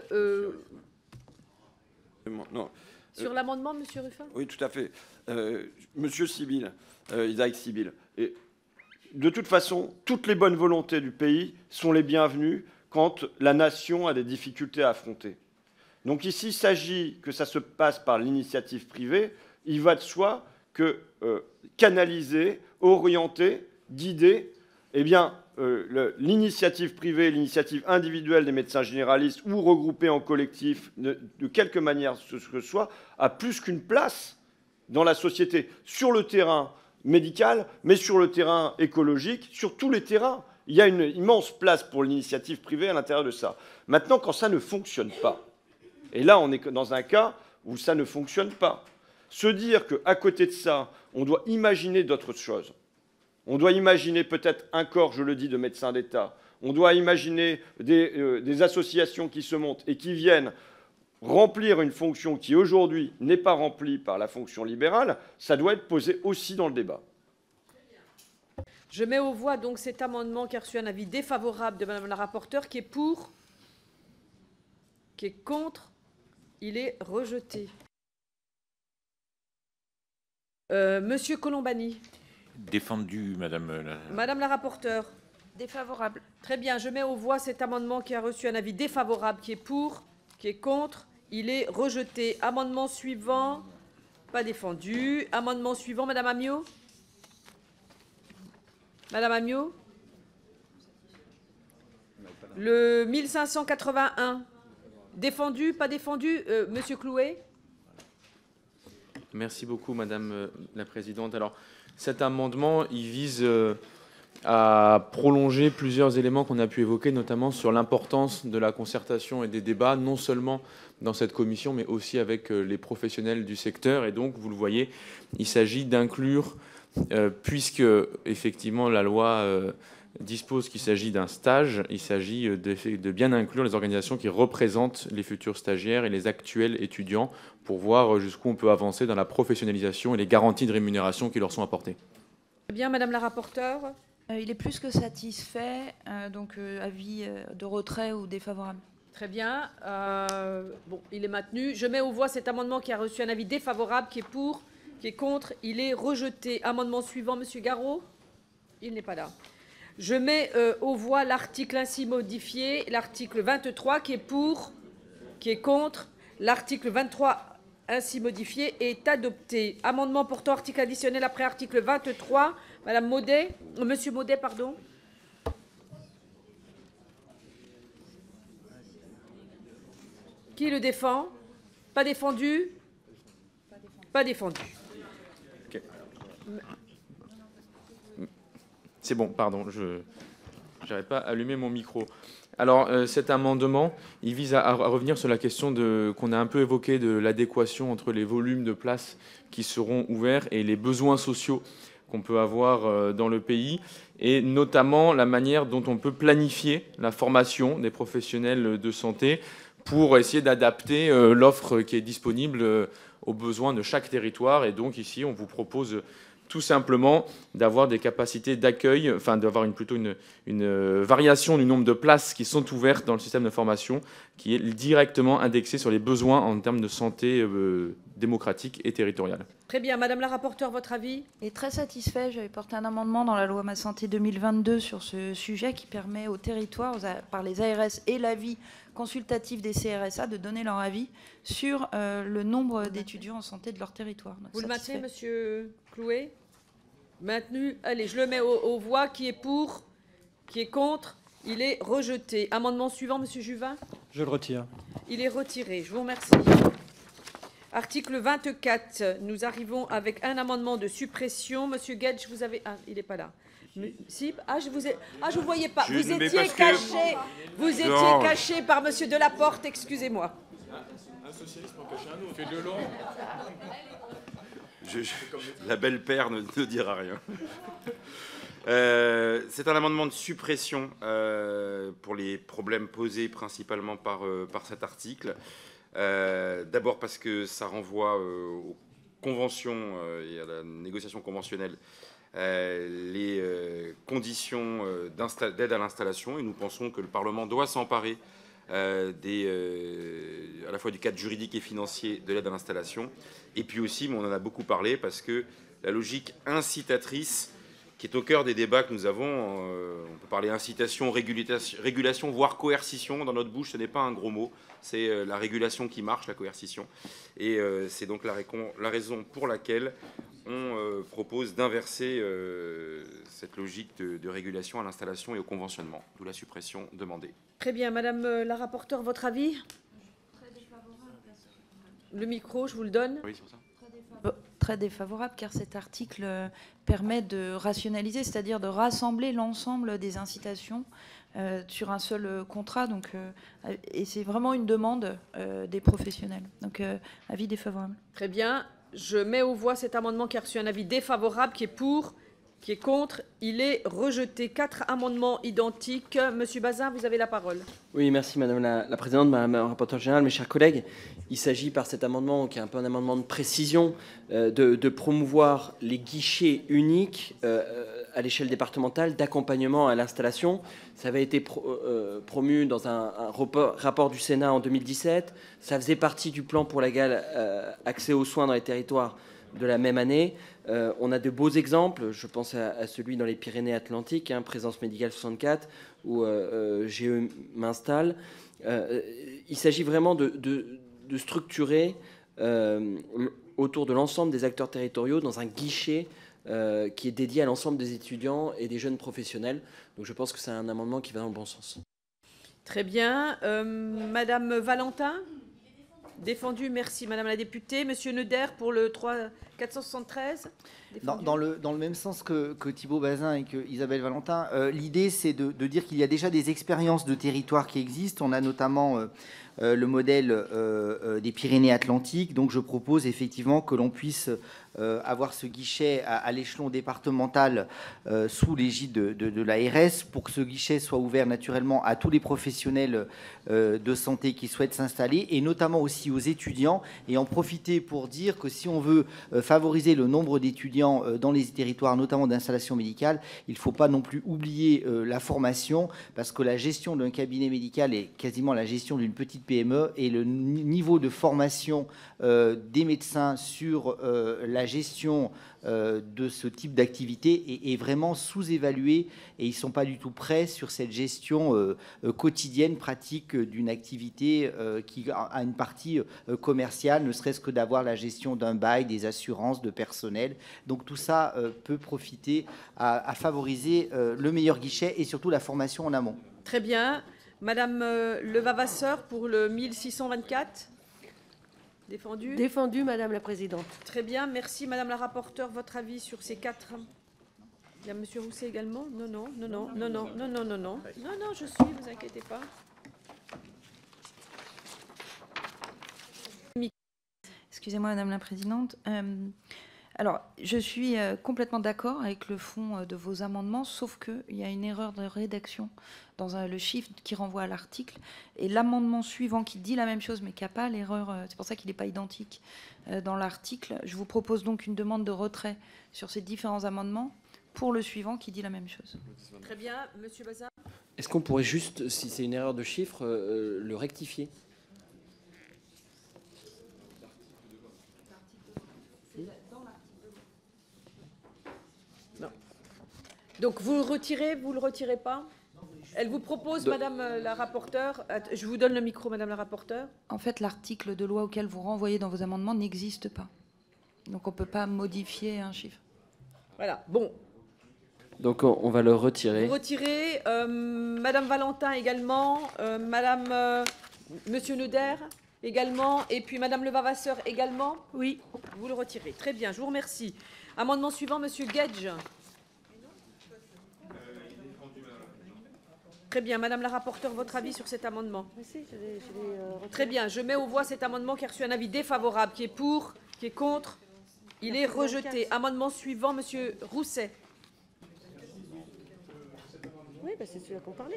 Non. Sur l'amendement, Monsieur Ruffin? Oui, tout à fait. Monsieur Sibyl, Isaac Sibyl. Et de toute façon, toutes les bonnes volontés du pays sont les bienvenues quand la nation a des difficultés à affronter. Donc ici, il s'agit que ça se passe par l'initiative privée. Il va de soi que canaliser, orienter, guider, eh bien, l'initiative privée, l'initiative individuelle des médecins généralistes ou regroupée en collectif, de quelque manière que ce soit, a plus qu'une place dans la société, sur le terrain médical, mais sur le terrain écologique, sur tous les terrains. Il y a une immense place pour l'initiative privée à l'intérieur de ça. Maintenant, quand ça ne fonctionne pas, et là, on est dans un cas où ça ne fonctionne pas, se dire qu'à côté de ça, on doit imaginer d'autres choses. On doit imaginer peut-être un corps, je le dis, de médecins d'État. On doit imaginer des associations qui se montent et qui viennent remplir une fonction qui aujourd'hui n'est pas remplie par la fonction libérale. Ça doit être posé aussi dans le débat. Je mets aux voix donc cet amendement qui a reçu un avis défavorable de Madame la rapporteure. Qui est pour? Qui est contre? Il est rejeté. Monsieur Colombani. Défendu, Madame Madame la rapporteure. Défavorable. Très bien, je mets aux voix cet amendement qui a reçu un avis défavorable. Qui est pour? Qui est contre? Il est rejeté. Amendement suivant. Pas défendu. Amendement suivant, Madame Amiot. Madame Amiot. Le 1581. Défendu, pas défendu. Monsieur Clouet. Merci beaucoup, Madame la Présidente. Alors, cet amendement, il vise à prolonger plusieurs éléments qu'on a pu évoquer, notamment sur l'importance de la concertation et des débats, non seulement dans cette commission, mais aussi avec les professionnels du secteur. Et donc, vous le voyez, il s'agit d'inclure, puisque effectivement la loi dispose qu'il s'agit d'un stage, il s'agit de bien inclure les organisations qui représentent les futurs stagiaires et les actuels étudiants pour voir jusqu'où on peut avancer dans la professionnalisation et les garanties de rémunération qui leur sont apportées. Très bien, Madame la rapporteure. Il est plus que satisfait, donc avis de retrait ou défavorable. Très bien. Bon, il est maintenu. Je mets aux voix cet amendement qui a reçu un avis défavorable. Qui est pour? Qui est contre? Il est rejeté. Amendement suivant, Monsieur Garot. Il n'est pas là. Je mets aux voix l'article ainsi modifié, l'article 23 qui est pour, qui est contre. L'article 23 ainsi modifié est adopté. Amendement portant article additionnel après article 23. Madame Maudet, Monsieur Maudet, pardon. Qui le défend? Pas défendu? Pas défendu. Okay. C'est bon, pardon, je n'avais pas allumé mon micro. Alors, cet amendement, il vise à revenir sur la question qu'on a un peu évoquée de l'adéquation entre les volumes de places qui seront ouverts et les besoins sociaux qu'on peut avoir dans le pays, et notamment la manière dont on peut planifier la formation des professionnels de santé pour essayer d'adapter l'offre qui est disponible aux besoins de chaque territoire. Et donc ici, on vous propose tout simplement d'avoir des capacités d'accueil, enfin d'avoir plutôt une variation du nombre de places qui sont ouvertes dans le système de formation, qui est directement indexée sur les besoins en termes de santé démocratique et territoriale. Très bien. Madame la rapporteure, votre avis? Et très satisfait. J'avais porté un amendement dans la loi Ma Santé 2022 sur ce sujet qui permet aux territoires, par les ARS et l'avis consultatif des CRSA, de donner leur avis sur le nombre d'étudiants en santé de leur territoire. Donc, vous le maintenez, Monsieur Clouet? Maintenu. Allez, je le mets aux voix. Qui est pour? Qui est contre? Il est rejeté. Amendement suivant, Monsieur Juvin. Je le retire. Il est retiré. Je vous remercie. Article 24. Nous arrivons avec un amendement de suppression. Monsieur Guedj, vous avez... Ah, il n'est pas là. Si, je vous voyais pas. Vous étiez caché. Vous étiez caché par Monsieur Delaporte. Excusez-moi. Un socialiste pour cacher un autre. Fait de long. La belle paire ne dira rien. C'est un amendement de suppression pour les problèmes posés principalement par cet article. D'abord parce que ça renvoie aux conventions et à la négociation conventionnelle les conditions d'aide à l'installation, et nous pensons que le Parlement doit s'emparer à la fois du cadre juridique et financier de l'aide à l'installation, et puis aussi, mais on en a beaucoup parlé, parce que la logique incitatrice qui est au cœur des débats que nous avons, on peut parler incitation, régulation, voire coercition, dans notre bouche ce n'est pas un gros mot, c'est la régulation qui marche, la coercition, et c'est donc la raison pour laquelle on propose d'inverser cette logique de régulation à l'installation et au conventionnement, d'où la suppression demandée. Très bien. Madame la rapporteure, votre avis? Le micro, je vous le donne. Oui, sur ça. Très défavorable, car cet article permet de rationaliser, c'est-à-dire de rassembler l'ensemble des incitations sur un seul contrat. Donc, et c'est vraiment une demande des professionnels. Donc, avis défavorable. Très bien. Je mets aux voix cet amendement qui a reçu un avis défavorable. Qui est pour? Qui est contre? Il est rejeté. 4 amendements identiques. Monsieur Bazin, vous avez la parole. Oui, merci Madame la Présidente, Madame la rapporteure générale, mes chers collègues. Il s'agit par cet amendement, qui est un peu un amendement de précision, de promouvoir les guichets uniques à l'échelle départementale d'accompagnement à l'installation. Ça avait été promu dans un rapport du Sénat en 2017. Ça faisait partie du plan pour l'égal accès aux soins dans les territoires de la même année. On a de beaux exemples, je pense à celui dans les Pyrénées-Atlantiques, Présence médicale 64, où GE m'installe. Il s'agit vraiment de structurer autour de l'ensemble des acteurs territoriaux dans un guichet qui est dédié à l'ensemble des étudiants et des jeunes professionnels. Donc je pense que c'est un amendement qui va dans le bon sens. Très bien. Madame Valentin? Défendu, merci Madame la députée. Monsieur Neuder pour le 473. Dans le même sens que Thibault Bazin et que Isabelle Valentin, l'idée c'est de dire qu'il y a déjà des expériences de territoire qui existent. On a notamment le modèle des Pyrénées-Atlantiques. Donc je propose effectivement que l'on puisse avoir ce guichet à l'échelon départemental sous l'égide de l'ARS, pour que ce guichet soit ouvert naturellement à tous les professionnels de santé qui souhaitent s'installer, et notamment aussi aux étudiants, et en profiter pour dire que si on veut favoriser le nombre d'étudiants dans les territoires, notamment d'installation médicale, il ne faut pas non plus oublier la formation, parce que la gestion d'un cabinet médical est quasiment la gestion d'une petite PME, et le niveau de formation des médecins sur la gestion de ce type d'activité est vraiment sous-évalué, et ils ne sont pas du tout prêts sur cette gestion quotidienne, pratique d'une activité qui a une partie commerciale, ne serait-ce que d'avoir la gestion d'un bail, des assurances, de personnel. Donc tout ça peut profiter à favoriser le meilleur guichet et surtout la formation en amont. Très bien. Madame Levavasseur pour le 1624. Défendu. Défendu, Madame la Présidente. Très bien, merci Madame la rapporteure. Votre avis sur ces 4. Il y a Monsieur Rousset également. Non, je suis, vous inquiétez pas. Excusez-moi, Madame la Présidente. Alors, je suis complètement d'accord avec le fond de vos amendements, sauf qu'il y a une erreur de rédaction dans le chiffre qui renvoie à l'article. Et l'amendement suivant qui dit la même chose, mais qui n'a pas l'erreur, c'est pour ça qu'il n'est pas identique dans l'article. Je vous propose donc une demande de retrait sur ces différents amendements pour le suivant qui dit la même chose. Très bien, Monsieur Bazin. Est-ce qu'on pourrait juste, si c'est une erreur de chiffre, le rectifier ? Donc vous le retirez pas? Elle vous propose, Madame la rapporteure, je vous donne le micro, Madame la rapporteure. En fait, l'article de loi auquel vous renvoyez dans vos amendements n'existe pas. Donc on ne peut pas modifier un chiffre. Voilà, bon. Donc on va le retirer. Vous retirez. Madame Valentin également. Monsieur Neuder également. Et puis Madame Levavasseur également. Oui. Vous le retirez. Très bien, je vous remercie. Amendement suivant, Monsieur Guedj. Très bien, Madame la rapporteure, votre avis sur cet amendement? Très bien, je mets aux voix cet amendement qui a reçu un avis défavorable. Qui est pour? Qui est contre? Il est rejeté. Amendement suivant, Monsieur Rousset. Oui, c'est celui-là qu'on parlait.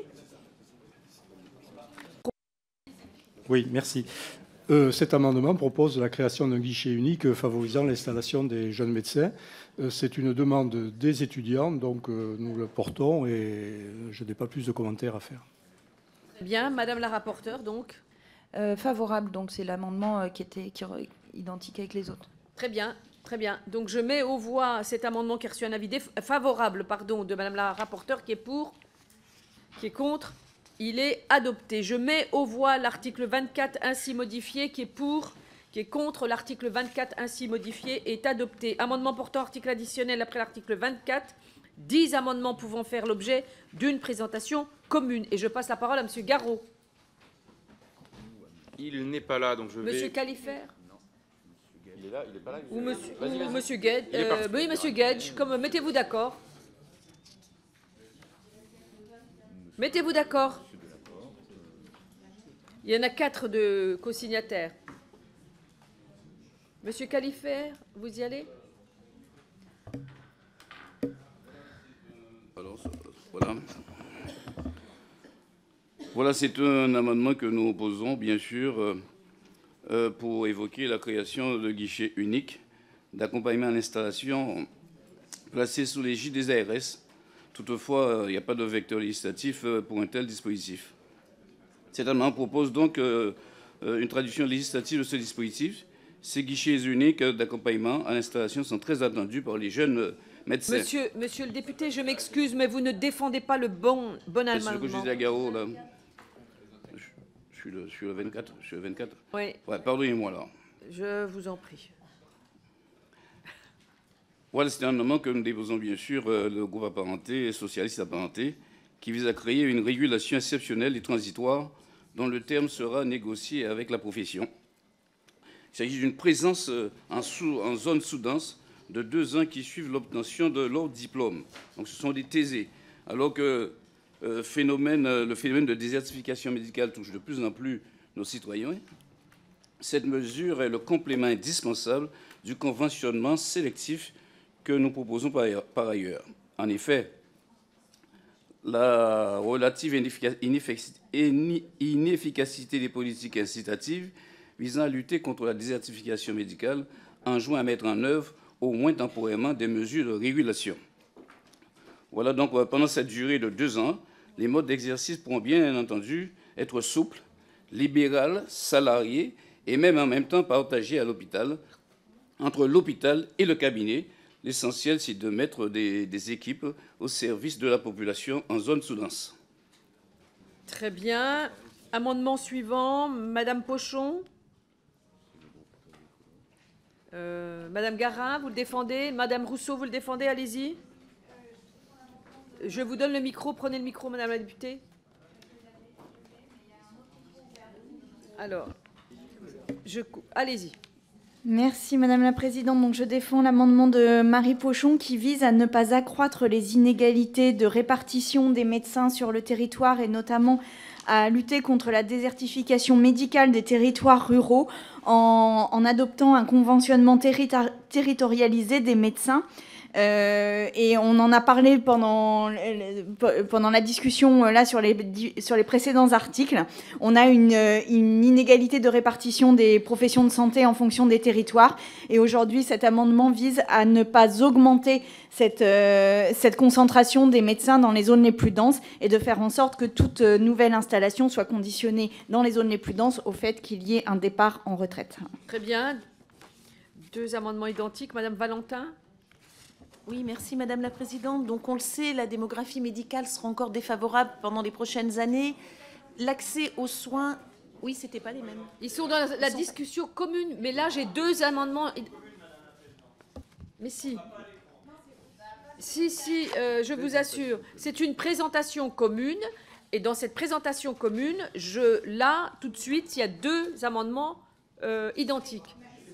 Oui, merci. Cet amendement propose la création d'un guichet unique favorisant l'installation des jeunes médecins. C'est une demande des étudiants, donc nous le portons et je n'ai pas plus de commentaires à faire. Bien, Madame la rapporteure, donc. Favorable, donc c'est l'amendement qui est identique avec les autres. Très bien, très bien. Donc je mets aux voix cet amendement qui a reçu un avis favorable de Madame la rapporteure, qui est pour, qui est contre. Il est adopté. Je mets aux voix l'article 24 ainsi modifié, qui est pour, qui est contre. L'article 24 ainsi modifié est adopté. Amendement portant article additionnel après l'article 24. 10 amendements pouvant faire l'objet d'une présentation commune. Et je passe la parole à Monsieur Garot. Il n'est pas là, donc je vais... Monsieur Califère. Il est là, il n'est pas là. Ou Monsieur, Vas-y, vas-y. Monsieur Guedj. Il est parti. Oui, Monsieur Guedj. Mettez-vous d'accord. Mettez-vous d'accord. Il y en a 4 de co-signataires. Monsieur Califère, vous y allez? Alors, voilà. Voilà, c'est un amendement que nous opposons, bien sûr, pour évoquer la création de guichets uniques d'accompagnement à l'installation placés sous l'égide des ARS. Toutefois, il n'y a pas de vecteur législatif pour un tel dispositif. Cet amendement propose donc une traduction législative de ce dispositif. Ces guichets uniques d'accompagnement à l'installation sont très attendus par les jeunes médecins. Monsieur le député, je m'excuse, mais vous ne défendez pas le bon amendement. C'est ce que je disais à Garot, là. Je suis le 24. Oui. Ouais, pardonnez-moi, là. Je vous en prie. Voilà, c'est un amendement que nous déposons, bien sûr, le groupe apparenté, socialiste apparenté, qui vise à créer une régulation exceptionnelle et transitoire dont le terme sera négocié avec la profession. Il s'agit d'une présence en zone sous-dense de 2 ans qui suivent l'obtention de leur diplôme. Donc ce sont des thésés. Alors que le phénomène de désertification médicale touche de plus en plus nos citoyens, cette mesure est le complément indispensable du conventionnement sélectif que nous proposons par ailleurs. En effet, la relative inefficacité des politiques incitatives visant à lutter contre la désertification médicale enjoint à mettre en œuvre, au moins temporairement, des mesures de régulation. Voilà, donc pendant cette durée de 2 ans, les modes d'exercice pourront bien entendu être souples, libérales, salariés et même en même temps partagés à l'hôpital, entre l'hôpital et le cabinet. L'essentiel, c'est de mettre des équipes au service de la population en zone sous-dense. Très bien. Amendement suivant, Madame Pochon. Madame Garin, vous le défendez? Madame Rousseau, vous le défendez? Allez-y. Je vous donne le micro. Prenez le micro, Madame la députée. Alors, allez-y. Merci Madame la Présidente. Donc, je défends l'amendement de Marie Pochon qui vise à ne pas accroître les inégalités de répartition des médecins sur le territoire et notamment à lutter contre la désertification médicale des territoires ruraux en adoptant un conventionnement territorialisé des médecins. Et on en a parlé pendant la discussion là sur les précédents articles. On a une inégalité de répartition des professions de santé en fonction des territoires. Et aujourd'hui, cet amendement vise à ne pas augmenter cette concentration des médecins dans les zones les plus denses et de faire en sorte que toute nouvelle installation soit conditionnée dans les zones les plus denses au fait qu'il y ait un départ en retraite. Très bien. 2 amendements identiques. Madame Valentin. Oui, merci Madame la Présidente. Donc on le sait, la démographie médicale sera encore défavorable pendant les prochaines années. L'accès aux soins, oui, c'était pas les mêmes. Ils sont dans la discussion commune, mais là j'ai 2 amendements. Mais si. Si, je vous assure, c'est une présentation commune. Et dans cette présentation commune, là, tout de suite, il y a 2 amendements identiques.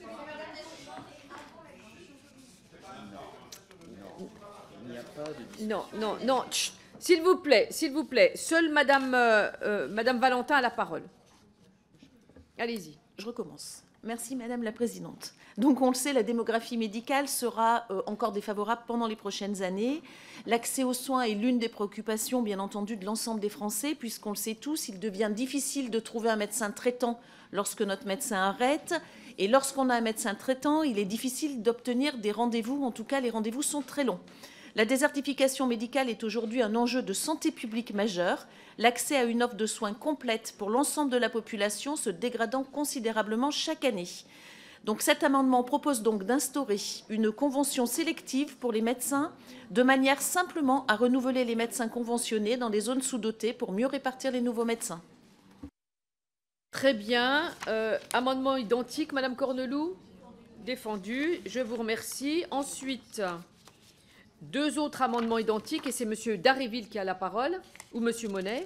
Non. Chut. S'il vous plaît. Seule Madame Valentin a la parole. Allez-y. Je recommence. Merci, Madame la Présidente. Donc, on le sait, la démographie médicale sera encore défavorable pendant les prochaines années. L'accès aux soins est l'une des préoccupations, bien entendu, de l'ensemble des Français, puisqu'on le sait tous, il devient difficile de trouver un médecin traitant lorsque notre médecin arrête. Et lorsqu'on a un médecin traitant, il est difficile d'obtenir des rendez-vous. En tout cas, les rendez-vous sont très longs. La désertification médicale est aujourd'hui un enjeu de santé publique majeur, l'accès à une offre de soins complète pour l'ensemble de la population se dégradant considérablement chaque année. Donc cet amendement propose donc d'instaurer une convention sélective pour les médecins, de manière simplement à renouveler les médecins conventionnés dans les zones sous-dotées pour mieux répartir les nouveaux médecins. Très bien. Amendement identique, Madame Corneloup. Défendu. Je vous remercie. Ensuite... 2 autres amendements identiques, et c'est M. Dharréville qui a la parole, ou M. Monet.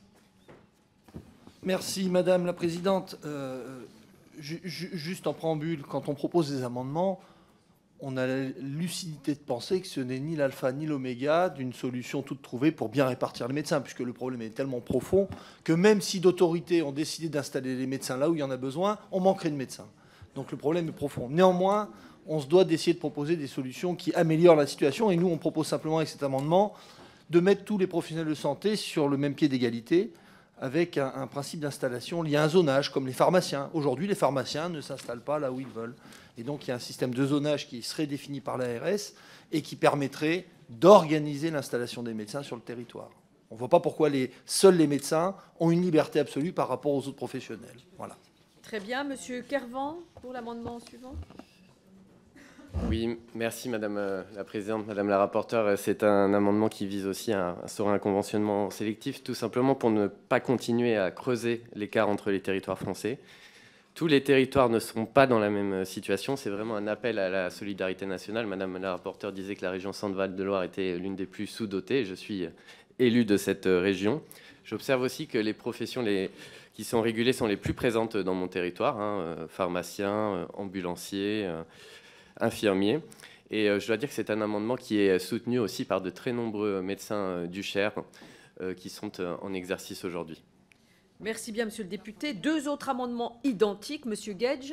Merci, Madame la Présidente. Juste en préambule, quand on propose des amendements, on a la lucidité de penser que ce n'est ni l'alpha ni l'oméga d'une solution toute trouvée pour bien répartir les médecins, puisque le problème est tellement profond que même si d'autorités ont décidé d'installer les médecins là où il y en a besoin, on manquerait de médecins. Donc le problème est profond. Néanmoins, on se doit d'essayer de proposer des solutions qui améliorent la situation. Et nous, on propose simplement avec cet amendement de mettre tous les professionnels de santé sur le même pied d'égalité avec un principe d'installation lié à un zonage, comme les pharmaciens. Aujourd'hui, les pharmaciens ne s'installent pas là où ils veulent. Et donc, il y a un système de zonage qui serait défini par l'ARS et qui permettrait d'organiser l'installation des médecins sur le territoire. On ne voit pas pourquoi seuls les médecins ont une liberté absolue par rapport aux autres professionnels. Voilà. Très bien. Monsieur Kervan, pour l'amendement suivant. Oui, merci Madame la Présidente, Madame la rapporteure. C'est un amendement qui vise aussi à instaurer un conventionnement sélectif, tout simplement pour ne pas continuer à creuser l'écart entre les territoires français. Tous les territoires ne sont pas dans la même situation. C'est vraiment un appel à la solidarité nationale. Madame la rapporteure disait que la région Centre-Val de Loire était l'une des plus sous-dotées. Je suis élu de cette région. J'observe aussi que les professions qui sont régulées sont les plus présentes dans mon territoire, pharmaciens, ambulanciers, infirmiers. Et je dois dire que c'est un amendement qui est soutenu aussi par de très nombreux médecins du Cher qui sont en exercice aujourd'hui. Merci bien, monsieur le député. 2 autres amendements identiques. Monsieur Guedj.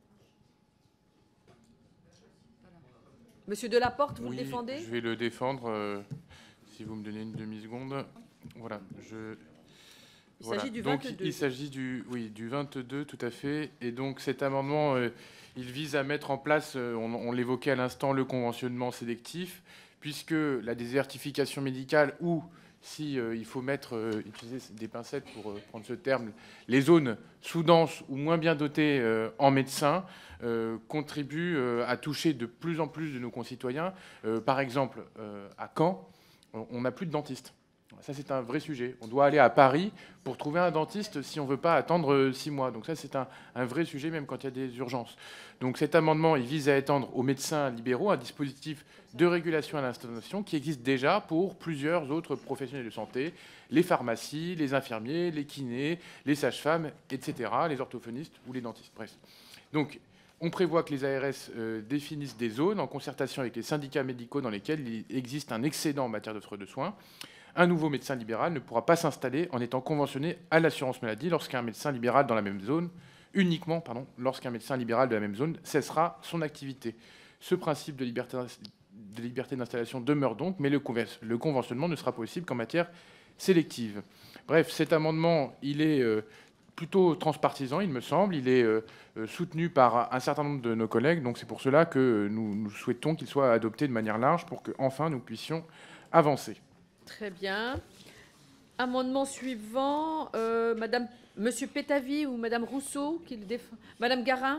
Monsieur Delaporte, vous le défendez? Je vais le défendre, si vous me donnez une demi-seconde. Voilà. Il s'agit du 22. Il s'agit du 22, tout à fait. Et donc cet amendement, il vise à mettre en place, on l'évoquait à l'instant, le conventionnement sélectif, puisque la désertification médicale ou, si il faut utiliser des pincettes pour prendre ce terme, les zones sous-denses ou moins bien dotées en médecins contribuent à toucher de plus en plus de nos concitoyens. Par exemple, à Caen, on n'a plus de dentistes. Ça, c'est un vrai sujet. On doit aller à Paris pour trouver un dentiste si on ne veut pas attendre 6 mois. Donc ça, c'est un vrai sujet, même quand il y a des urgences. Donc cet amendement, il vise à étendre aux médecins libéraux un dispositif de régulation à l'installation qui existe déjà pour plusieurs autres professionnels de santé, les pharmacies, les infirmiers, les kinés, les sages-femmes, etc., les orthophonistes ou les dentistes. Bref. Donc, on prévoit que les ARS définissent des zones en concertation avec les syndicats médicaux dans lesquels il existe un excédent en matière d'offre de soins. Un nouveau médecin libéral ne pourra pas s'installer en étant conventionné à l'assurance maladie lorsqu'un médecin libéral dans la même zone, uniquement lorsqu'un médecin libéral de la même zone cessera son activité. Ce principe de liberté d'installation demeure donc, mais le conventionnement ne sera possible qu'en matière sélective. Bref, cet amendement, il est plutôt transpartisan, il me semble. Il est soutenu par un certain nombre de nos collègues, donc c'est pour cela que nous souhaitons qu'il soit adopté de manière large pour qu'enfin nous puissions avancer. Très bien. Amendement suivant, Monsieur Pétavy ou Madame Rousseau qui le défend. Madame Garin.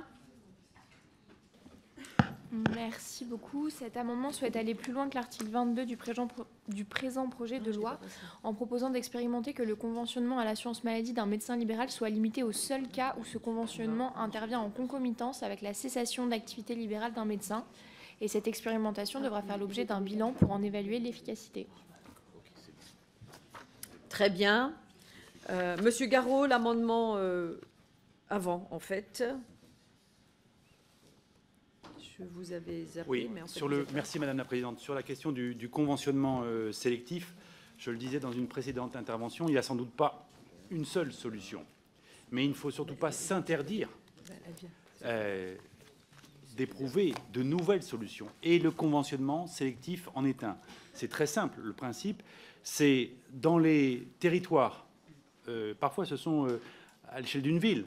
Merci beaucoup. Cet amendement souhaite aller plus loin que l'article 22 du présent projet de loi en proposant d'expérimenter que le conventionnement à l'assurance maladie d'un médecin libéral soit limité au seul cas où ce conventionnement intervient en concomitance avec la cessation d'activité libérale d'un médecin Et cette expérimentation devra faire l'objet d'un bilan pour en évaluer l'efficacité. Très bien. Monsieur Garot, l'amendement avant, en fait. Je vous avais zappé, oui, mais en fait, merci Madame la Présidente. Sur la question du conventionnement sélectif, je le disais dans une précédente intervention, il n'y a sans doute pas une seule solution. Mais il ne faut surtout pas s'interdire d'éprouver de nouvelles solutions. Et le conventionnement sélectif en est un. C'est très simple. Le principe, c'est dans les territoires, parfois ce sont à l'échelle d'une ville,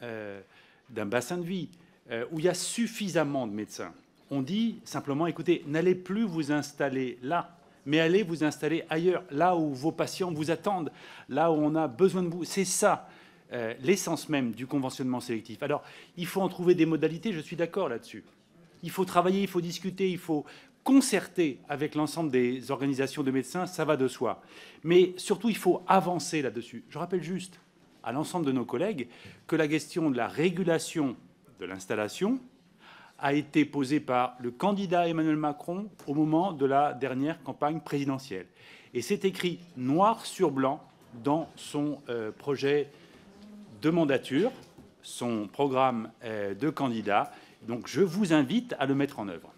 d'un bassin de vie, où il y a suffisamment de médecins. On dit simplement, écoutez, n'allez plus vous installer là, mais allez vous installer ailleurs, là où vos patients vous attendent, là où on a besoin de vous. C'est ça l'essence même du conventionnement sélectif. Alors, il faut en trouver des modalités, je suis d'accord là-dessus. Il faut travailler, il faut discuter, il faut concerter avec l'ensemble des organisations de médecins, ça va de soi. Mais surtout, il faut avancer là-dessus. Je rappelle juste à l'ensemble de nos collègues que la question de la régulation de l'installation a été posée par le candidat Emmanuel Macron au moment de la dernière campagne présidentielle. Et c'est écrit noir sur blanc dans son projet de mandature, son programme de candidat. Donc je vous invite à le mettre en œuvre.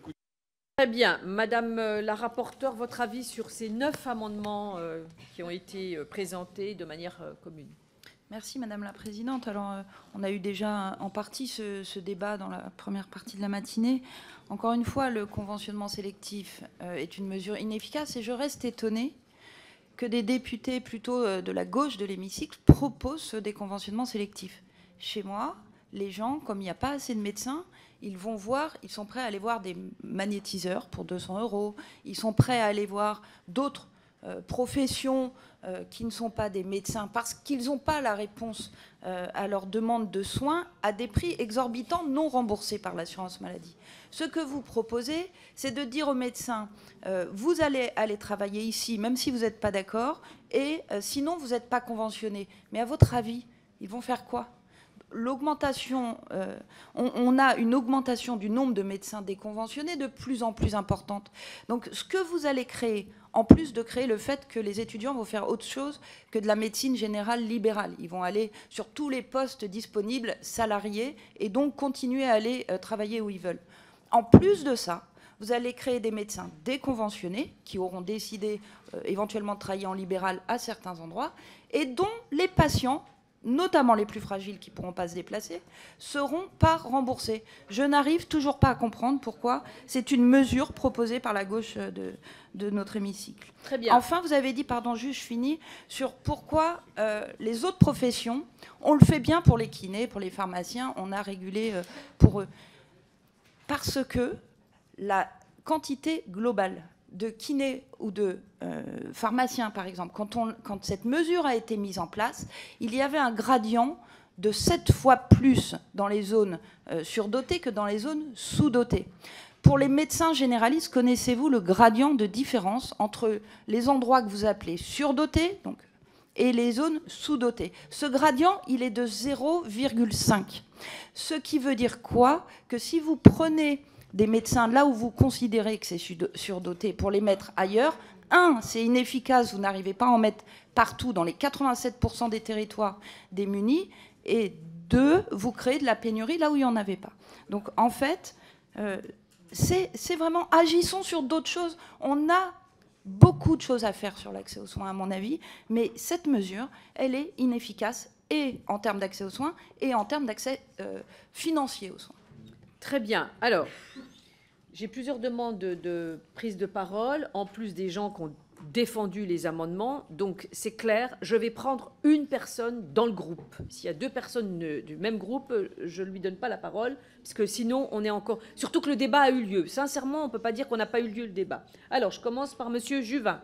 Très bien. Madame la rapporteure, votre avis sur ces 9 amendements qui ont été présentés de manière commune? Merci Madame la Présidente. Alors, on a eu déjà en partie ce débat dans la première partie de la matinée. Encore une fois, le conventionnement sélectif est une mesure inefficace et je reste étonnée que des députés plutôt de la gauche de l'hémicycle proposent ce déconventionnement sélectif. Chez moi, les gens, comme il n'y a pas assez de médecins, ils sont prêts à aller voir des magnétiseurs pour 200 €. Ils sont prêts à aller voir d'autres professions qui ne sont pas des médecins parce qu'ils n'ont pas la réponse à leur demande de soins à des prix exorbitants non remboursés par l'assurance maladie. Ce que vous proposez, c'est de dire aux médecins vous allez aller travailler ici même si vous n'êtes pas d'accord et sinon vous n'êtes pas conventionné. Mais à votre avis, ils vont faire quoi? L'augmentation, on a une augmentation du nombre de médecins déconventionnés de plus en plus importante. Donc ce que vous allez créer, en plus de créer le fait que les étudiants vont faire autre chose que de la médecine générale libérale. Ils vont aller sur tous les postes disponibles salariés et donc continuer à aller travailler où ils veulent. En plus de ça, vous allez créer des médecins déconventionnés qui auront décidé éventuellement de travailler en libéral à certains endroits et dont les patients, notamment les plus fragiles qui ne pourront pas se déplacer, seront pas remboursés. Je n'arrive toujours pas à comprendre pourquoi c'est une mesure proposée par la gauche de notre hémicycle. Très bien. Enfin, vous avez dit, pardon, juste je finis, sur pourquoi les autres professions, on le fait bien pour les kinés, pour les pharmaciens, on a régulé pour eux. Parce que la quantité globale de kinés ou de pharmaciens, par exemple, quand cette mesure a été mise en place, il y avait un gradient de 7 fois plus dans les zones surdotées que dans les zones sous-dotées. Pour les médecins généralistes, connaissez-vous le gradient de différence entre les endroits que vous appelez surdotés et les zones sous-dotées? Ce gradient, il est de 0,5. Ce qui veut dire quoi? Que si vous prenez des médecins là où vous considérez que c'est surdoté pour les mettre ailleurs, c'est inefficace, vous n'arrivez pas à en mettre partout dans les 87% des territoires démunis, et 2, vous créez de la pénurie là où il n'y en avait pas. Donc en fait, c'est vraiment, agissons sur d'autres choses. On a beaucoup de choses à faire sur l'accès aux soins, à mon avis, mais cette mesure, elle est inefficace, et en termes d'accès aux soins, et en termes d'accès financier aux soins. Très bien. Alors, j'ai plusieurs demandes de prise de parole, en plus des gens qui ont défendu les amendements. Donc, c'est clair, je vais prendre une personne dans le groupe. S'il y a 2 personnes du même groupe, je ne lui donne pas la parole, parce que sinon, on est encore... Surtout que le débat a eu lieu. Sincèrement, on ne peut pas dire qu'on n'a pas eu lieu le débat. Alors, je commence par Monsieur Juvin.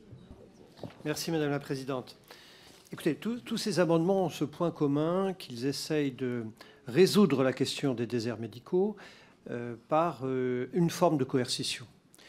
Merci, Madame la Présidente. Écoutez, tous ces amendements ont ce point commun qu'ils essayent de résoudre la question des déserts médicaux par une forme de coercition.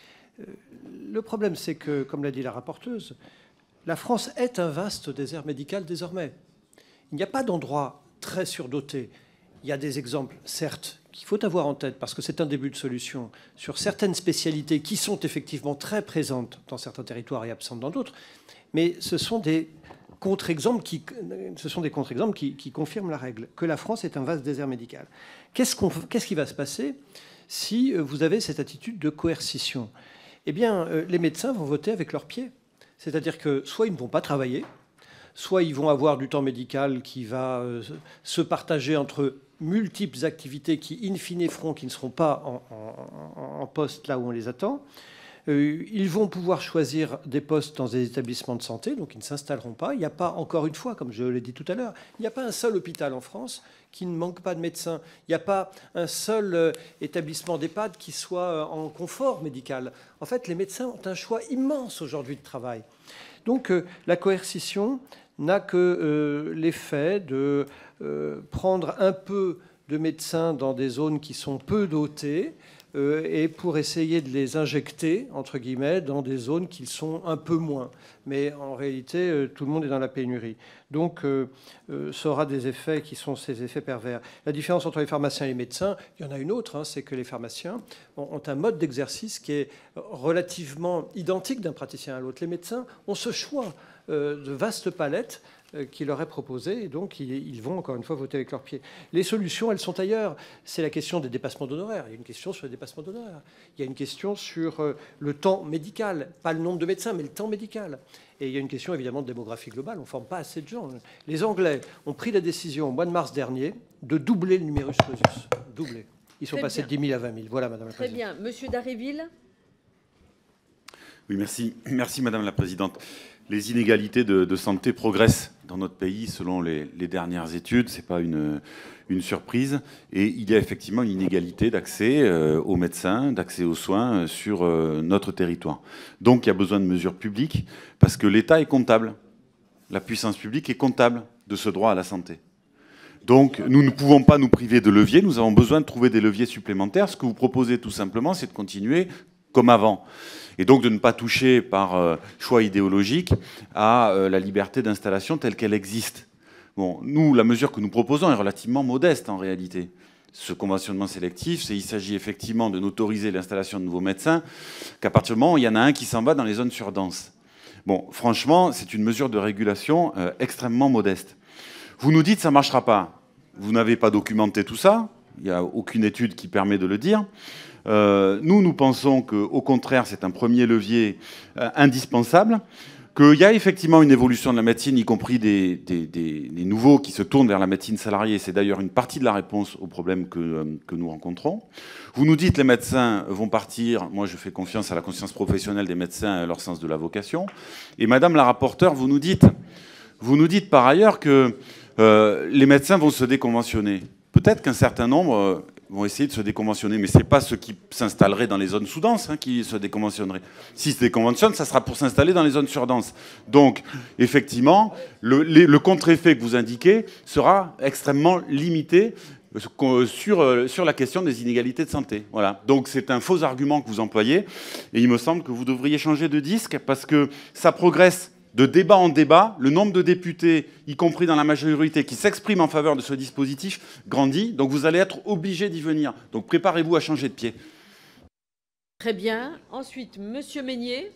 Le problème, c'est que, comme l'a dit la rapporteuse, la France est un vaste désert médical désormais. Il n'y a pas d'endroit très surdoté. Il y a des exemples, certes, qu'il faut avoir en tête, parce que c'est un début de solution, sur certaines spécialités qui sont effectivement très présentes dans certains territoires et absentes dans d'autres, mais ce sont des contre-exemples qui confirment la règle, que la France est un vaste désert médical. Qu'est-ce qui va se passer si vous avez cette attitude de coercition? Eh bien, les médecins vont voter avec leurs pieds. C'est-à-dire que soit ils ne vont pas travailler, soit ils vont avoir du temps médical qui va se partager entre multiples activités qui, in fine, feront qu'ils ne seront pas en poste là où on les attend. Ils vont pouvoir choisir des postes dans des établissements de santé, donc ils ne s'installeront pas. Il n'y a pas, encore une fois, comme je l'ai dit tout à l'heure, il n'y a pas un seul hôpital en France qui ne manque pas de médecins. Il n'y a pas un seul établissement d'EHPAD qui soit en confort médical. En fait, les médecins ont un choix immense aujourd'hui de travail. Donc la coercition n'a que l'effet de prendre un peu de médecins dans des zones qui sont peu dotées, et pour essayer de les injecter, entre guillemets, dans des zones qui sont un peu moins. Mais en réalité, tout le monde est dans la pénurie. Donc, ça aura des effets qui sont ces effets pervers. La différence entre les pharmaciens et les médecins, il y en a une autre, c'est que les pharmaciens ont un mode d'exercice qui est relativement identique d'un praticien à l'autre. Les médecins ont ce choix de vaste palette qui leur est proposé, et donc ils vont encore une fois voter avec leurs pieds. Les solutions, elles sont ailleurs. C'est la question des dépassements d'honoraires. Il y a une question sur les dépassements d'honoraires. Il y a une question sur le temps médical, pas le nombre de médecins, mais le temps médical. Et il y a une question évidemment de démographie globale. On ne forme pas assez de gens. Les Anglais ont pris la décision au mois de mars dernier de doubler le numerus clausus. Doubler. Ils sont passés de 10 000 à 20 000. Voilà, Madame la Présidente. Très bien. Monsieur Dharréville. Oui, merci. Merci, Madame la Présidente. Les inégalités de santé progressent dans notre pays selon les dernières études. Ce n'est pas une surprise. Et il y a effectivement une inégalité d'accès aux médecins, d'accès aux soins sur notre territoire. Donc il y a besoin de mesures publiques parce que l'État est comptable. La puissance publique est comptable de ce droit à la santé. Donc nous ne pouvons pas nous priver de leviers. Nous avons besoin de trouver des leviers supplémentaires. Ce que vous proposez tout simplement, c'est de continuer comme avant. Et donc de ne pas toucher par choix idéologique à la liberté d'installation telle qu'elle existe. Bon, nous, la mesure que nous proposons est relativement modeste en réalité. Ce conventionnement sélectif, il s'agit effectivement de n'autoriser l'installation de nouveaux médecins qu'à partir du moment où il y en a un qui s'en va dans les zones surdenses. Bon, franchement, c'est une mesure de régulation extrêmement modeste. Vous nous dites que ça ne marchera pas. Vous n'avez pas documenté tout ça. Il n'y a aucune étude qui permet de le dire. Nous pensons qu'au contraire, c'est un premier levier indispensable, qu'il y a effectivement une évolution de la médecine, y compris des nouveaux qui se tournent vers la médecine salariée. C'est d'ailleurs une partie de la réponse aux problèmes que nous rencontrons. Vous nous dites que les médecins vont partir. Moi, je fais confiance à la conscience professionnelle des médecins et à leur sens de la vocation. Et Madame la rapporteure, vous nous dites par ailleurs que les médecins vont se déconventionner. Peut-être qu'un certain nombre vont essayer de se déconventionner, mais ce n'est pas ceux qui s'instaleraient dans les zones sous-denses qui se déconventionneraient. S'ils se déconventionnent, ça sera pour s'installer dans les zones surdenses. Donc, effectivement, le contre-effet que vous indiquez sera extrêmement limité sur la question des inégalités de santé. Voilà. Donc, c'est un faux argument que vous employez, et il me semble que vous devriez changer de disque, parce que ça progresse de débat en débat, le nombre de députés, y compris dans la majorité, qui s'expriment en faveur de ce dispositif grandit. Donc vous allez être obligé d'y venir. Donc préparez-vous à changer de pied. Très bien. Ensuite, Monsieur Meignier.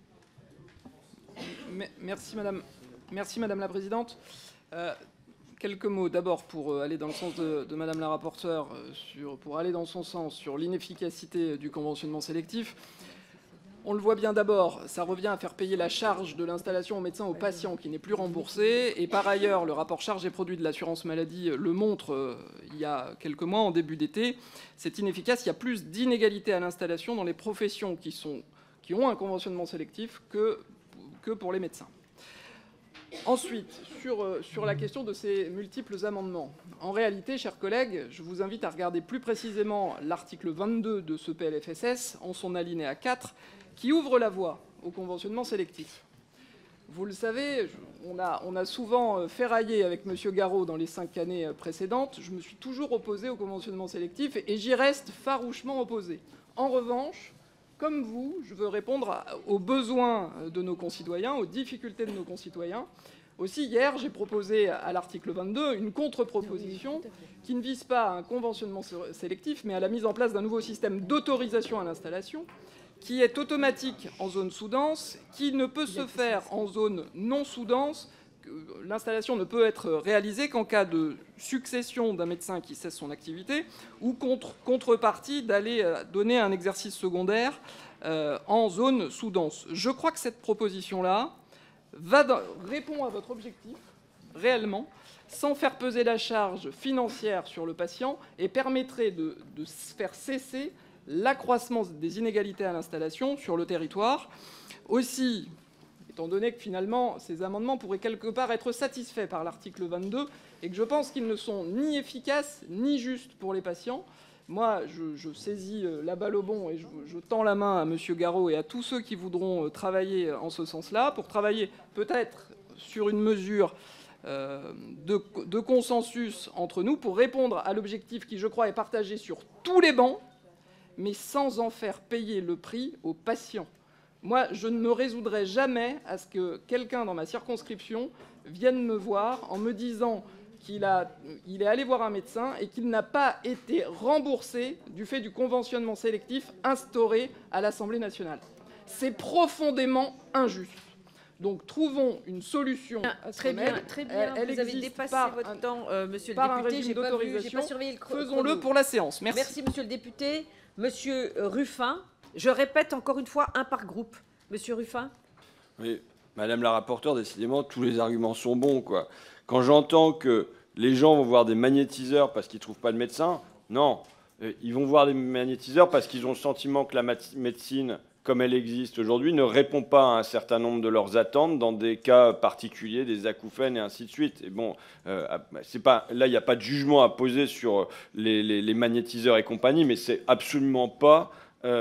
Merci Madame la Présidente. Quelques mots d'abord pour aller dans le sens de Madame la rapporteure, pour aller dans son sens sur l'inefficacité du conventionnement sélectif. On le voit bien d'abord, ça revient à faire payer la charge de l'installation aux médecins aux patients qui n'est plus remboursée. Et par ailleurs, le rapport charges et produits de l'assurance maladie le montre il y a quelques mois, en début d'été. C'est inefficace, il y a plus d'inégalités à l'installation dans les professions qui ont un conventionnement sélectif que pour les médecins. Ensuite, sur la question de ces multiples amendements. En réalité, chers collègues, je vous invite à regarder plus précisément l'article 22 de ce PLFSS, en son alinéa 4, qui ouvre la voie au conventionnement sélectif. Vous le savez, on a souvent ferraillé avec M. Garot dans les 5 années précédentes. Je me suis toujours opposé au conventionnement sélectif et j'y reste farouchement opposé. En revanche, comme vous, je veux répondre aux besoins de nos concitoyens, aux difficultés de nos concitoyens. Aussi, hier, j'ai proposé à l'article 22 une contre-proposition qui ne vise pas à un conventionnement sélectif, mais à la mise en place d'un nouveau système d'autorisation à l'installation qui est automatique en zone sous-dense, qui ne peut se faire en zone non sous-dense. L'installation ne peut être réalisée qu'en cas de succession d'un médecin qui cesse son activité ou contrepartie d'aller donner un exercice secondaire en zone sous-dense. Je crois que cette proposition-là répond à votre objectif, réellement, sans faire peser la charge financière sur le patient et permettrait de faire cesser l'accroissement des inégalités à l'installation sur le territoire. Aussi, étant donné que finalement ces amendements pourraient quelque part être satisfaits par l'article 22 et que je pense qu'ils ne sont ni efficaces ni justes pour les patients, moi je saisis la balle au bond et je tends la main à M. Garot et à tous ceux qui voudront travailler en ce sens-là, pour travailler peut-être sur une mesure de consensus entre nous pour répondre à l'objectif qui, je crois, est partagé sur tous les bancs, mais sans en faire payer le prix aux patients. Moi, je ne me résoudrai jamais à ce que quelqu'un dans ma circonscription vienne me voir en me disant qu'il est allé voir un médecin et qu'il n'a pas été remboursé du fait du conventionnement sélectif instauré à l'Assemblée nationale. C'est profondément injuste. Donc, trouvons une solution à ce remède. Très bien. Elle vous avez existe dépassé par votre temps, monsieur par le député. un J'ai pas surveillé le chrono. Faisons-le pour la séance. Merci. Merci, monsieur le député. Monsieur Ruffin, je répète encore une fois, un par groupe. Monsieur Ruffin. Oui, madame la rapporteure, décidément, tous les arguments sont bons, quoi. Quand j'entends que les gens vont voir des magnétiseurs parce qu'ils ne trouvent pas de médecin, non. Ils vont voir des magnétiseurs parce qu'ils ont le sentiment que la médecine, comme elle existe aujourd'hui, ne répond pas à un certain nombre de leurs attentes dans des cas particuliers, des acouphènes et ainsi de suite. Et bon, c'est pas, là, il n'y a pas de jugement à poser sur les magnétiseurs et compagnie, mais c'est absolument pas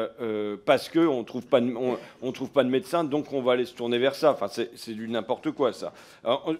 parce qu'on ne trouve pas de médecin, donc on va aller se tourner vers ça. Enfin, c'est du n'importe quoi, ça. Alors,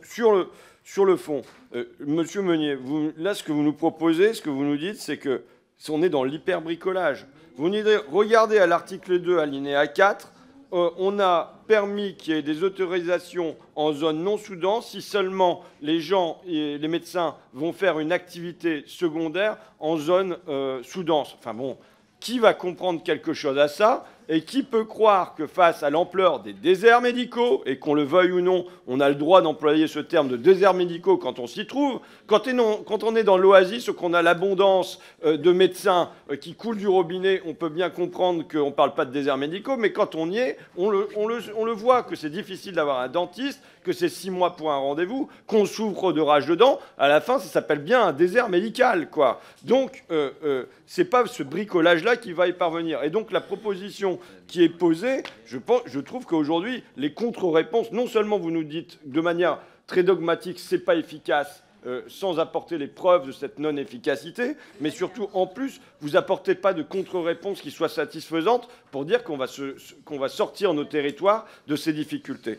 sur le fond, Monsieur Meunier, là, ce que vous nous proposez, ce que vous nous dites, c'est que on est dans l'hyperbricolage. Vous nous dites, regardez à l'article 2, alinéa 4, on a permis qu'il y ait des autorisations en zone non sous-dense si seulement les gens et les médecins vont faire une activité secondaire en zone sous-dense. Enfin bon, qui va comprendre quelque chose à ça? Et qui peut croire que face à l'ampleur des déserts médicaux, et qu'on le veuille ou non, on a le droit d'employer ce terme de déserts médicaux quand on s'y trouve, quand on est dans l'oasis ou qu'on a l'abondance de médecins qui coulent du robinet, on peut bien comprendre qu'on ne parle pas de déserts médicaux, mais quand on y est, on le voit, que c'est difficile d'avoir un dentiste, que c'est 6 mois pour un rendez-vous, qu'on souffre de rage de dents. À la fin, ça s'appelle bien un désert médical, quoi. Donc, c'est pas ce bricolage-là qui va y parvenir. Et donc, la proposition qui est posée, je trouve qu'aujourd'hui, les contre-réponses, non seulement vous nous dites de manière très dogmatique, c'est pas efficace, sans apporter les preuves de cette non-efficacité, mais surtout, en plus, vous apportez pas de contre-réponse qui soit satisfaisante pour dire qu'on va sortir nos territoires de ces difficultés.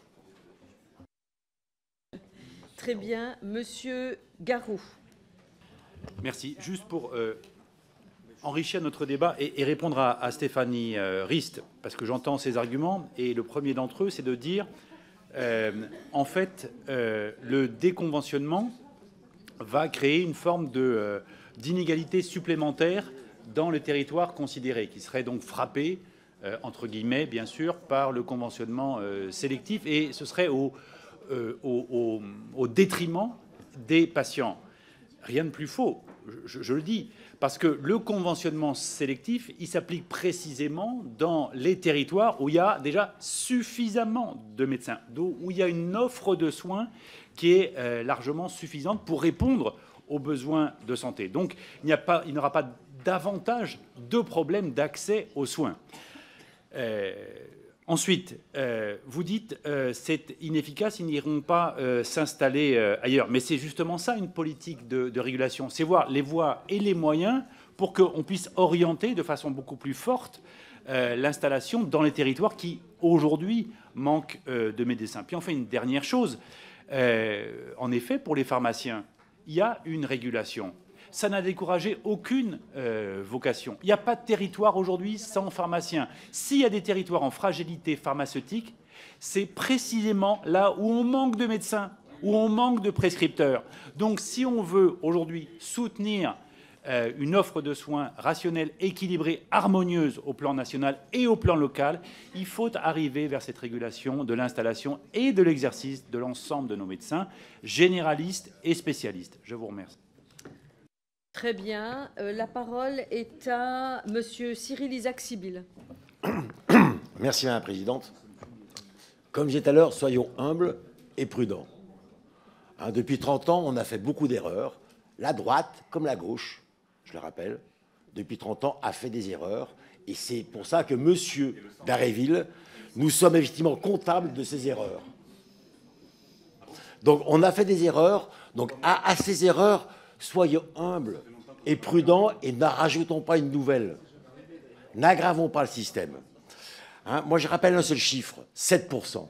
Très bien. Monsieur Garot. Merci. Juste pour enrichir notre débat et répondre à Stéphanie Rist, parce que j'entends ses arguments, et le premier d'entre eux, c'est de dire, en fait, le déconventionnement va créer une forme d'inégalité supplémentaire dans le territoire considéré, qui serait donc frappé, entre guillemets, bien sûr, par le conventionnement sélectif, et ce serait au détriment des patients. Rien de plus faux, je le dis, parce que le conventionnement sélectif, il s'applique précisément dans les territoires où il y a déjà suffisamment de médecins, où il y a une offre de soins qui est largement suffisante pour répondre aux besoins de santé. Donc il n'aura pas davantage de problèmes d'accès aux soins. Ensuite, vous dites c'est inefficace, ils n'iront pas s'installer ailleurs. Mais c'est justement ça une politique de régulation, c'est voir les voies et les moyens pour qu'on puisse orienter de façon beaucoup plus forte l'installation dans les territoires qui, aujourd'hui, manquent de médecins. Puis enfin, une dernière chose, en effet, pour les pharmaciens, il y a une régulation. ça n'a découragé aucune vocation. Il n'y a pas de territoire aujourd'hui sans pharmacien. S'il y a des territoires en fragilité pharmaceutique, c'est précisément là où on manque de médecins, où on manque de prescripteurs. Donc si on veut aujourd'hui soutenir une offre de soins rationnelle, équilibrée, harmonieuse au plan national et au plan local, il faut arriver vers cette régulation de l'installation et de l'exercice de l'ensemble de nos médecins, généralistes et spécialistes. Je vous remercie. Très bien. La parole est à Monsieur Cyril Isaac-Sibyl. Merci, Madame la Présidente. Comme j'ai tout à l'heure, soyons humbles et prudents. Hein, depuis 30 ans, on a fait beaucoup d'erreurs. La droite, comme la gauche, je le rappelle, depuis 30 ans, a fait des erreurs. Et c'est pour ça que, Monsieur Dharréville, nous sommes effectivement comptables de ces erreurs. Donc, on a fait des erreurs. Donc, à ces erreurs, soyons humbles et prudents et n'en rajoutons pas une nouvelle. N'aggravons pas le système. Hein, moi, je rappelle un seul chiffre, 7%.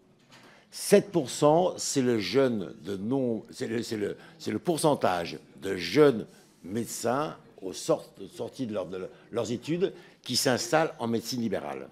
7%, c'est le jeune de non, c'est le pourcentage de jeunes médecins sortis de leurs études qui s'installent en médecine libérale.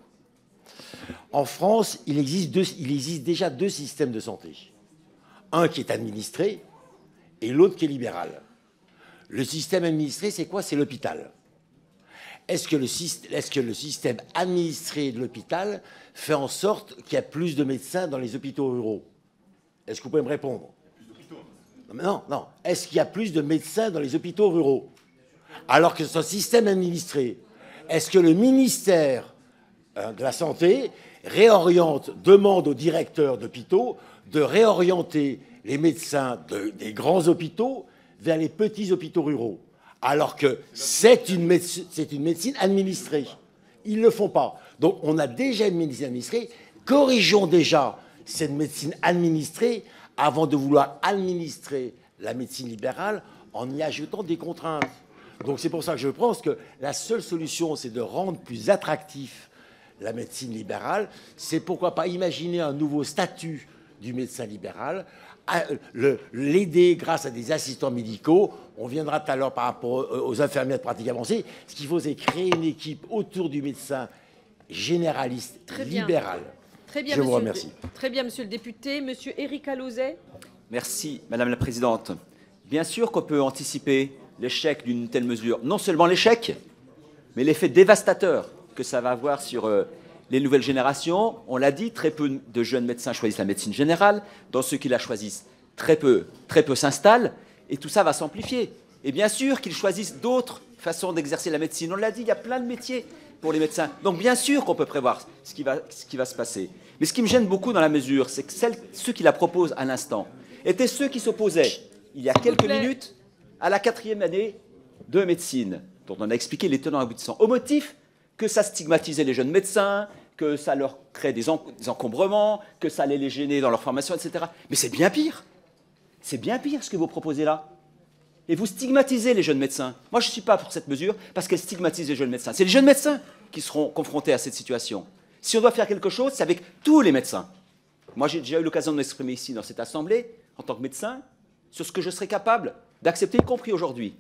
En France, il existe déjà 2 systèmes de santé. Un qui est administré et l'autre qui est libéral. Le système administré, c'est quoi? C'est l'hôpital. Est-ce que le système administré de l'hôpital fait en sorte qu'il y a plus de médecins dans les hôpitaux ruraux? Est-ce que vous pouvez me répondre? Non, non. Est-ce qu'il y a plus de médecins dans les hôpitaux ruraux? Alors que c'est un système administré. Est-ce que le ministère de la Santé demande aux directeurs d'hôpitaux de réorienter les médecins des grands hôpitaux vers les petits hôpitaux ruraux? Alors que c'est une médecine administrée. Ils ne le font pas. Donc on a déjà une médecine administrée. Corrigeons déjà cette médecine administrée avant de vouloir administrer la médecine libérale en y ajoutant des contraintes. Donc c'est pour ça que je pense que la seule solution, c'est de rendre plus attractif la médecine libérale. C'est pourquoi pas imaginer un nouveau statut du médecin libéral, l'aider grâce à des assistants médicaux. On viendra tout à l'heure par rapport aux infirmières de pratique avancée. Ce qu'il faut, c'est créer une équipe autour du médecin généraliste libéral. Très bien, je vous remercie. Très bien, monsieur le député. Monsieur Éric Alauzet. Merci, Madame la Présidente. Bien sûr qu'on peut anticiper l'échec d'une telle mesure. Non seulement l'échec, mais l'effet dévastateur que ça va avoir sur les nouvelles générations. On l'a dit, très peu de jeunes médecins choisissent la médecine générale. Dans ceux qui la choisissent, très peu s'installent. Et tout ça va s'amplifier. Et bien sûr qu'ils choisissent d'autres façons d'exercer la médecine. On l'a dit, il y a plein de métiers pour les médecins. Donc bien sûr qu'on peut prévoir ce qui va se passer. Mais ce qui me gêne beaucoup dans la mesure, c'est que ceux qui la proposent à l'instant étaient ceux qui s'opposaient, il y a quelques minutes, à la 4e année de médecine, dont on a expliqué les tenants aboutissants, au motif que ça stigmatisait les jeunes médecins, que ça leur crée des encombrements, que ça allait les gêner dans leur formation, etc. Mais c'est bien pire. C'est bien pire ce que vous proposez là. Et vous stigmatisez les jeunes médecins. Moi, je ne suis pas pour cette mesure parce qu'elle stigmatise les jeunes médecins. C'est les jeunes médecins qui seront confrontés à cette situation. Si on doit faire quelque chose, c'est avec tous les médecins. Moi, j'ai déjà eu l'occasion de m'exprimer ici dans cette assemblée, en tant que médecin, sur ce que je serais capable d'accepter, y compris aujourd'hui.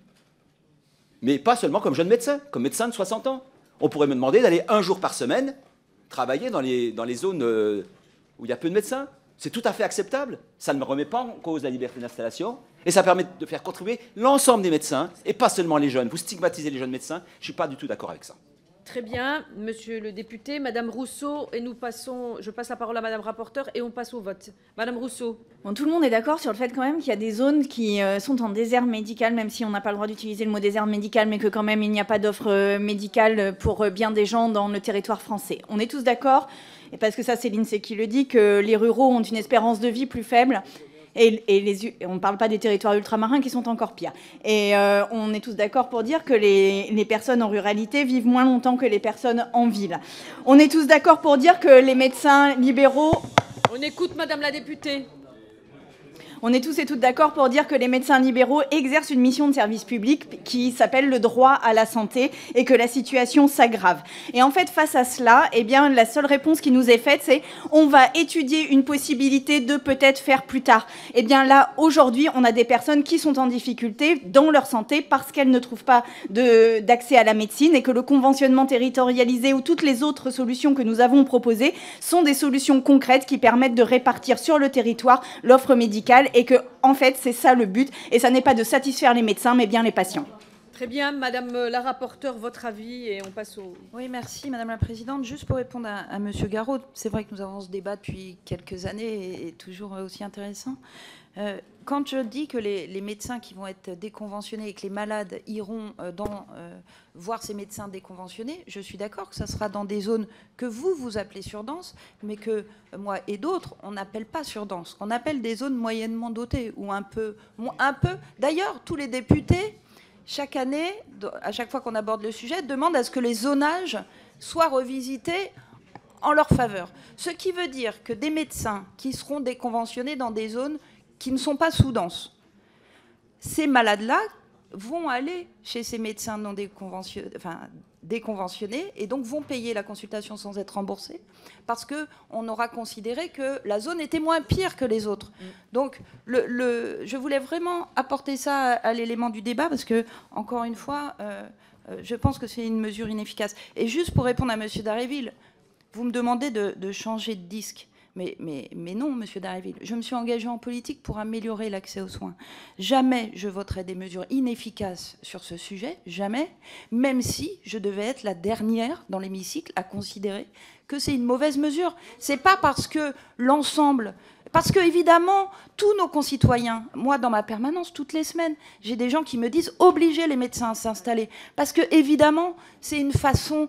Mais pas seulement comme jeune médecin, comme médecin de 60 ans. On pourrait me demander d'aller 1 jour par semaine travailler dans les zones où il y a peu de médecins. C'est tout à fait acceptable. Ça ne me remet pas en cause la liberté d'installation. Et ça permet de faire contribuer l'ensemble des médecins, et pas seulement les jeunes. Vous stigmatisez les jeunes médecins. Je ne suis pas du tout d'accord avec ça. Très bien, monsieur le député. Madame Rousseau, et je passe la parole à madame rapporteure, et on passe au vote. Madame Rousseau. Bon, tout le monde est d'accord sur le fait quand même qu'il y a des zones qui sont en désert médical, même si on n'a pas le droit d'utiliser le mot désert médical, mais que quand même il n'y a pas d'offre médicale pour bien des gens dans le territoire français. On est tous d'accord, et parce que ça c'est l'INSEE qui le dit, que les ruraux ont une espérance de vie plus faible. Et on ne parle pas des territoires ultramarins qui sont encore pires. Et on est tous d'accord pour dire que les personnes en ruralité vivent moins longtemps que les personnes en ville. On est tous d'accord pour dire que les médecins libéraux... On écoute madame la députée. On est tous et toutes d'accord pour dire que les médecins libéraux exercent une mission de service public qui s'appelle le droit à la santé et que la situation s'aggrave. Et en fait, face à cela, eh bien, la seule réponse qui nous est faite, c'est on va étudier une possibilité de peut-être faire plus tard. Eh bien là, aujourd'hui, on a des personnes qui sont en difficulté dans leur santé parce qu'elles ne trouvent pas d'accès à la médecine et que le conventionnement territorialisé ou toutes les autres solutions que nous avons proposées sont des solutions concrètes qui permettent de répartir sur le territoire l'offre médicale et que, en fait, c'est ça le but. Et ça n'est pas de satisfaire les médecins, mais bien les patients. Très bien. Madame la rapporteure, votre avis et on passe au... Oui, merci Madame la Présidente. Juste pour répondre à Monsieur Garot, c'est vrai que nous avons ce débat depuis quelques années et toujours aussi intéressant. Quand je dis que les médecins qui vont être déconventionnés et que les malades iront voir ces médecins déconventionnés, je suis d'accord que ça sera dans des zones que vous appelez surdenses, mais que moi et d'autres, on n'appelle pas surdenses. On appelle des zones moyennement dotées ou un peu. D'ailleurs, tous les députés, chaque année, à chaque fois qu'on aborde le sujet, demandent à ce que les zonages soient revisités en leur faveur. Ce qui veut dire que des médecins qui seront déconventionnés dans des zones qui ne sont pas sous-denses, ces malades-là vont aller chez ces médecins non déconventionnés et donc vont payer la consultation sans être remboursés parce qu'on aura considéré que la zone était moins pire que les autres. Donc je voulais vraiment apporter ça à l'élément du débat parce que, encore une fois, je pense que c'est une mesure inefficace. Et juste pour répondre à M. Daréville, vous me demandez de changer de disque. Mais non, Monsieur Daréville, je me suis engagée en politique pour améliorer l'accès aux soins. Jamais je voterai des mesures inefficaces sur ce sujet, jamais, même si je devais être la dernière dans l'hémicycle à considérer que c'est une mauvaise mesure. C'est pas parce que l'ensemble... Parce que, évidemment, tous nos concitoyens, moi, dans ma permanence, toutes les semaines, j'ai des gens qui me disent « obligez les médecins à s'installer ». Parce que, évidemment, c'est une façon...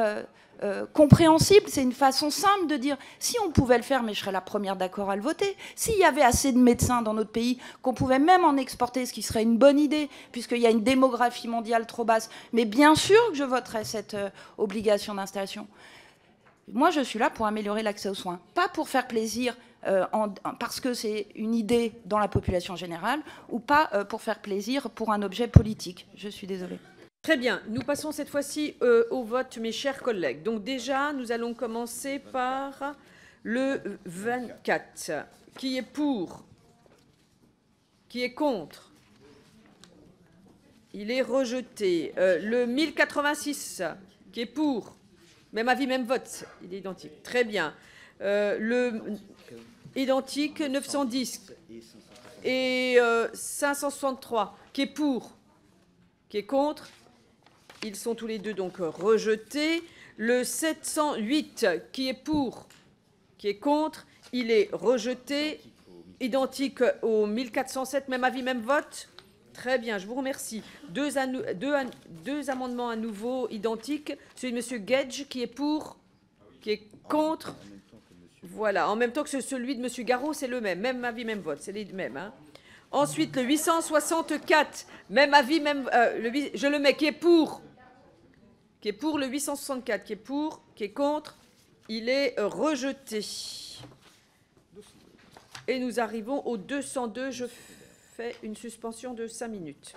compréhensible, c'est une façon simple de dire si on pouvait le faire, mais je serais la première d'accord à le voter, s'il y avait assez de médecins dans notre pays, qu'on pouvait même en exporter, ce qui serait une bonne idée, puisqu'il y a une démographie mondiale trop basse, mais bien sûr que je voterais cette obligation d'installation. Moi, je suis là pour améliorer l'accès aux soins, pas pour faire plaisir parce que c'est une idée dans la population générale, ou pas pour faire plaisir pour un objet politique. Je suis désolée. Très bien, nous passons cette fois-ci au vote, mes chers collègues. Donc déjà, nous allons commencer par le 24. Qui est pour? Qui est contre? Il est rejeté. Le 1086, qui est pour? Même avis, même vote. Il est identique. Très bien. Le identique 910 et 563, qui est pour? Qui est contre? Ils sont tous les deux donc rejetés. Le 708, qui est pour, qui est contre, il est rejeté. Identique au 1407, même avis, même vote. Très bien, je vous remercie. Deux amendements à nouveau identiques. Celui de M. Guedj, qui est pour, qui est contre. Voilà, en même temps que celui de M. Garot, c'est le même. Même avis, même vote, c'est les mêmes. Hein. Ensuite, le 864, même avis, même... je le mets, qui est pour le 864, qui est pour, qui est contre, il est rejeté. Et nous arrivons au 202, je fais une suspension de 5 minutes.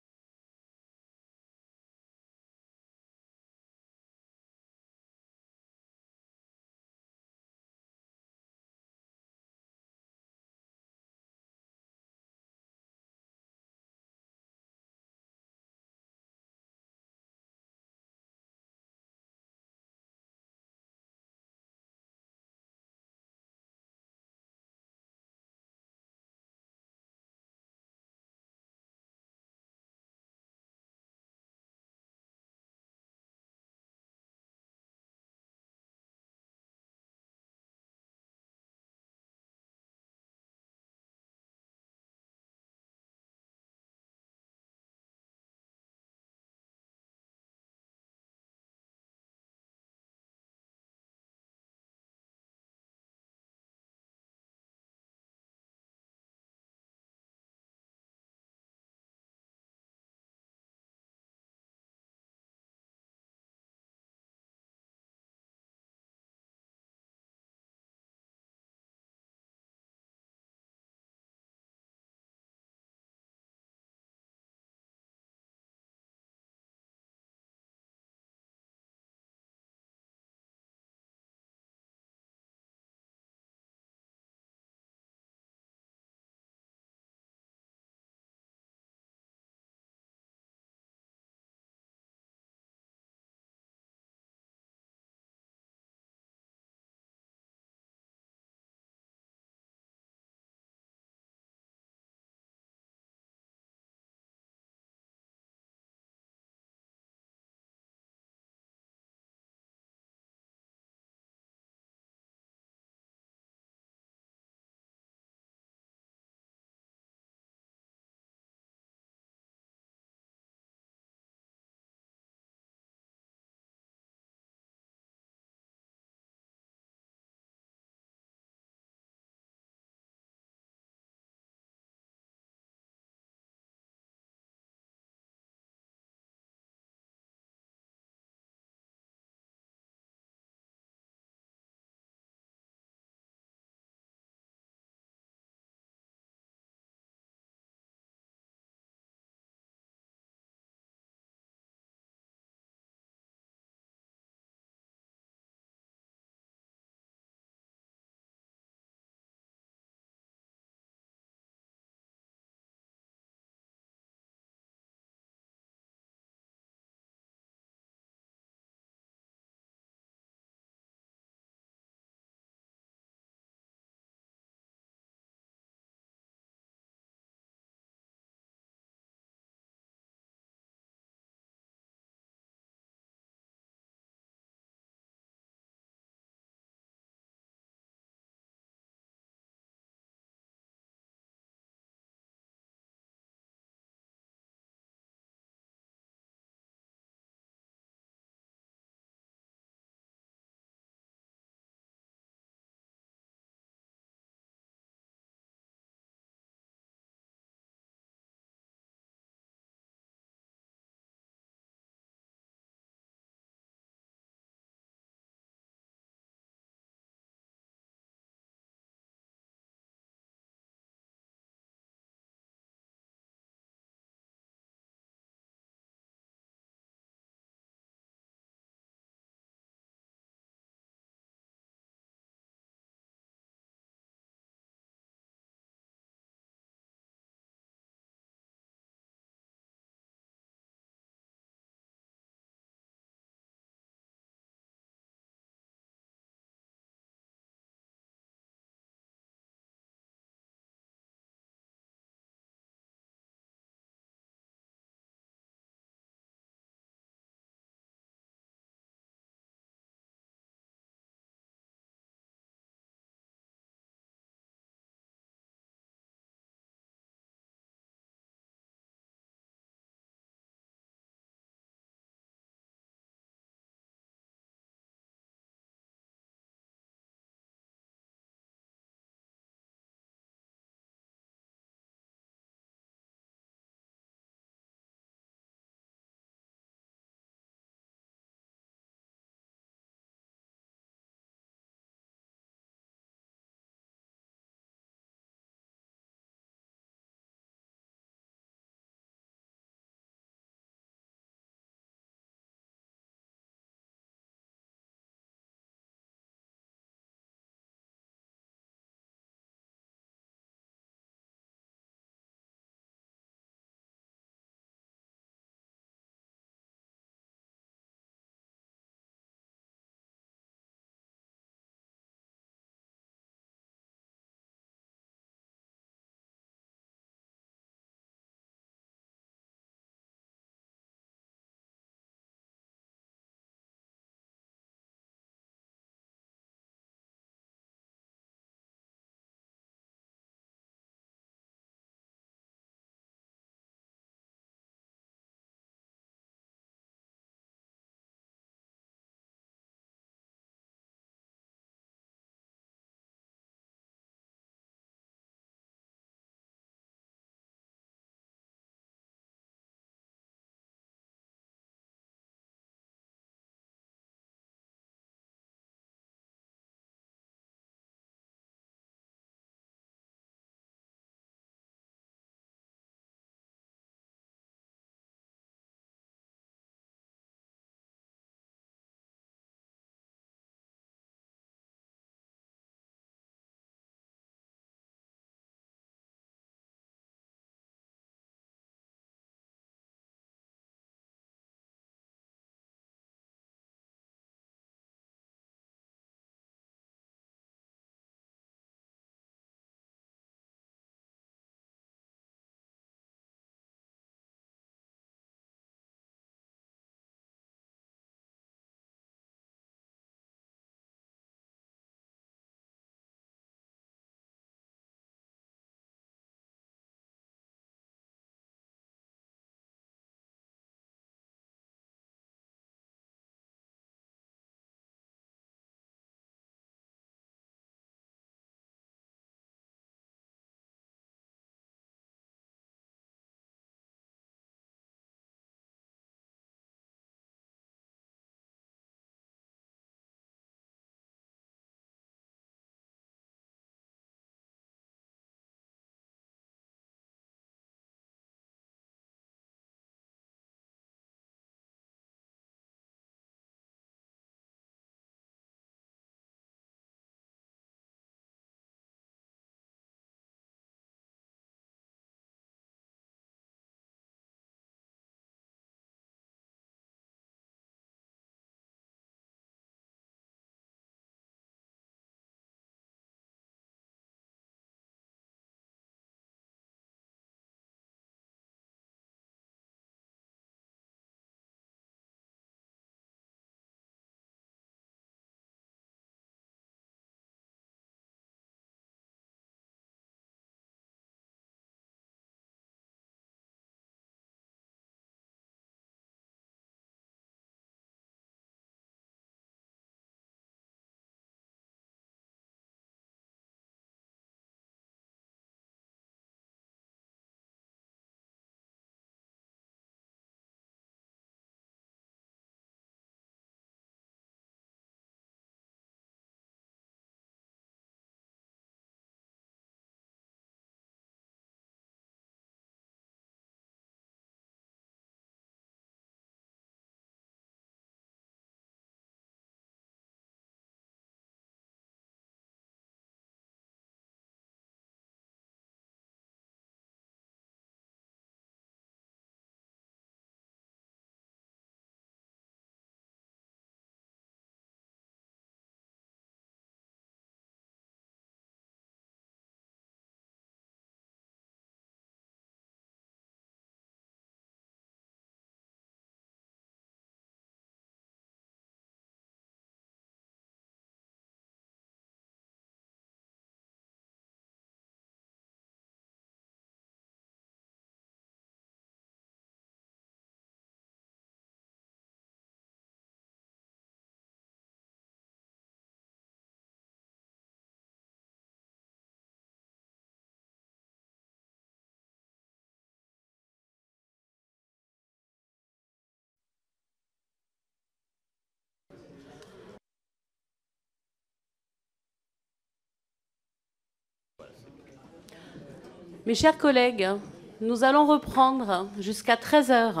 Mes chers collègues, nous allons reprendre jusqu'à 13 h.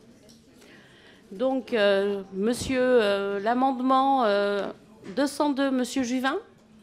Donc, monsieur, l'amendement 202, monsieur Juvin.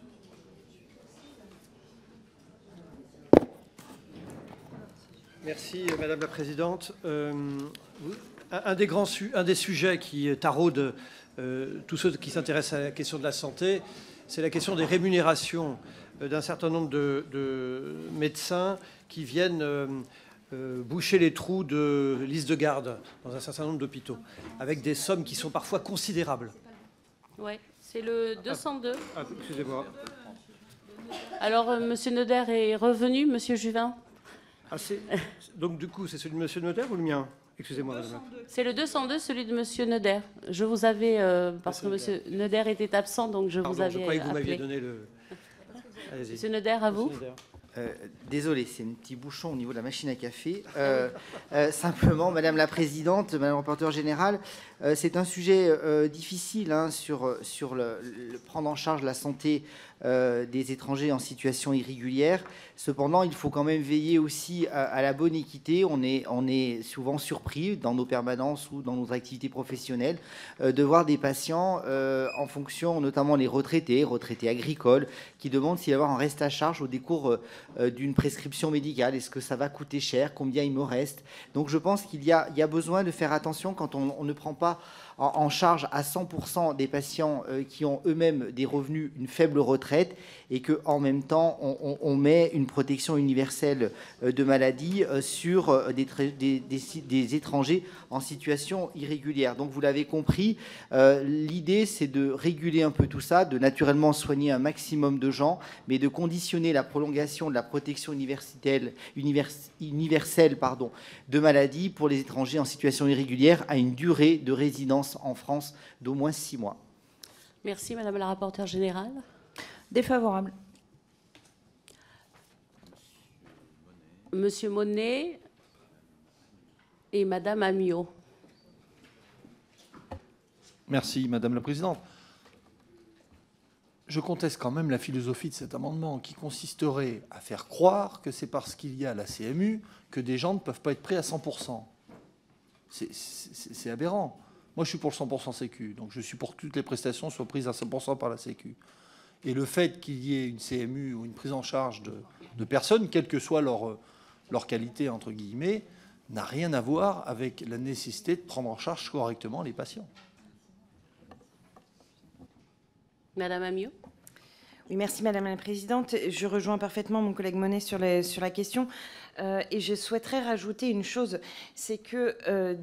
Merci, Madame la Présidente. Un des sujets qui taraude tous ceux qui s'intéressent à la question de la santé, c'est la question des rémunérations d'un certain nombre de médecins qui viennent boucher les trous de liste de garde dans un certain nombre d'hôpitaux, avec des sommes qui sont parfois considérables. Oui, c'est le 202. Excusez-moi. Alors, monsieur Noder est revenu, monsieur Juvin. Donc, du coup, c'est celui de monsieur Noder ou le mien? Excusez-moi, madame. C'est le 202, celui de monsieur Noder. Je vous avais, parce que monsieur Noder était absent, donc je vous avais je croyais que vous m'aviez appelé. donné le... Allez-y. Monsieur Noder, à vous. Désolé, c'est un petit bouchon au niveau de la machine à café. Simplement, Madame la Présidente, Madame la rapporteure générale, c'est un sujet difficile sur le prendre en charge la santé des étrangers en situation irrégulière. Cependant, il faut quand même veiller aussi à la bonne équité. On est souvent surpris dans nos permanences ou dans nos activités professionnelles de voir des patients en fonction, notamment les retraités agricoles, qui demandent s'il va y avoir un reste à charge au décours d'une prescription médicale. Est-ce que ça va coûter cher? Combien il me reste? Donc je pense qu'il y a besoin de faire attention quand on ne prend pas en charge à 100% des patients qui ont eux-mêmes des revenus, une faible retraite, et qu'en même temps, on met une protection universelle de maladie sur des étrangers en situation irrégulière. Donc vous l'avez compris, l'idée c'est de réguler un peu tout ça, de naturellement soigner un maximum de gens, mais de conditionner la prolongation de la protection universelle de maladie pour les étrangers en situation irrégulière à une durée de résidence en France d'au moins 6 mois. Merci, Madame la rapporteure générale. Défavorable. Monsieur Monet et Madame Amiot. Merci, Madame la Présidente. Je conteste quand même la philosophie de cet amendement qui consisterait à faire croire que c'est parce qu'il y a la CMU que des gens ne peuvent pas être pris à 100%. C'est aberrant. Moi, je suis pour le 100% Sécu, donc je suis pour que toutes les prestations soient prises à 100% par la Sécu. Et le fait qu'il y ait une CMU ou une prise en charge de personnes, quelle que soit leur qualité, entre guillemets, n'a rien à voir avec la nécessité de prendre en charge correctement les patients. Madame Amiot. Oui, merci Madame la Présidente. Je rejoins parfaitement mon collègue Monet sur la question. Et je souhaiterais rajouter une chose, c'est que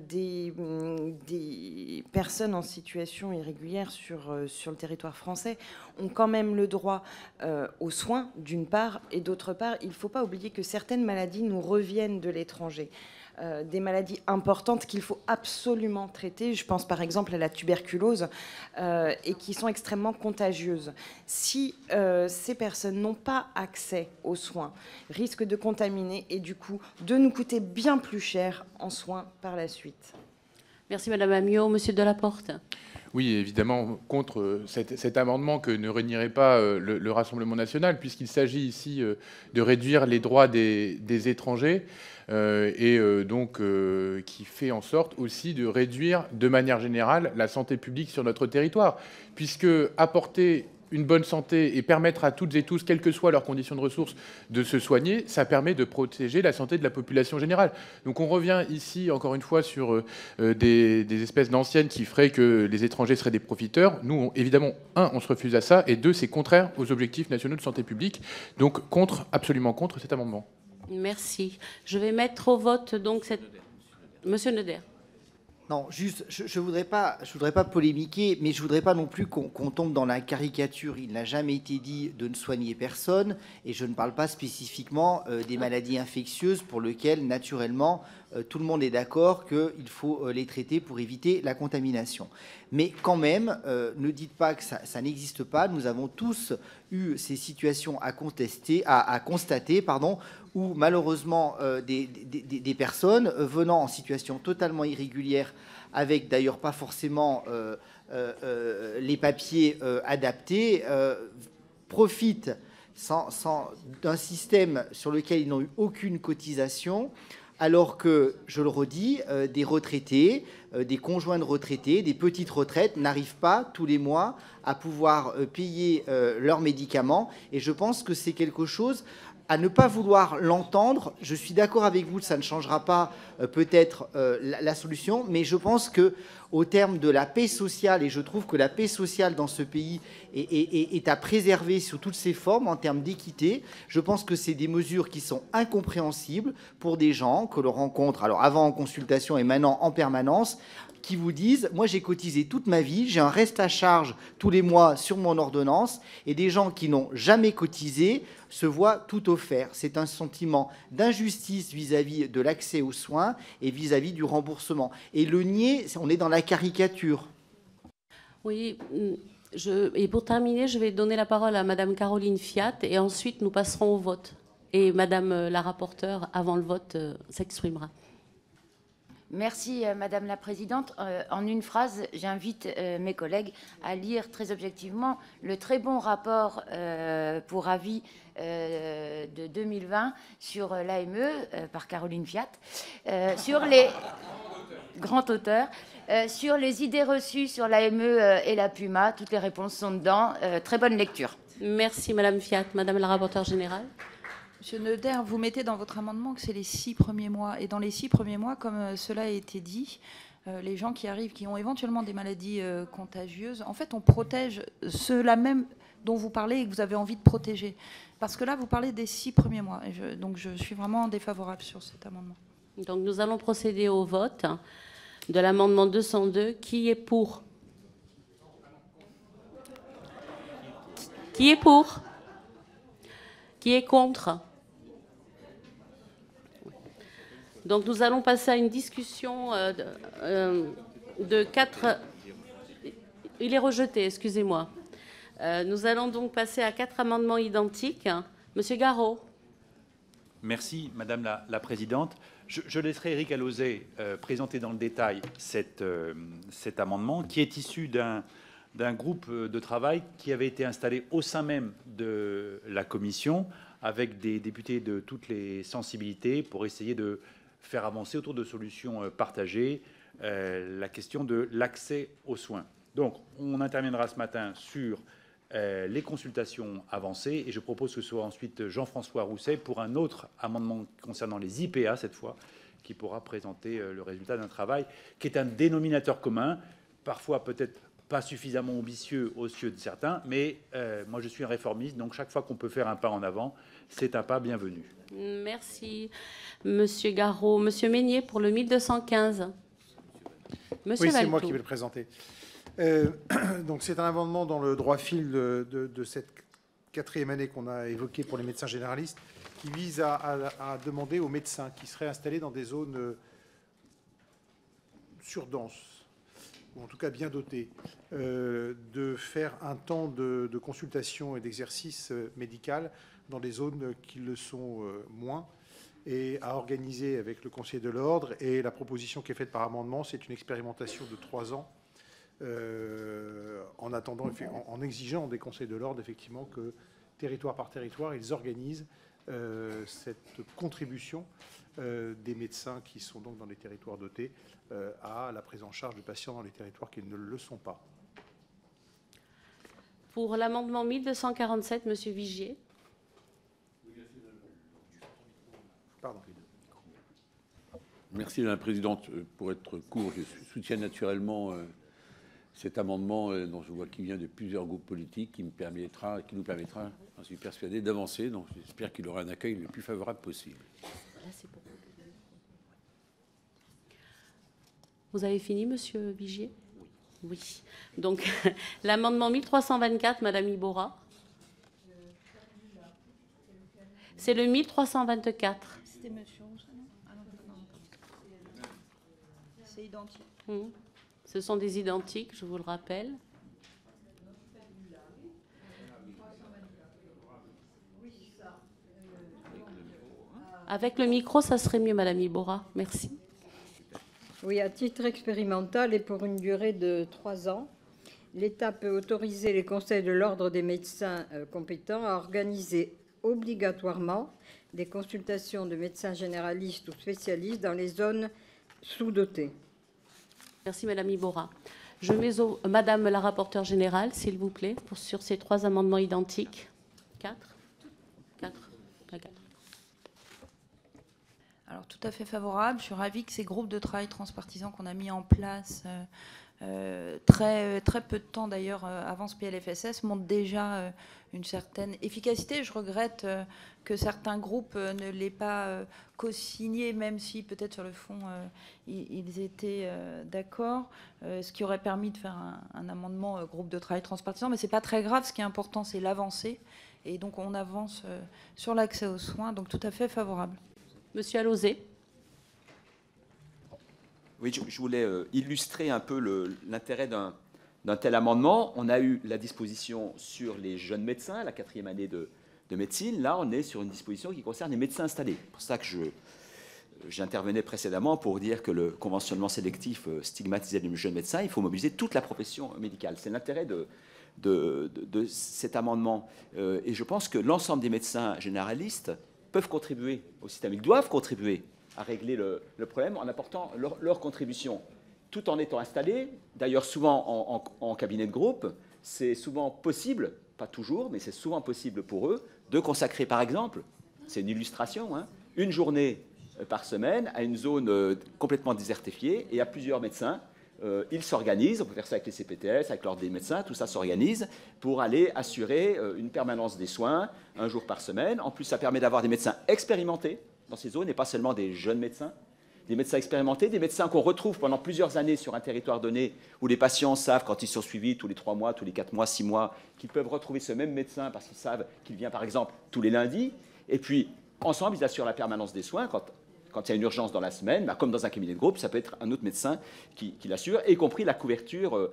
des personnes en situation irrégulière sur le territoire français ont quand même le droit aux soins, d'une part, et d'autre part, il ne faut pas oublier que certaines maladies nous reviennent de l'étranger. Des maladies importantes qu'il faut absolument traiter. Je pense par exemple à la tuberculose et qui sont extrêmement contagieuses. Si ces personnes n'ont pas accès aux soins, risquent de contaminer et du coup de nous coûter bien plus cher en soins par la suite. Merci Madame Amiot. Monsieur Delaporte. Oui, évidemment, contre cet amendement que ne renierait pas le Rassemblement national, puisqu'il s'agit ici de réduire les droits des étrangers et donc qui fait en sorte aussi de réduire de manière générale la santé publique sur notre territoire, puisque apporter une bonne santé et permettre à toutes et tous, quelles que soient leurs conditions de ressources, de se soigner, ça permet de protéger la santé de la population générale. Donc on revient ici, encore une fois, sur des espèces d'anciennes qui feraient que les étrangers seraient des profiteurs. Nous, évidemment, on se refuse à ça, et deux, c'est contraire aux objectifs nationaux de santé publique. Donc absolument contre cet amendement. Merci. Je vais mettre au vote donc cette... Monsieur Noder. Non, juste, je voudrais pas polémiquer, mais je voudrais pas non plus qu'on tombe dans la caricature. Il n'a jamais été dit de ne soigner personne, et je ne parle pas spécifiquement des maladies infectieuses pour lesquelles, naturellement, tout le monde est d'accord qu'il faut les traiter pour éviter la contamination. Mais quand même, ne dites pas que ça n'existe pas. Nous avons tous eu ces situations à constater, où malheureusement des personnes venant en situation totalement irrégulière, avec d'ailleurs pas forcément les papiers adaptés, profitent d'un système sur lequel ils n'ont eu aucune cotisation, alors que, je le redis, des retraités, des conjoints de retraités, des petites retraites n'arrivent pas tous les mois à pouvoir payer leurs médicaments. Et je pense que c'est quelque chose à ne pas vouloir l'entendre. Je suis d'accord avec vous, ça ne changera pas peut-être la solution, mais je pense que au terme de la paix sociale, et je trouve que la paix sociale dans ce pays est à préserver sous toutes ses formes en termes d'équité, je pense que c'est des mesures qui sont incompréhensibles pour des gens que l'on rencontre, alors avant en consultation et maintenant en permanence, qui vous disent, moi j'ai cotisé toute ma vie, j'ai un reste à charge tous les mois sur mon ordonnance, et des gens qui n'ont jamais cotisé se voient tout offert. C'est un sentiment d'injustice vis-à-vis de l'accès aux soins et vis-à-vis du remboursement. Et le nier, on est dans la caricature. Oui, et pour terminer, je vais donner la parole à Madame Caroline Fiat, et ensuite nous passerons au vote. Et Madame la rapporteure, avant le vote, s'exprimera. Merci Madame la Présidente. En une phrase, j'invite mes collègues à lire très objectivement le très bon rapport pour avis de 2020 sur l'AME par Caroline Fiat, sur les grands auteurs, sur les idées reçues sur l'AME et la PUMA. Toutes les réponses sont dedans. Très bonne lecture. Merci Madame Fiat. Madame la rapporteure générale. Monsieur Neuder, vous mettez dans votre amendement que c'est les 6 premiers mois. Et dans les 6 premiers mois, comme cela a été dit, les gens qui arrivent, qui ont éventuellement des maladies contagieuses, en fait, on protège ceux-là même dont vous parlez et que vous avez envie de protéger. Parce que là, vous parlez des 6 premiers mois. Et donc, je suis vraiment défavorable sur cet amendement. Donc, nous allons procéder au vote de l'amendement 202. Qui est pour? Qui est pour? Qui est contre? Donc nous allons passer à une discussion de 4... Il est rejeté, excusez-moi. Nous allons donc passer à 4 amendements identiques. Monsieur Garot. Merci, Madame la Présidente. Je laisserai Éric Alauzet présenter dans le détail cet amendement qui est issu d'un groupe de travail qui avait été installé au sein même de la commission avec des députés de toutes les sensibilités pour essayer de faire avancer autour de solutions partagées la question de l'accès aux soins. Donc, on interviendra ce matin sur les consultations avancées et je propose que ce soit ensuite Jean-François Rousset pour un autre amendement concernant les IPA, cette fois, qui pourra présenter le résultat d'un travail qui est un dénominateur commun, parfois peut-être pas suffisamment ambitieux aux yeux de certains, mais moi je suis un réformiste, donc chaque fois qu'on peut faire un pas en avant, c'est un pas bienvenu. Merci, Monsieur Garot. Monsieur Meignet pour le 1215. Monsieur oui, c'est Valto. moi qui vais le présenter. Donc c'est un amendement dans le droit fil de cette 4e année qu'on a évoquée pour les médecins généralistes, qui vise à demander aux médecins qui seraient installés dans des zones surdenses, ou en tout cas bien dotées, de faire un temps de consultation et d'exercice médical dans des zones qui le sont moins, et à organiser avec le Conseil de l'Ordre. Et la proposition qui est faite par amendement, c'est une expérimentation de 3 ans, en attendant, en exigeant des Conseils de l'Ordre, effectivement, que territoire par territoire, ils organisent cette contribution des médecins qui sont donc dans les territoires dotés à la prise en charge de patients dans les territoires qui ne le sont pas. Pour l'amendement 1247, Monsieur Vigier. Pardon. Merci, Madame la Présidente. Pour être court, je soutiens naturellement cet amendement dont je vois qu'il vient de plusieurs groupes politiques qui nous permettra, j'en suis persuadé, d'avancer. Donc j'espère qu'il aura un accueil le plus favorable possible. Vous avez fini, Monsieur Vigier? Oui. Donc l'amendement 1324, Madame Iborra. C'est le 1324. C'était monsieur Rousseau, non? Ah non, c'est identique. Ce sont des identiques, je vous le rappelle. Avec le micro, ça serait mieux, Madame Iborra. Merci. Oui, à titre expérimental et pour une durée de 3 ans. l'État peut autoriser les conseils de l'ordre des médecins compétents à organiser obligatoirement des consultations de médecins généralistes ou spécialistes dans les zones sous-dotées. Merci Madame Iborra. Je mets Madame la rapporteure générale, s'il vous plaît, sur ces 3 amendements identiques. 4. Alors tout à fait favorable. Je suis ravie que ces groupes de travail transpartisans qu'on a mis en place très peu de temps d'ailleurs avant ce PLFSS montrent déjà une certaine efficacité. Je regrette que certains groupes ne l'aient pas co-signé, même si peut-être sur le fond ils étaient d'accord, ce qui aurait permis de faire un amendement groupe de travail transpartisan. Mais c'est pas très grave. Ce qui est important, c'est l'avancée. Et donc on avance sur l'accès aux soins. Donc tout à fait favorable. Monsieur Alauzet. Oui, je voulais illustrer un peu l'intérêt d'un tel amendement. On a eu la disposition sur les jeunes médecins, la 4e année de médecine. Là, on est sur une disposition qui concerne les médecins installés. C'est pour ça que j'intervenais précédemment pour dire que le conventionnement sélectif stigmatisait les jeunes médecins. Il faut mobiliser toute la profession médicale. C'est l'intérêt de cet amendement. Et je pense que l'ensemble des médecins généralistes peuvent contribuer au système. Ils doivent contribuer à régler le problème en apportant leur contribution, tout en étant installés. D'ailleurs, souvent en cabinet de groupe, c'est souvent possible, pas toujours, mais c'est souvent possible pour eux, de consacrer, par exemple, c'est une illustration, une journée par semaine à une zone complètement désertifiée et à plusieurs médecins. Ils s'organisent, on peut faire ça avec les CPTS, avec l'ordre des médecins, tout ça s'organise pour aller assurer une permanence des soins un jour par semaine. En plus, ça permet d'avoir des médecins expérimentés dans ces zones et pas seulement des jeunes médecins. Des médecins expérimentés, des médecins qu'on retrouve pendant plusieurs années sur un territoire donné où les patients savent, quand ils sont suivis tous les 3 mois, tous les 4 mois, 6 mois, qu'ils peuvent retrouver ce même médecin parce qu'ils savent qu'il vient par exemple tous les lundis. Et puis, ensemble, ils assurent la permanence des soins. Quand il y a une urgence dans la semaine, comme dans un cabinet de groupe, ça peut être un autre médecin qui l'assure, y compris la couverture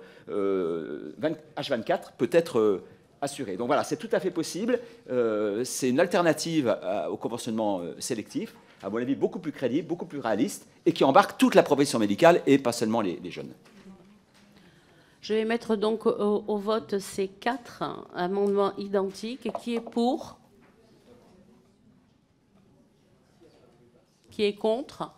H24 peut être assurée. Donc voilà, c'est tout à fait possible. C'est une alternative au conventionnement sélectif, à mon avis beaucoup plus crédible, beaucoup plus réaliste, et qui embarque toute la profession médicale et pas seulement les jeunes. Je vais mettre donc au vote ces 4 amendements identiques. Qui est pour ? Qui est contre?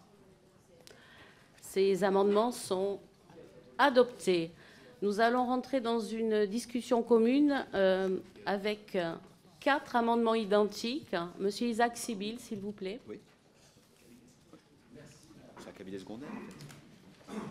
Ces amendements sont adoptés. Nous allons rentrer dans une discussion commune avec 4 amendements identiques. Monsieur Isaac Sibyl, s'il vous plaît. Oui. C'est un cabinet secondaire, en fait.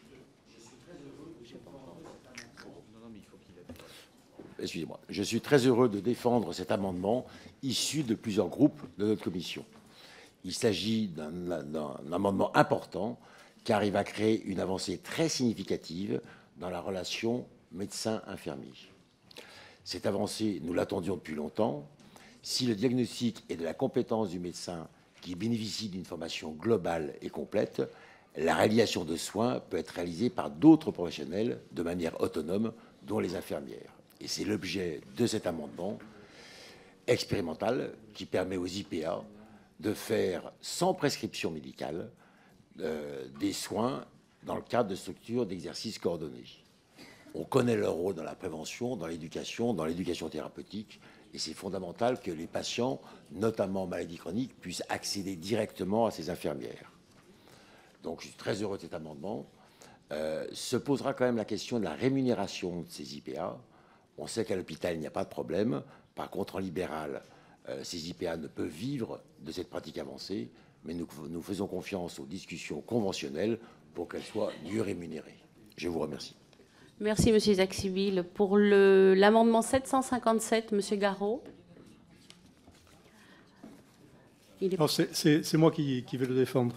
Excusez-moi. Je suis très heureux de défendre cet amendement issu de plusieurs groupes de notre commission. Il s'agit d'un amendement important car il va créer une avancée très significative dans la relation médecin-infirmier. Cette avancée, nous l'attendions depuis longtemps. Si le diagnostic est de la compétence du médecin qui bénéficie d'une formation globale et complète, la réalisation de soins peut être réalisée par d'autres professionnels de manière autonome, dont les infirmières. Et c'est l'objet de cet amendement expérimental qui permet aux IPA de faire sans prescription médicale des soins dans le cadre de structures d'exercice coordonnés. On connaît leur rôle dans la prévention, dans l'éducation thérapeutique, et c'est fondamental que les patients, notamment en maladie chronique, puissent accéder directement à ces infirmières. Donc je suis très heureux de cet amendement. Se posera quand même la question de la rémunération de ces IPA. On sait qu'à l'hôpital, il n'y a pas de problème. Par contre, en libéral, ces IPA ne peuvent vivre de cette pratique avancée, mais nous faisons confiance aux discussions conventionnelles pour qu'elles soient mieux rémunérées. Je vous remercie. Merci, Monsieur Isaac Sibyl. Pour l'amendement 757, Monsieur Garot. C'est moi qui vais le défendre.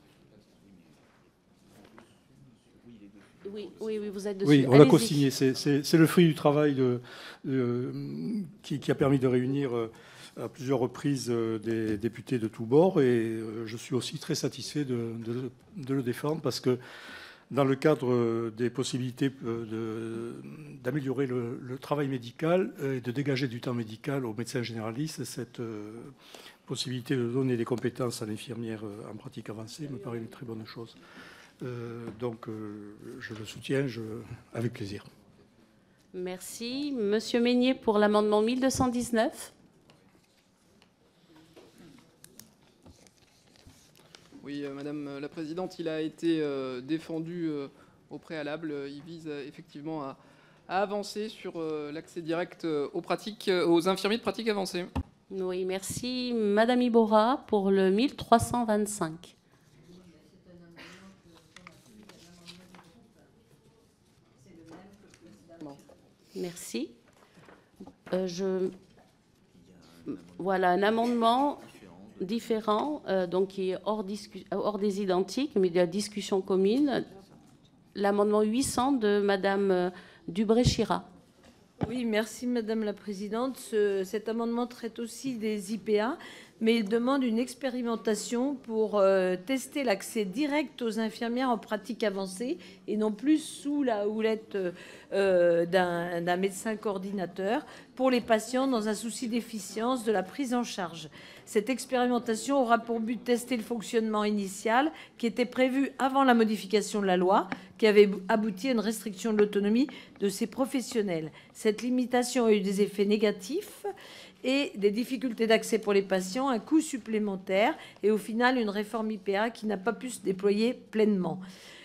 Oui, vous êtes dessus. Oui, on l'a co-signé. C'est le fruit du travail qui a permis de réunir à plusieurs reprises des députés de tous bords, et je suis aussi très satisfait de le défendre parce que dans le cadre des possibilités d'améliorer le travail médical et de dégager du temps médical aux médecins généralistes, cette possibilité de donner des compétences à l'infirmière en pratique avancée me paraît une très bonne chose. Donc je le soutiens avec plaisir. Merci. Monsieur Meignet pour l'amendement 1219. Oui, Madame la Présidente, il a été défendu au préalable. Il vise effectivement à avancer sur l'accès direct aux infirmiers de pratique avancée. Oui, merci. Madame Iborra pour le 1325. Merci. Voilà un amendement différent, donc qui est hors des identiques, mais de la discussion commune. L'amendement 800 de Madame Dubré-Chira. Oui, merci Madame la Présidente. Cet amendement traite aussi des IPA, mais il demande une expérimentation pour tester l'accès direct aux infirmières en pratique avancée et non plus sous la houlette d'un médecin coordinateur pour les patients dans un souci d'efficience de la prise en charge. Cette expérimentation aura pour but de tester le fonctionnement initial qui était prévu avant la modification de la loi, qui avait abouti à une restriction de l'autonomie de ces professionnels. Cette limitation a eu des effets négatifs et des difficultés d'accès pour les patients, un coût supplémentaire et au final une réforme IPA qui n'a pas pu se déployer pleinement.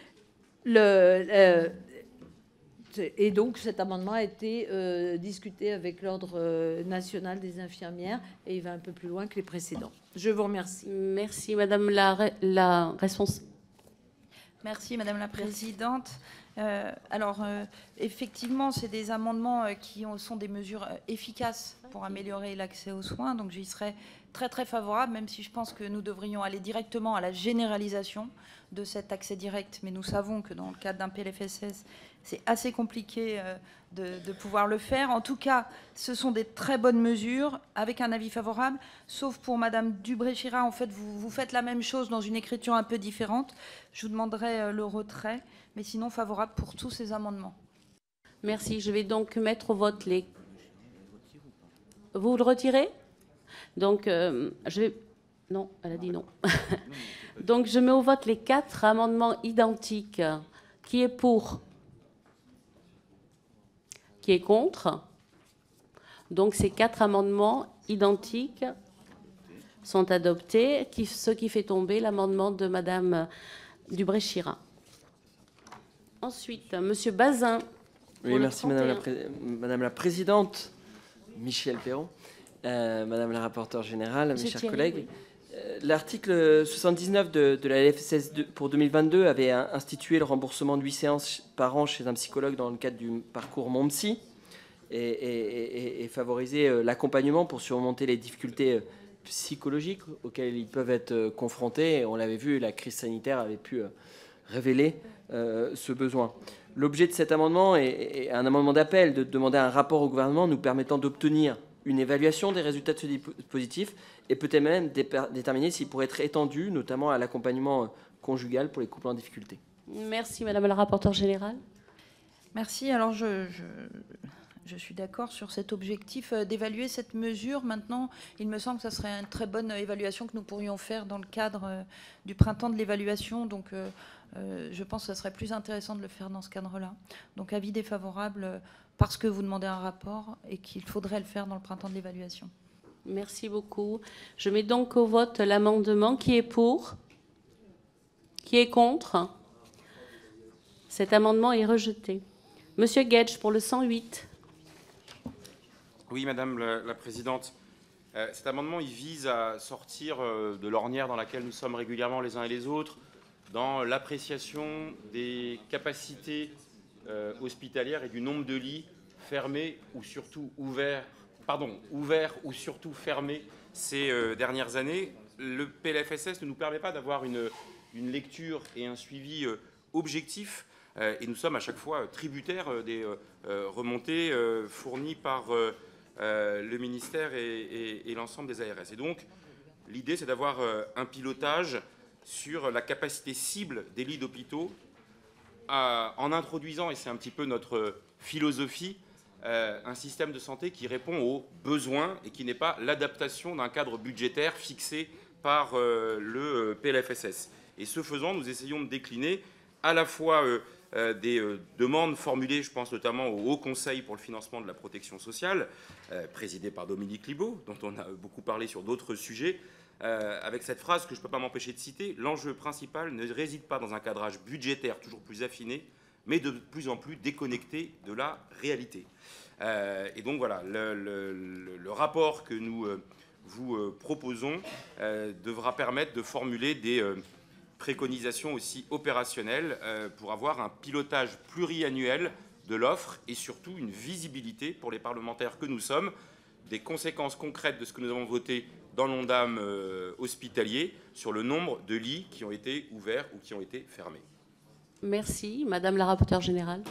Et donc cet amendement a été discuté avec l'Ordre national des infirmières et il va un peu plus loin que les précédents. Je vous remercie. Merci Madame la responsable. Merci Madame la Présidente. Effectivement, c'est des amendements qui sont des mesures efficaces pour améliorer l'accès aux soins. Donc j'y serais très très favorable, même si je pense que nous devrions aller directement à la généralisation de cet accès direct. Mais nous savons que dans le cadre d'un PLFSS, c'est assez compliqué de pouvoir le faire. En tout cas, ce sont des très bonnes mesures avec un avis favorable, sauf pour Madame Dubré-Chira. En fait, vous faites la même chose dans une écriture un peu différente. Je vous demanderai le retrait, mais sinon favorable pour tous ces amendements. Merci. Je vais donc mettre au vote les... Vous le retirez? Donc, je vais... Non, elle a dit non. Donc, je mets au vote les 4 amendements identiques. Qui est pour? Qui est contre? Donc, ces 4 amendements identiques sont adoptés, ce qui fait tomber l'amendement de Madame Dubré-Chira. Ensuite, Monsieur Bazin. Oui, merci Madame la Présidente, Michel Perron, Madame la rapporteure générale, mes chers collègues. L'article 79 de la LFSS pour 2022 avait institué le remboursement de 8 séances par an chez un psychologue dans le cadre du parcours Mon Psy et favoriser l'accompagnement pour surmonter les difficultés psychologiques auxquelles ils peuvent être confrontés. Et on l'avait vu, la crise sanitaire avait pu révéler ce besoin. L'objet de cet amendement est un amendement d'appel de demander un rapport au gouvernement nous permettant d'obtenir une évaluation des résultats de ce dispositif et peut-être même déterminer s'il pourrait être étendu, notamment à l'accompagnement conjugal pour les couples en difficulté. Merci Madame la rapporteure générale. Merci. Alors je suis d'accord sur cet objectif d'évaluer cette mesure. Maintenant, il me semble que ce serait une très bonne évaluation que nous pourrions faire dans le cadre du printemps de l'évaluation. Donc je pense que ce serait plus intéressant de le faire dans ce cadre-là. Donc avis défavorable parce que vous demandez un rapport et qu'il faudrait le faire dans le printemps de l'évaluation. Merci beaucoup. Je mets donc au vote l'amendement. Qui est pour? Qui est contre? Cet amendement est rejeté. Monsieur Guedj pour le 108. Oui, Madame la Présidente. Cet amendement, il vise à sortir de l'ornière dans laquelle nous sommes régulièrement les uns et les autres, dans l'appréciation des capacités hospitalières et du nombre de lits fermés ou surtout ouverts ou surtout fermés ces dernières années. Le PLFSS ne nous permet pas d'avoir une lecture et un suivi objectif et nous sommes à chaque fois tributaires des remontées fournies par le ministère et l'ensemble des ARS. Et donc, l'idée, c'est d'avoir un pilotage sur la capacité cible des lits d'hôpitaux en introduisant, et c'est un petit peu notre philosophie, un système de santé qui répond aux besoins et qui n'est pas l'adaptation d'un cadre budgétaire fixé par le PLFSS. Et ce faisant, nous essayons de décliner à la fois des demandes formulées, je pense notamment au Haut Conseil pour le financement de la protection sociale, présidé par Dominique Libault, dont on a beaucoup parlé sur d'autres sujets, avec cette phrase que je ne peux pas m'empêcher de citer: l'enjeu principal ne réside pas dans un cadrage budgétaire toujours plus affiné, mais de plus en plus déconnecté de la réalité. Et donc voilà, le rapport que nous vous proposons devra permettre de formuler des préconisations aussi opérationnelles pour avoir un pilotage pluriannuel de l'offre et surtout une visibilité pour les parlementaires que nous sommes des conséquences concrètes de ce que nous avons voté dans l'ONDAM hospitalier sur le nombre de lits qui ont été ouverts ou qui ont été fermés. Merci. Madame la rapporteure générale.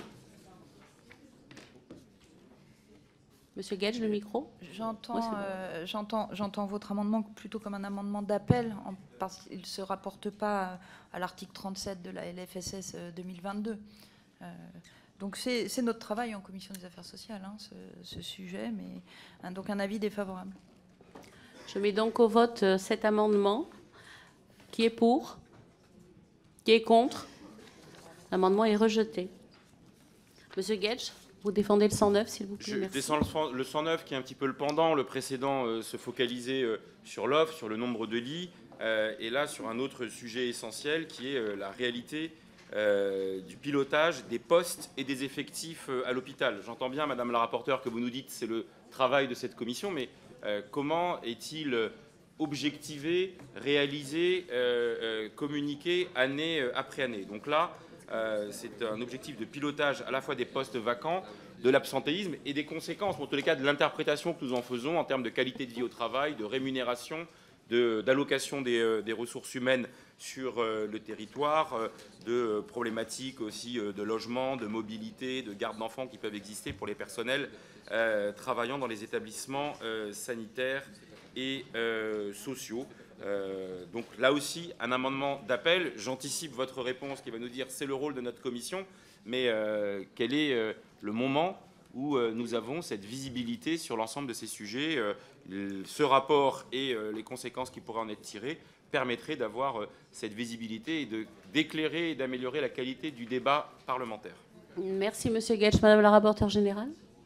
Monsieur Gage, le micro. J'entends votre amendement plutôt comme un amendement d'appel, parce qu'il ne se rapporte pas à l'article 37 de la LFSS 2022. Donc c'est notre travail en commission des affaires sociales, hein, ce sujet, mais donc un avis défavorable. Je mets donc au vote cet amendement. Qui est pour? Qui est contre? L'amendement est rejeté. Monsieur Gage, vous défendez le 109, s'il vous plaît. Je descends le 109, qui est un petit peu le pendant. Le précédent se focalisait sur l'offre, sur le nombre de lits, et là sur un autre sujet essentiel qui est la réalité du pilotage des postes et des effectifs à l'hôpital. J'entends bien, Madame la rapporteure, que vous nous dites que c'est le travail de cette commission, mais comment est-il objectivé, réalisé, communiqué année après année? Donc là, c'est un objectif de pilotage à la fois des postes vacants, de l'absentéisme et des conséquences, en tous les cas de l'interprétation que nous en faisons en termes de qualité de vie au travail, de rémunération, d'allocation des ressources humaines sur le territoire, de problématiques aussi de logement, de mobilité, de garde d'enfants qui peuvent exister pour les personnels travaillant dans les établissements sanitaires et sociaux. Donc là aussi, un amendement d'appel. J'anticipe votre réponse qui va nous dire c'est le rôle de notre commission, mais quel est le moment où nous avons cette visibilité sur l'ensemble de ces sujets? Ce rapport et les conséquences qui pourraient en être tirées permettraient d'avoir cette visibilité et d'éclairer et d'améliorer la qualité du débat parlementaire. Merci, Monsieur Gage. Madame la rapporteure générale.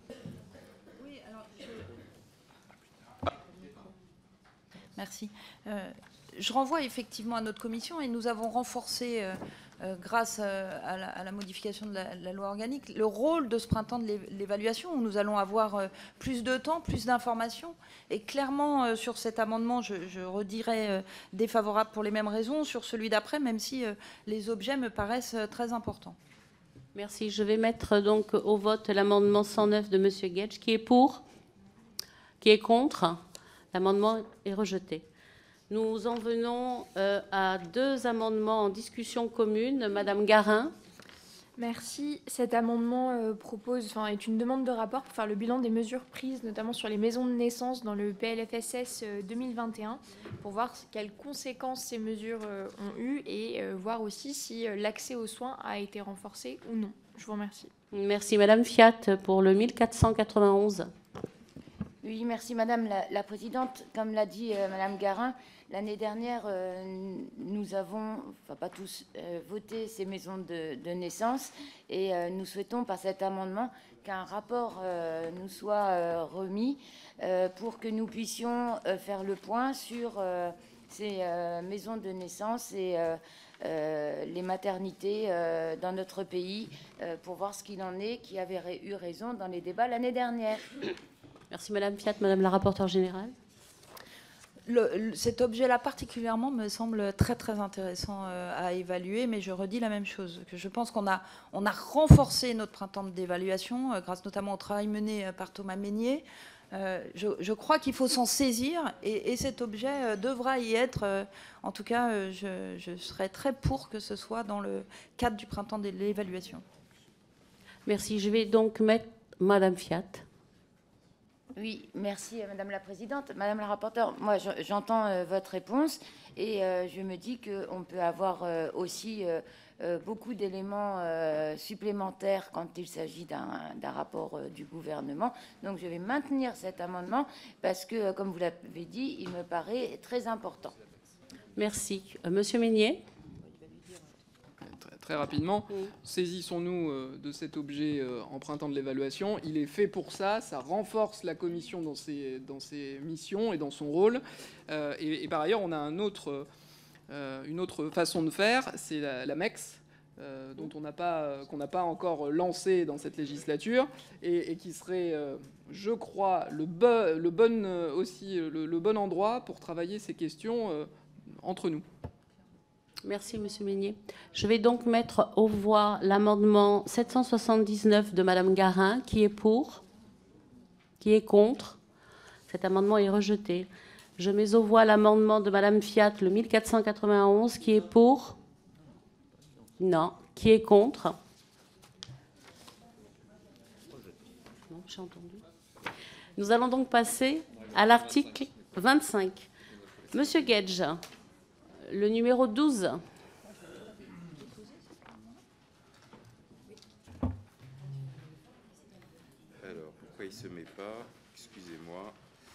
Merci. Je renvoie effectivement à notre commission et nous avons renforcé, grâce à la modification de la loi organique, le rôle de ce printemps de l'évaluation où nous allons avoir plus de temps, plus d'informations. Et clairement, sur cet amendement, je redirai défavorable pour les mêmes raisons. Sur celui d'après, même si les objets me paraissent très importants. Merci. Je vais mettre donc au vote l'amendement 109 de Monsieur Gage. Qui est pour? Qui est contre? L'amendement est rejeté. Nous en venons à deux amendements en discussion commune. Madame Garin. Merci. Cet amendement est une demande de rapport pour faire le bilan des mesures prises, notamment sur les maisons de naissance dans le PLFSS 2021, pour voir quelles conséquences ces mesures ont eues et voir aussi si l'accès aux soins a été renforcé ou non. Je vous remercie. Merci Madame Fiat pour le 1491. Oui, merci Madame la Présidente. Comme l'a dit Madame Garin, l'année dernière, nous avons, enfin pas tous, voté ces maisons de naissance et nous souhaitons par cet amendement qu'un rapport nous soit remis pour que nous puissions faire le point sur ces maisons de naissance et les maternités dans notre pays pour voir ce qu'il en est, qui avait eu raison dans les débats l'année dernière. Merci Madame Fiat. Madame la rapporteure générale. Cet objet-là particulièrement me semble très très intéressant à évaluer, mais je redis la même chose, que je pense qu'on a renforcé notre printemps d'évaluation grâce notamment au travail mené par Thomas Meignier. Je crois qu'il faut s'en saisir et cet objet devra y être. En tout cas, je serais très pour que ce soit dans le cadre du printemps de l'évaluation. Merci. Je vais donc mettre Madame Fiat. Oui, merci Madame la Présidente. Madame la rapporteure, moi j'entends votre réponse et je me dis qu'on peut avoir aussi beaucoup d'éléments supplémentaires quand il s'agit d'un rapport du gouvernement. Donc je vais maintenir cet amendement parce que, comme vous l'avez dit, il me paraît très important. Merci. Monsieur Meignier. très rapidement. Saisissons-nous de cet objet empruntant de l'évaluation. Il est fait pour ça, ça renforce la commission dans ses missions et dans son rôle. Et par ailleurs, on a une autre façon de faire, c'est la MEX, dont qu'on n'a pas encore lancé dans cette législature, et qui serait, je crois, le bon endroit pour travailler ces questions entre nous. Merci, Monsieur Meunier. Je vais donc mettre aux voix l'amendement 779 de Madame Garin. Qui est pour? Qui est contre? Cet amendement est rejeté. Je mets aux voix l'amendement de Madame Fiat, le 1491. Qui est pour? Non. Qui est contre? Non, j'ai entendu. Nous allons donc passer à l'article 25. Monsieur Guedj, le numéro 12. Alors, pourquoi il ne se met pas? Excusez-moi.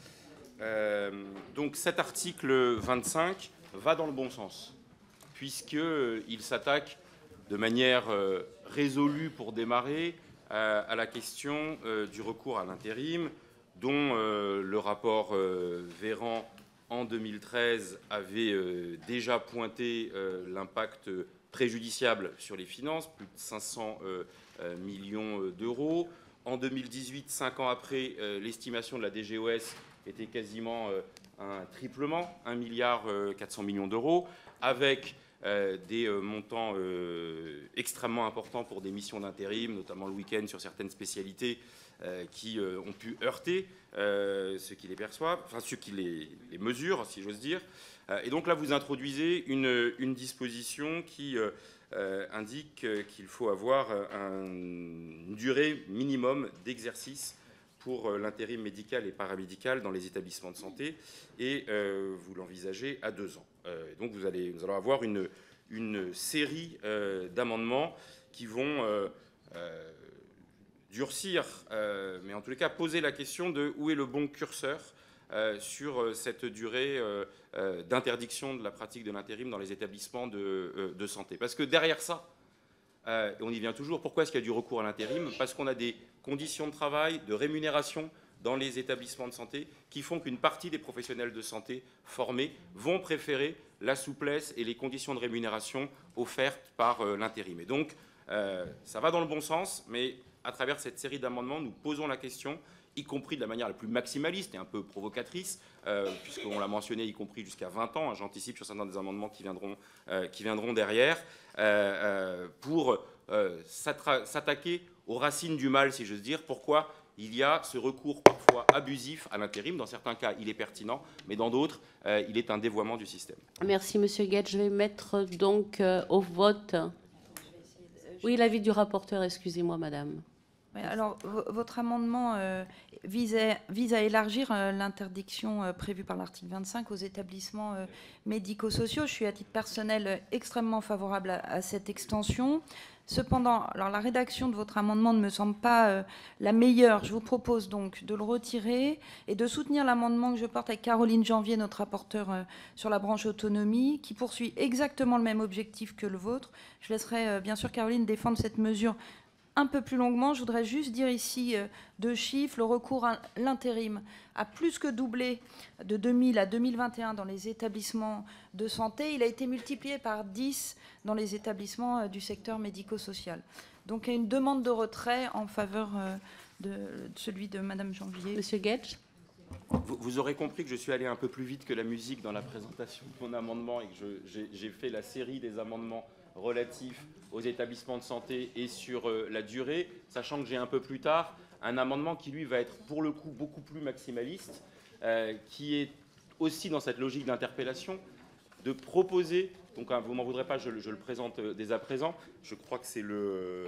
Donc cet article 25 va dans le bon sens, puisqu'il s'attaque de manière résolue pour démarrer à la question du recours à l'intérim, dont le rapport Véran en 2013 avait déjà pointé l'impact préjudiciable sur les finances, plus de 500 millions d'euros. En 2018, 5 ans après, l'estimation de la DGOS était quasiment un triplement, 1,4 milliard d'euros, avec des montants extrêmement importants pour des missions d'intérim, notamment le week-end sur certaines spécialités qui ont pu heurter ceux qui les perçoivent, enfin ceux qui les mesurent, si j'ose dire. Et donc là, vous introduisez une disposition qui indique qu'il faut avoir une durée minimum d'exercice pour l'intérim médical et paramédical dans les établissements de santé, et vous l'envisagez à 2 ans. Donc nous allons avoir une série d'amendements qui vont durcir, mais en tous les cas poser la question de où est le bon curseur sur cette durée d'interdiction de la pratique de l'intérim dans les établissements de santé. Parce que derrière ça, et on y vient toujours, pourquoi est-ce qu'il y a du recours à l'intérim? Parce qu'on a des conditions de travail, de rémunération dans les établissements de santé qui font qu'une partie des professionnels de santé formés vont préférer la souplesse et les conditions de rémunération offertes par l'intérim. Et donc, ça va dans le bon sens, mais à travers cette série d'amendements, nous posons la question, y compris de la manière la plus maximaliste et un peu provocatrice, puisqu'on l'a mentionné, y compris jusqu'à 20 ans, hein, j'anticipe sur certains des amendements qui viendront derrière, pour s'attaquer aux racines du mal, si j'ose dire. Pourquoi il y a ce recours parfois abusif à l'intérim? Dans certains cas, il est pertinent, mais dans d'autres, il est un dévoiement du système. Merci, Monsieur Guedj. Je vais mettre donc au vote. Oui, l'avis du rapporteur, excusez-moi, madame. Alors, votre amendement vise à élargir l'interdiction prévue par l'article 25 aux établissements médico-sociaux. Je suis, à titre personnel, extrêmement favorable à cette extension. Cependant, alors, la rédaction de votre amendement ne me semble pas la meilleure. Je vous propose donc de le retirer et de soutenir l'amendement que je porte avec Caroline Janvier, notre rapporteure sur la branche autonomie, qui poursuit exactement le même objectif que le vôtre. Je laisserai bien sûr Caroline défendre cette mesure un peu plus longuement. Je voudrais juste dire ici 2 chiffres. Le recours à l'intérim a plus que doublé de 2000 à 2021 dans les établissements de santé. Il a été multiplié par 10 dans les établissements du secteur médico-social. Donc il y a une demande de retrait en faveur de celui de Madame Janvier. Monsieur Guedj. Vous aurez compris que je suis allé un peu plus vite que la musique dans la présentation de mon amendement et que j'ai fait la série des amendements relatifs aux établissements de santé et sur la durée, sachant que j'ai un peu plus tard un amendement qui, lui, va être pour le coup beaucoup plus maximaliste, qui est aussi dans cette logique d'interpellation, de proposer, donc vous m'en voudrez pas, je le présente dès à présent, je crois que c'est le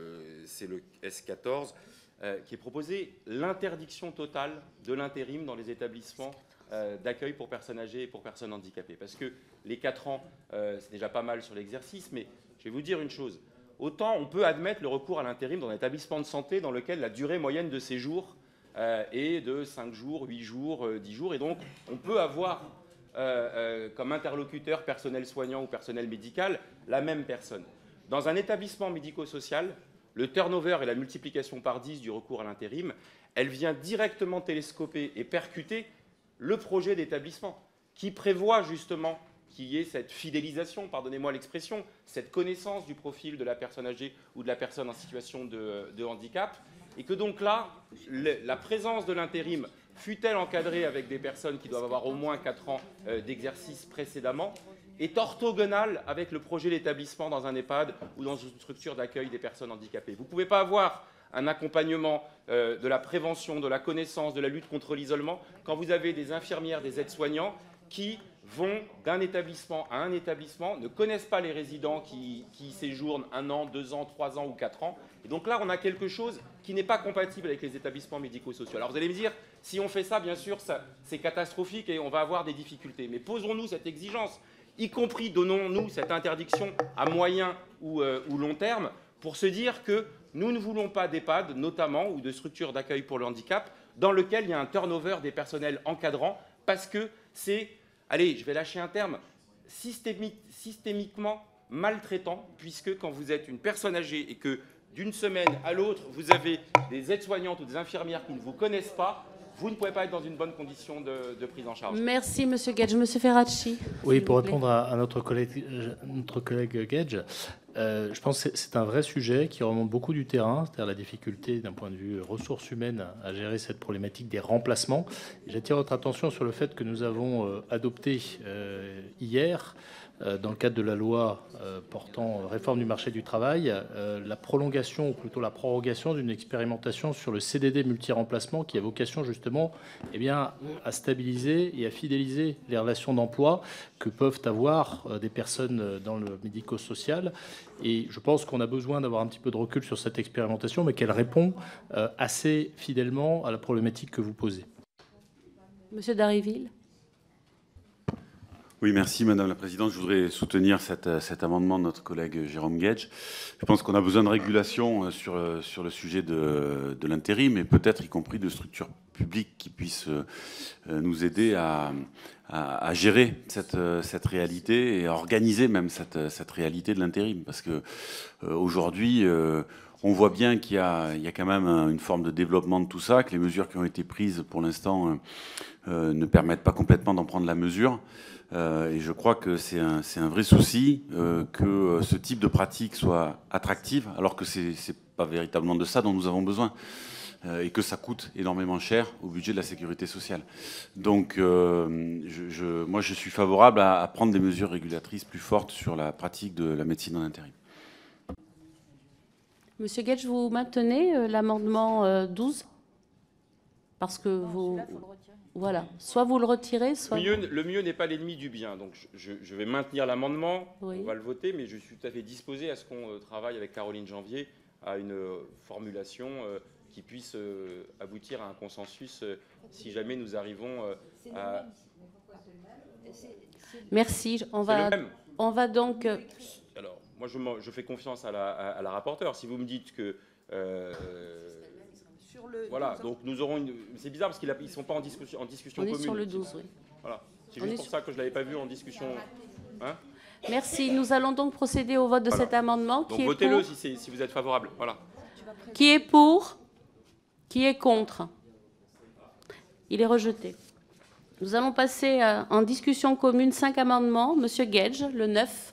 S14, qui est proposé l'interdiction totale de l'intérim dans les établissements d'accueil pour personnes âgées et pour personnes handicapées. Parce que les 4 ans, c'est déjà pas mal sur l'exercice, mais je vais vous dire une chose. Autant on peut admettre le recours à l'intérim dans un établissement de santé dans lequel la durée moyenne de séjour est de 5 jours, 8 jours, 10 jours. Et donc, on peut avoir comme interlocuteur personnel soignant ou personnel médical la même personne. Dans un établissement médico-social, le turnover et la multiplication par 10 du recours à l'intérim, elle vient directement télescoper et percuter le projet d'établissement qui prévoit justement qu'il y ait cette fidélisation, pardonnez-moi l'expression, cette connaissance du profil de la personne âgée ou de la personne en situation de handicap, et que donc là, la présence de l'intérim, fut-elle encadrée avec des personnes qui doivent avoir au moins 4 ans d'exercice précédemment, est orthogonale avec le projet d'établissement dans un EHPAD ou dans une structure d'accueil des personnes handicapées. Vous ne pouvez pas avoir un accompagnement de la prévention, de la connaissance, de la lutte contre l'isolement, quand vous avez des infirmières, des aides-soignants qui vont d'un établissement à un établissement, ne connaissent pas les résidents qui séjournent 1 an, 2 ans, 3 ans ou 4 ans. Et donc là, on a quelque chose qui n'est pas compatible avec les établissements médico-sociaux. Alors vous allez me dire, si on fait ça, bien sûr, c'est catastrophique et on va avoir des difficultés. Mais posons-nous cette exigence, y compris donnons-nous cette interdiction à moyen ou long terme, pour se dire que nous ne voulons pas d'EHPAD, notamment, ou de structures d'accueil pour le handicap, dans lequel il y a un turnover des personnels encadrants, parce que c'est, allez, je vais lâcher un terme, systémiquement maltraitant, puisque quand vous êtes une personne âgée et que d'une semaine à l'autre, vous avez des aides-soignantes ou des infirmières qui ne vous connaissent pas, vous ne pouvez pas être dans une bonne condition de prise en charge. Merci, Monsieur Guedj. Monsieur Ferracci. Oui, pour répondre à notre collègue Guedj, je pense que c'est un vrai sujet qui remonte beaucoup du terrain, c'est-à-dire la difficulté d'un point de vue ressources humaines à gérer cette problématique des remplacements. J'attire votre attention sur le fait que nous avons adopté hier, dans le cadre de la loi portant réforme du marché du travail, la prolongation, ou plutôt la prorogation d'une expérimentation sur le CDD multi-remplacement qui a vocation justement à stabiliser et à fidéliser les relations d'emploi que peuvent avoir des personnes dans le médico-social. Et je pense qu'on a besoin d'avoir un petit peu de recul sur cette expérimentation, mais qu'elle répond assez fidèlement à la problématique que vous posez. Monsieur Dharréville. Oui, merci Madame la Présidente. Je voudrais soutenir cet amendement de notre collègue Jérôme Guedj. Je pense qu'on a besoin de régulation sur le sujet de l'intérim et peut-être y compris de structures publiques qui puissent nous aider à gérer cette réalité et à organiser même cette réalité de l'intérim. Parce que aujourd'hui, on voit bien qu'il y a quand même une forme de développement de tout ça, que les mesures qui ont été prises pour l'instant ne permettent pas complètement d'en prendre la mesure. Et je crois que c'est un vrai souci que ce type de pratique soit attractive, alors que c'est pas véritablement de ça dont nous avons besoin, et que ça coûte énormément cher au budget de la sécurité sociale. Donc moi je suis favorable à prendre des mesures régulatrices plus fortes sur la pratique de la médecine en intérim. Monsieur Guedj, vous maintenez l'amendement 12 ? Parce que vous... Voilà, soit vous le retirez, soit... Le mieux n'est pas l'ennemi du bien. Donc je vais maintenir l'amendement, oui. On va le voter, mais je suis tout à fait disposé à ce qu'on travaille avec Caroline Janvier à une formulation qui puisse aboutir à un consensus si jamais nous arrivons à... Merci, on va donc... Alors, moi je fais confiance à la rapporteure. Si vous me dites que... Voilà, donc nous aurons une... C'est bizarre parce qu'ils ne sont pas en discussion commune. On est sur le 12, oui. Voilà, c'est juste pour ça que je ne l'avais pas vu en discussion. Hein? Merci, nous allons donc procéder au vote de cet amendement. Donc votez-le si vous êtes favorable. Voilà. Qui est pour? Qui est contre? Il est rejeté. Nous allons passer en discussion commune 5 amendements. Monsieur Guedj, le 9.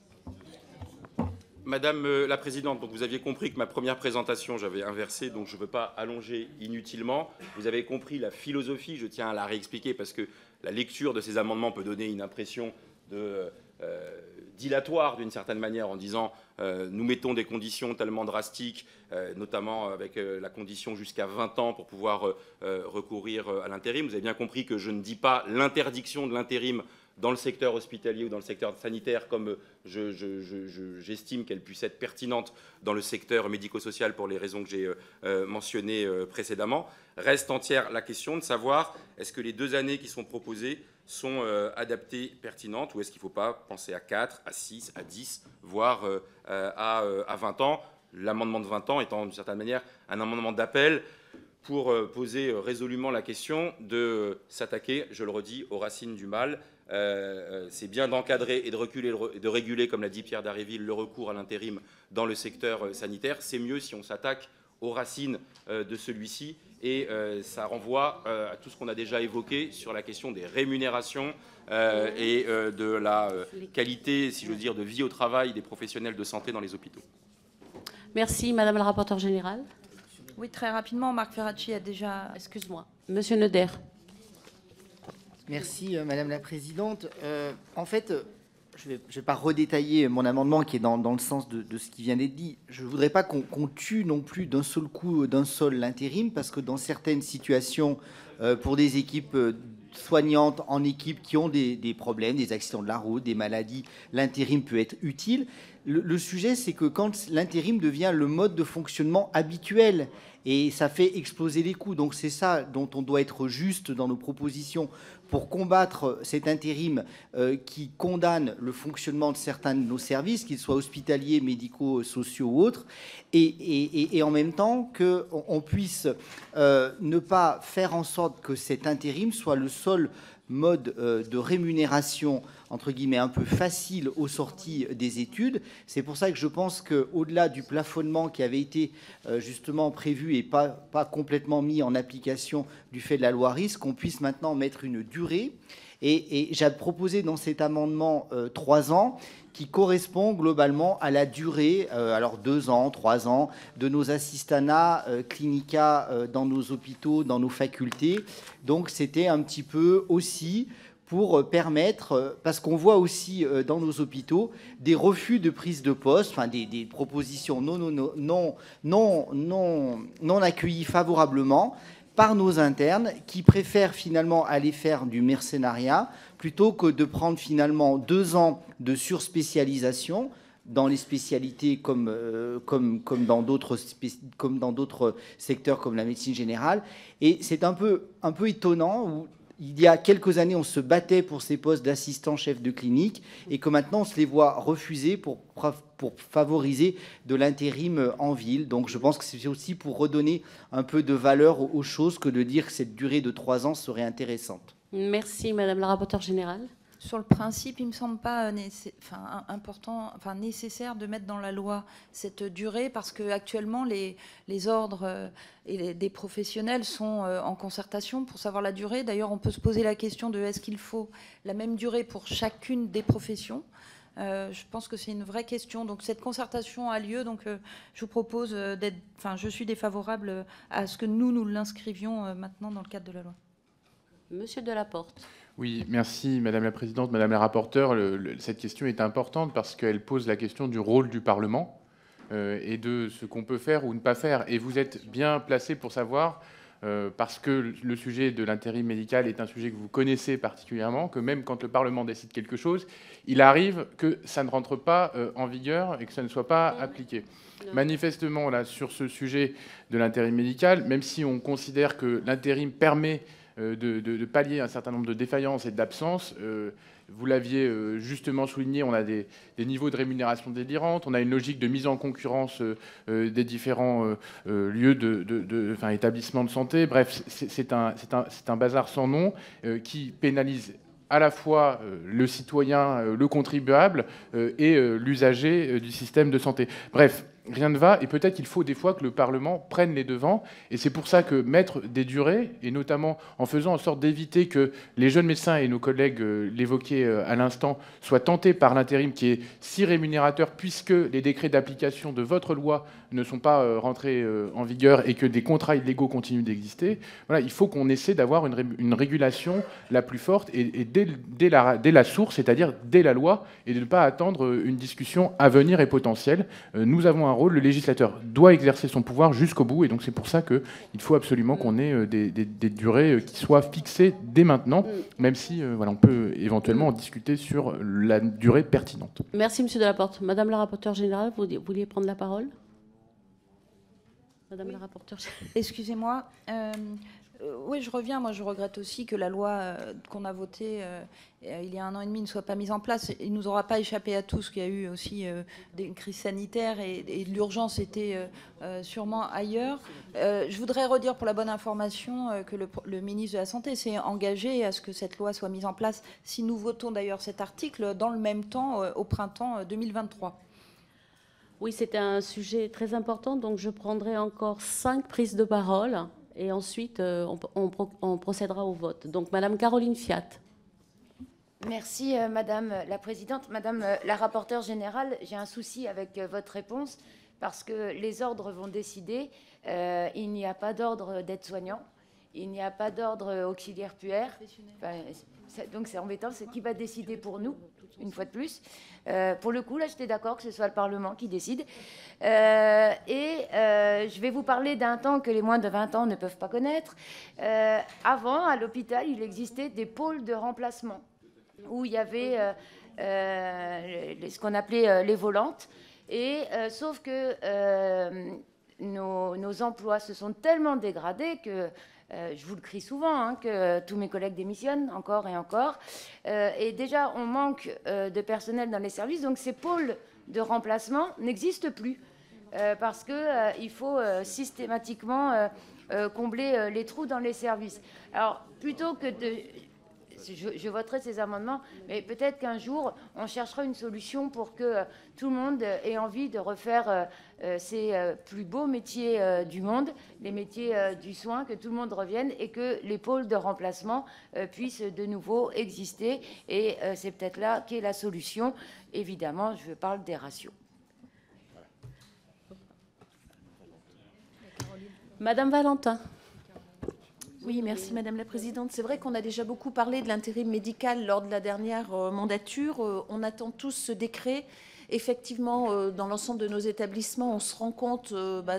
Madame la Présidente, donc vous aviez compris que ma première présentation, j'avais inversé, donc je ne veux pas allonger inutilement. Vous avez compris la philosophie, je tiens à la réexpliquer parce que la lecture de ces amendements peut donner une impression dilatoire d'une certaine manière en disant nous mettons des conditions tellement drastiques, notamment avec la condition jusqu'à 20 ans pour pouvoir recourir à l'intérim. Vous avez bien compris que je ne dis pas l'interdiction de l'intérim dans le secteur hospitalier ou dans le secteur sanitaire, comme j'estime qu'elle puisse être pertinente dans le secteur médico-social pour les raisons que j'ai mentionnées précédemment. Reste entière la question de savoir est-ce que les 2 années qui sont proposées sont adaptées, pertinentes, ou est-ce qu'il ne faut pas penser à 4, à 6, à 10, voire à 20 ans. L'amendement de 20 ans étant d'une certaine manière un amendement d'appel pour poser résolument la question de s'attaquer, je le redis, aux racines du mal, c'est bien d'encadrer et de réguler, comme l'a dit Pierre Dharréville, le recours à l'intérim dans le secteur sanitaire. C'est mieux si on s'attaque aux racines de celui-ci, et ça renvoie à tout ce qu'on a déjà évoqué sur la question des rémunérations et de la qualité, si je veux dire, de vie au travail des professionnels de santé dans les hôpitaux. Merci, Madame la rapporteure générale. Oui, très rapidement, Marc Ferracci a déjà... Excuse-moi. Monsieur Neuder. Merci, Madame la Présidente. En fait, je ne vais pas redétailler mon amendement qui est dans le sens de ce qui vient d'être dit. Je ne voudrais pas qu'on tue non plus d'un seul coup, d'un seul l'intérim, parce que dans certaines situations, pour des équipes soignantes en équipe qui ont des problèmes, des accidents de la route, des maladies, l'intérim peut être utile. Le sujet, c'est que quand l'intérim devient le mode de fonctionnement habituel, et ça fait exploser les coûts. Donc c'est ça dont on doit être juste dans nos propositions pour combattre cet intérim qui condamne le fonctionnement de certains de nos services, qu'ils soient hospitaliers, médicaux, sociaux ou autres, et en même temps qu'on puisse ne pas faire en sorte que cet intérim soit le seul mode de rémunération, entre guillemets, un peu facile aux sorties des études. C'est pour ça que je pense qu'au-delà du plafonnement qui avait été justement prévu et pas complètement mis en application du fait de la loi RIS, qu'on puisse maintenant mettre une durée. Et j'ai proposé dans cet amendement 3 ans, qui correspond globalement à la durée, alors 2 ans, 3 ans, de nos assistanats clinica dans nos hôpitaux, dans nos facultés. Donc c'était un petit peu aussi pour permettre, parce qu'on voit aussi dans nos hôpitaux des refus de prise de poste, enfin des propositions non accueillies favorablement par nos internes qui préfèrent finalement aller faire du mercénariat plutôt que de prendre finalement 2 ans de surspécialisation dans les spécialités comme dans d'autres secteurs comme la médecine générale. Et c'est un peu étonnant où il y a quelques années, on se battait pour ces postes d'assistant chef de clinique et que maintenant, on se les voit refuser pour favoriser de l'intérim en ville. Donc, je pense que c'est aussi pour redonner un peu de valeur aux choses que de dire que cette durée de 3 ans serait intéressante. Merci, Madame la rapporteure générale. Sur le principe, il ne me semble pas nécessaire de mettre dans la loi cette durée parce qu'actuellement, les ordres des professionnels sont en concertation pour savoir la durée. D'ailleurs, on peut se poser la question de est-ce qu'il faut la même durée pour chacune des professions. Je pense que c'est une vraie question. Donc cette concertation a lieu. Donc je vous propose d'être... Enfin, je suis défavorable à ce que nous l'inscrivions maintenant dans le cadre de la loi. Monsieur Delaporte. Oui, merci Madame la Présidente, Madame la rapporteure. Cette question est importante parce qu'elle pose la question du rôle du Parlement et de ce qu'on peut faire ou ne pas faire. Et vous êtes bien placé pour savoir, parce que le sujet de l'intérim médical est un sujet que vous connaissez particulièrement, que même quand le Parlement décide quelque chose, il arrive que ça ne rentre pas en vigueur et que ça ne soit pas appliqué. Manifestement, là, sur ce sujet de l'intérim médical, même si on considère que l'intérim permet de pallier un certain nombre de défaillances et d'absences. Vous l'aviez justement souligné, on a des niveaux de rémunération délirantes, on a une logique de mise en concurrence des différents lieux établissements de santé. Bref, c'est un bazar sans nom qui pénalise à la fois le citoyen, le contribuable et l'usager du système de santé. Bref, rien ne va, et peut-être qu'il faut des fois que le Parlement prenne les devants, et c'est pour ça que mettre des durées, et notamment en faisant en sorte d'éviter que les jeunes médecins, et nos collègues l'évoquaient à l'instant, soient tentés par l'intérim qui est si rémunérateur, puisque les décrets d'application de votre loi ne sont pas rentrés en vigueur et que des contrats illégaux continuent d'exister. Voilà, il faut qu'on essaie d'avoir une régulation la plus forte, et dès la source, c'est-à-dire dès la loi, et de ne pas attendre une discussion à venir et potentielle. Nous avons un rôle, le législateur doit exercer son pouvoir jusqu'au bout, et donc c'est pour ça qu'il faut absolument qu'on ait des durées qui soient fixées dès maintenant, même si on peut éventuellement en discuter sur la durée pertinente. Merci, Monsieur Delaporte. Madame la rapporteure générale, vous vouliez prendre la parole ? Madame la rapporteure. Excusez-moi. Oui, je reviens. Moi, je regrette aussi que la loi qu'on a votée il y a 1 an et demi ne soit pas mise en place. Il ne nous aura pas échappé à tous qu'il y a eu aussi des crises sanitaires et l'urgence était sûrement ailleurs. Je voudrais redire pour la bonne information que le ministre de la Santé s'est engagé à ce que cette loi soit mise en place, si nous votons d'ailleurs cet article, dans le même temps, au printemps 2023. Oui, c'était un sujet très important, donc je prendrai encore 5 prises de parole. Et ensuite, on procédera au vote. Donc, Madame Caroline Fiat. Merci, Madame la Présidente. Madame la rapporteure générale, j'ai un souci avec votre réponse parce que les ordres vont décider. Il n'y a pas d'ordre d'aide-soignant, il n'y a pas d'ordre auxiliaire puère. Enfin, donc, c'est embêtant. C'est qui va décider pour nous, une fois de plus. Pour le coup, là, j'étais d'accord que ce soit le Parlement qui décide. Je vais vous parler d'un temps que les moins de 20 ans ne peuvent pas connaître. Avant, à l'hôpital, il existait des pôles de remplacement où il y avait ce qu'on appelait les volantes. Sauf que nos emplois se sont tellement dégradés que je vous le crie souvent, hein, que tous mes collègues démissionnent encore et encore. Et déjà, on manque de personnel dans les services, donc ces pôles de remplacement n'existent plus parce qu'il faut systématiquement combler les trous dans les services. Alors, plutôt que de... Je voterai ces amendements, mais peut-être qu'un jour, on cherchera une solution pour que tout le monde ait envie de refaire ces plus beaux métiers du monde, les métiers du soin, que tout le monde revienne et que les pôles de remplacement puissent de nouveau exister. Et c'est peut-être là qu'est la solution. Évidemment, je parle des ratios. Madame Valentin. Oui, merci Madame la Présidente. C'est vrai qu'on a déjà beaucoup parlé de l'intérim médical lors de la dernière mandature. On attend tous ce décret. Effectivement, dans l'ensemble de nos établissements, on se rend compte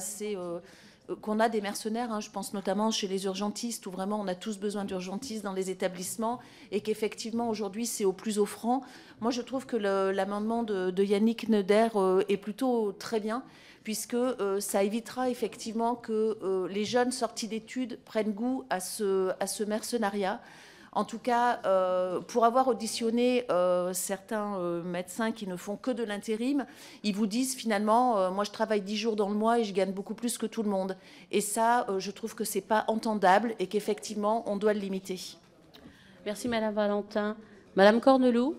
qu'on a des mercenaires. Je pense notamment chez les urgentistes, où vraiment on a tous besoin d'urgentistes dans les établissements et qu'effectivement aujourd'hui c'est au plus offrant. Moi, je trouve que l'amendement de Yannick Neuder est plutôt très bien, puisque ça évitera effectivement que les jeunes sortis d'études prennent goût à ce mercenariat. En tout cas, pour avoir auditionné certains médecins qui ne font que de l'intérim, ils vous disent finalement, moi je travaille 10 jours dans le mois et je gagne beaucoup plus que tout le monde. Et ça, je trouve que ce n'est pas entendable et qu'effectivement, on doit le limiter. Merci Madame Valentin. Madame Cornelou.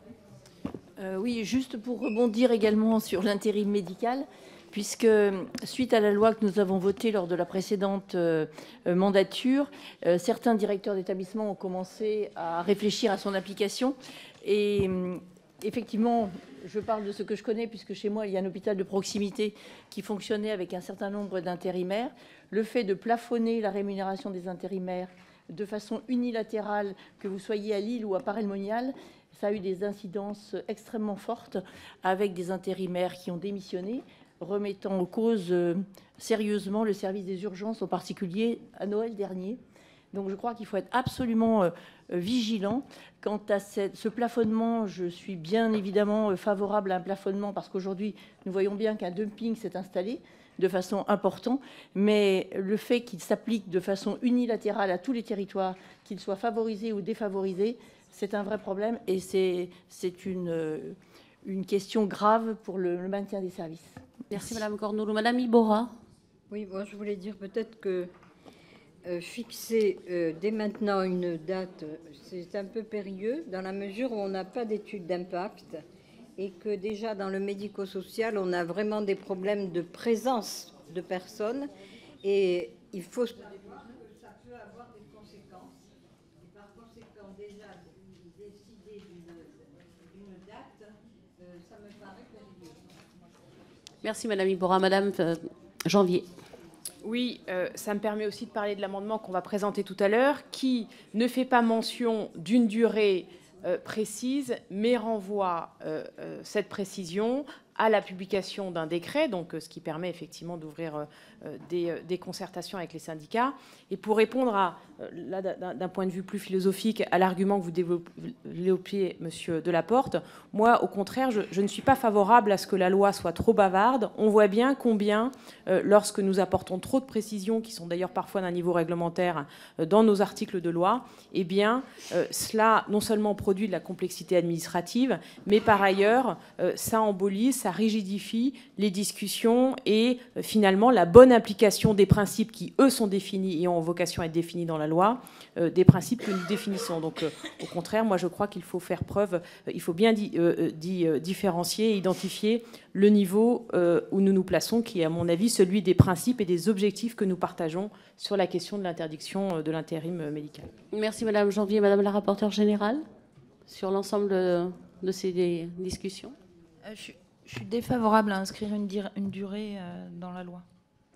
Oui, juste pour rebondir également sur l'intérim médical, puisque suite à la loi que nous avons votée lors de la précédente mandature, certains directeurs d'établissement ont commencé à réfléchir à son application. Et effectivement, je parle de ce que je connais, puisque chez moi, il y a un hôpital de proximité qui fonctionnait avec un certain nombre d'intérimaires. Le fait de plafonner la rémunération des intérimaires de façon unilatérale, que vous soyez à Lille ou à Paray-le-Monial, ça a eu des incidences extrêmement fortes avec des intérimaires qui ont démissionné, remettant en cause sérieusement le service des urgences, en particulier à Noël dernier. Donc je crois qu'il faut être absolument vigilant. Quant à ce plafonnement, je suis bien évidemment favorable à un plafonnement parce qu'aujourd'hui, nous voyons bien qu'un dumping s'est installé de façon importante, mais le fait qu'il s'applique de façon unilatérale à tous les territoires, qu'ils soient favorisés ou défavorisés, c'est un vrai problème et c'est une question grave pour le maintien des services. Merci Madame Cornelou. Madame Ibora. Oui, moi je voulais dire peut-être que fixer dès maintenant une date, c'est un peu périlleux dans la mesure où on n'a pas d'étude d'impact et que déjà dans le médico-social, on a vraiment des problèmes de présence de personnes et il faut... Ça peut avoir des conséquences. Et par conséquent, déjà, décider d'une date, ça me paraît périlleux. Merci Madame Ibora. Madame Janvier. Oui, ça me permet aussi de parler de l'amendement qu'on va présenter tout à l'heure, qui ne fait pas mention d'une durée précise, mais renvoie cette précision à la publication d'un décret, donc ce qui permet effectivement d'ouvrir des concertations avec les syndicats. Et pour répondre d'un point de vue plus philosophique à l'argument que vous développiez, Monsieur Delaporte, moi, au contraire, je ne suis pas favorable à ce que la loi soit trop bavarde. On voit bien combien, lorsque nous apportons trop de précisions, qui sont d'ailleurs parfois d'un niveau réglementaire, dans nos articles de loi, eh bien, cela non seulement produit de la complexité administrative, mais par ailleurs, ça embolise, ça rigidifie les discussions et finalement la bonne application des principes qui, eux, sont définis et ont vocation à être définis dans la loi, des principes que nous définissons. Donc, au contraire, moi, je crois qu'il faut faire preuve, il faut bien différencier et identifier le niveau où nous nous plaçons, qui est, à mon avis, celui des principes et des objectifs que nous partageons sur la question de l'interdiction de l'intérim médical. Merci, Madame Janvier. Madame la rapporteure générale, sur l'ensemble de ces discussions. Je suis défavorable à inscrire une durée dans la loi.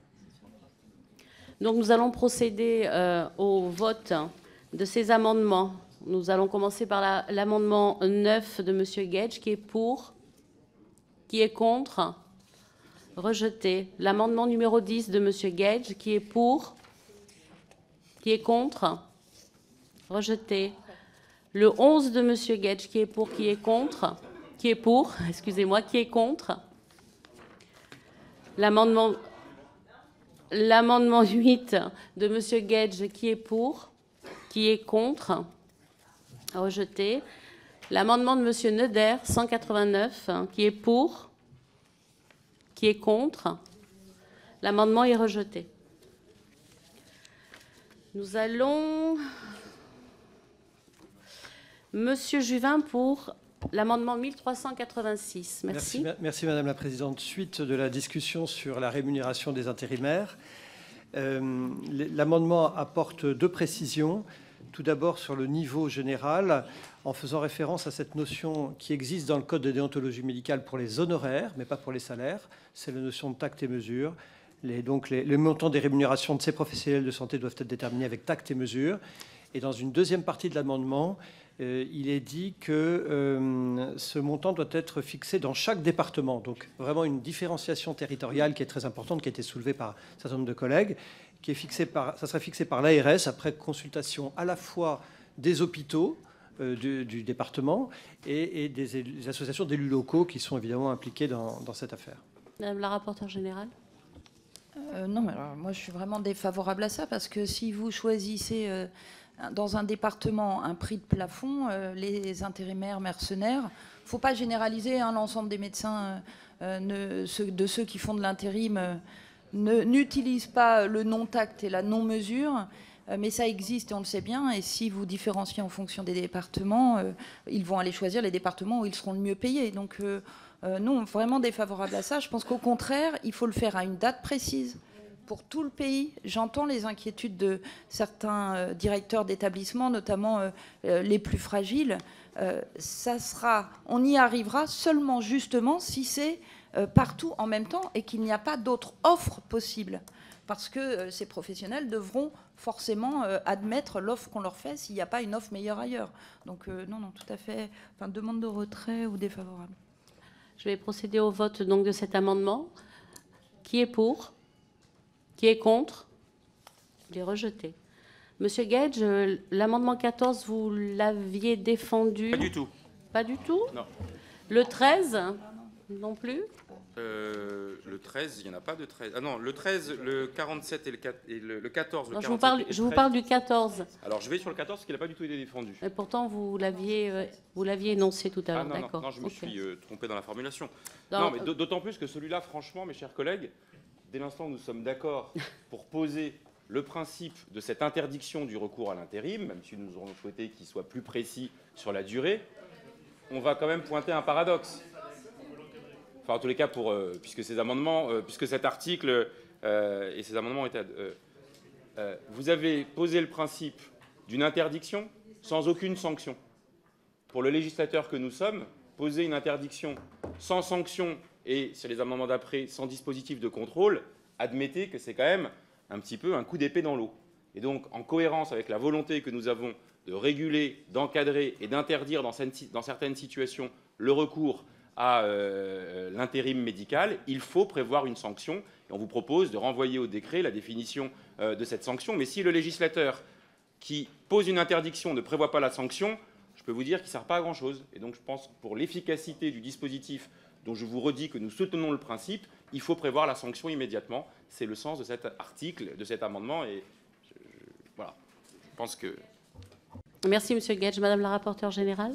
Donc nous allons procéder au vote de ces amendements. Nous allons commencer par l'amendement 9 de M. Guedj, qui est pour, qui est contre, rejeté. L'amendement numéro 10 de M. Guedj, qui est pour, qui est contre, rejeté. Le 11 de M. Guedj, qui est pour, qui est contre, qui est pour, excusez-moi, qui est contre. L'amendement 8 de M. Guedj, qui est pour, qui est contre, rejeté. L'amendement de M. Neuder, 189, qui est pour, qui est contre. L'amendement est rejeté. Nous allons... Monsieur Juvin pour l'amendement 1386. Merci. Merci Madame la Présidente. Suite de la discussion sur la rémunération des intérimaires, l'amendement apporte deux précisions. Tout d'abord sur le niveau général, en faisant référence à cette notion qui existe dans le Code de déontologie médicale pour les honoraires, mais pas pour les salaires. C'est la notion de tact et mesure. Donc les montants des rémunérations de ces professionnels de santé doivent être déterminés avec tact et mesure. Et dans une deuxième partie de l'amendement, il est dit que ce montant doit être fixé dans chaque département. Donc vraiment une différenciation territoriale qui est très importante, qui a été soulevée par un certain nombre de collègues, qui est fixée ça serait fixé par l'ARS après consultation à la fois des hôpitaux du département et des associations d'élus locaux qui sont évidemment impliqués dans cette affaire. Madame la rapporteure générale. Non, mais alors, moi je suis vraiment défavorable à ça parce que si vous choisissez dans un département un prix de plafond, les intérimaires mercenaires, il ne faut pas généraliser l'ensemble des médecins, de ceux qui font de l'intérim, n'utilisent pas le non-tact et la non-mesure, mais ça existe et on le sait bien, et si vous différenciez en fonction des départements, ils vont aller choisir les départements où ils seront le mieux payés. Donc non, vraiment défavorable à ça. Je pense qu'au contraire, il faut le faire à une date précise. Pour tout le pays, j'entends les inquiétudes de certains directeurs d'établissements, notamment les plus fragiles. On y arrivera seulement justement si c'est partout en même temps et qu'il n'y a pas d'autres offres possibles. Parce que ces professionnels devront forcément admettre l'offre qu'on leur fait s'il n'y a pas une offre meilleure ailleurs. Donc non, tout à fait. Enfin, demande de retrait ou défavorable. Je vais procéder au vote donc de cet amendement. Qui est pour ? Qui est contre ? Il est rejeté. Monsieur Guedj, l'amendement 14, vous l'aviez défendu ? Pas du tout. Pas du tout ? Non. Le 13 ? Non plus ? Le 13, il n'y en a pas de 13. Ah non, le 13, le 47 et le 14. Non, je vous parle du 14. Alors je vais sur le 14 parce qu'il n'a pas du tout été défendu. Et pourtant, vous l'aviez énoncé tout à l'heure. Non, je me suis trompé dans la formulation. Non, mais d'autant plus que celui-là, franchement, mes chers collègues, dès l'instant où nous sommes d'accord pour poser le principe de cette interdiction du recours à l'intérim, même si nous aurions souhaité qu'il soit plus précis sur la durée, on va quand même pointer un paradoxe. Enfin, en tous les cas, puisque ces amendements, puisque cet article et ces amendements étaient... vous avez posé le principe d'une interdiction sans aucune sanction. Pour le législateur que nous sommes, poser une interdiction sans sanction et, sur les amendements d'après, sans dispositif de contrôle, admettez que c'est quand même un petit peu un coup d'épée dans l'eau. Et donc, en cohérence avec la volonté que nous avons de réguler, d'encadrer et d'interdire dans certaines situations le recours à l'intérim médical, il faut prévoir une sanction. Et on vous propose de renvoyer au décret la définition de cette sanction. Mais si le législateur qui pose une interdiction ne prévoit pas la sanction, je peux vous dire qu'il ne sert pas à grand-chose. Et donc je pense que pour l'efficacité du dispositif, dont je vous redis que nous soutenons le principe, il faut prévoir la sanction immédiatement. C'est le sens de cet article, de cet amendement. Et voilà, je pense que... Merci, Monsieur Gage. Madame la rapporteure générale.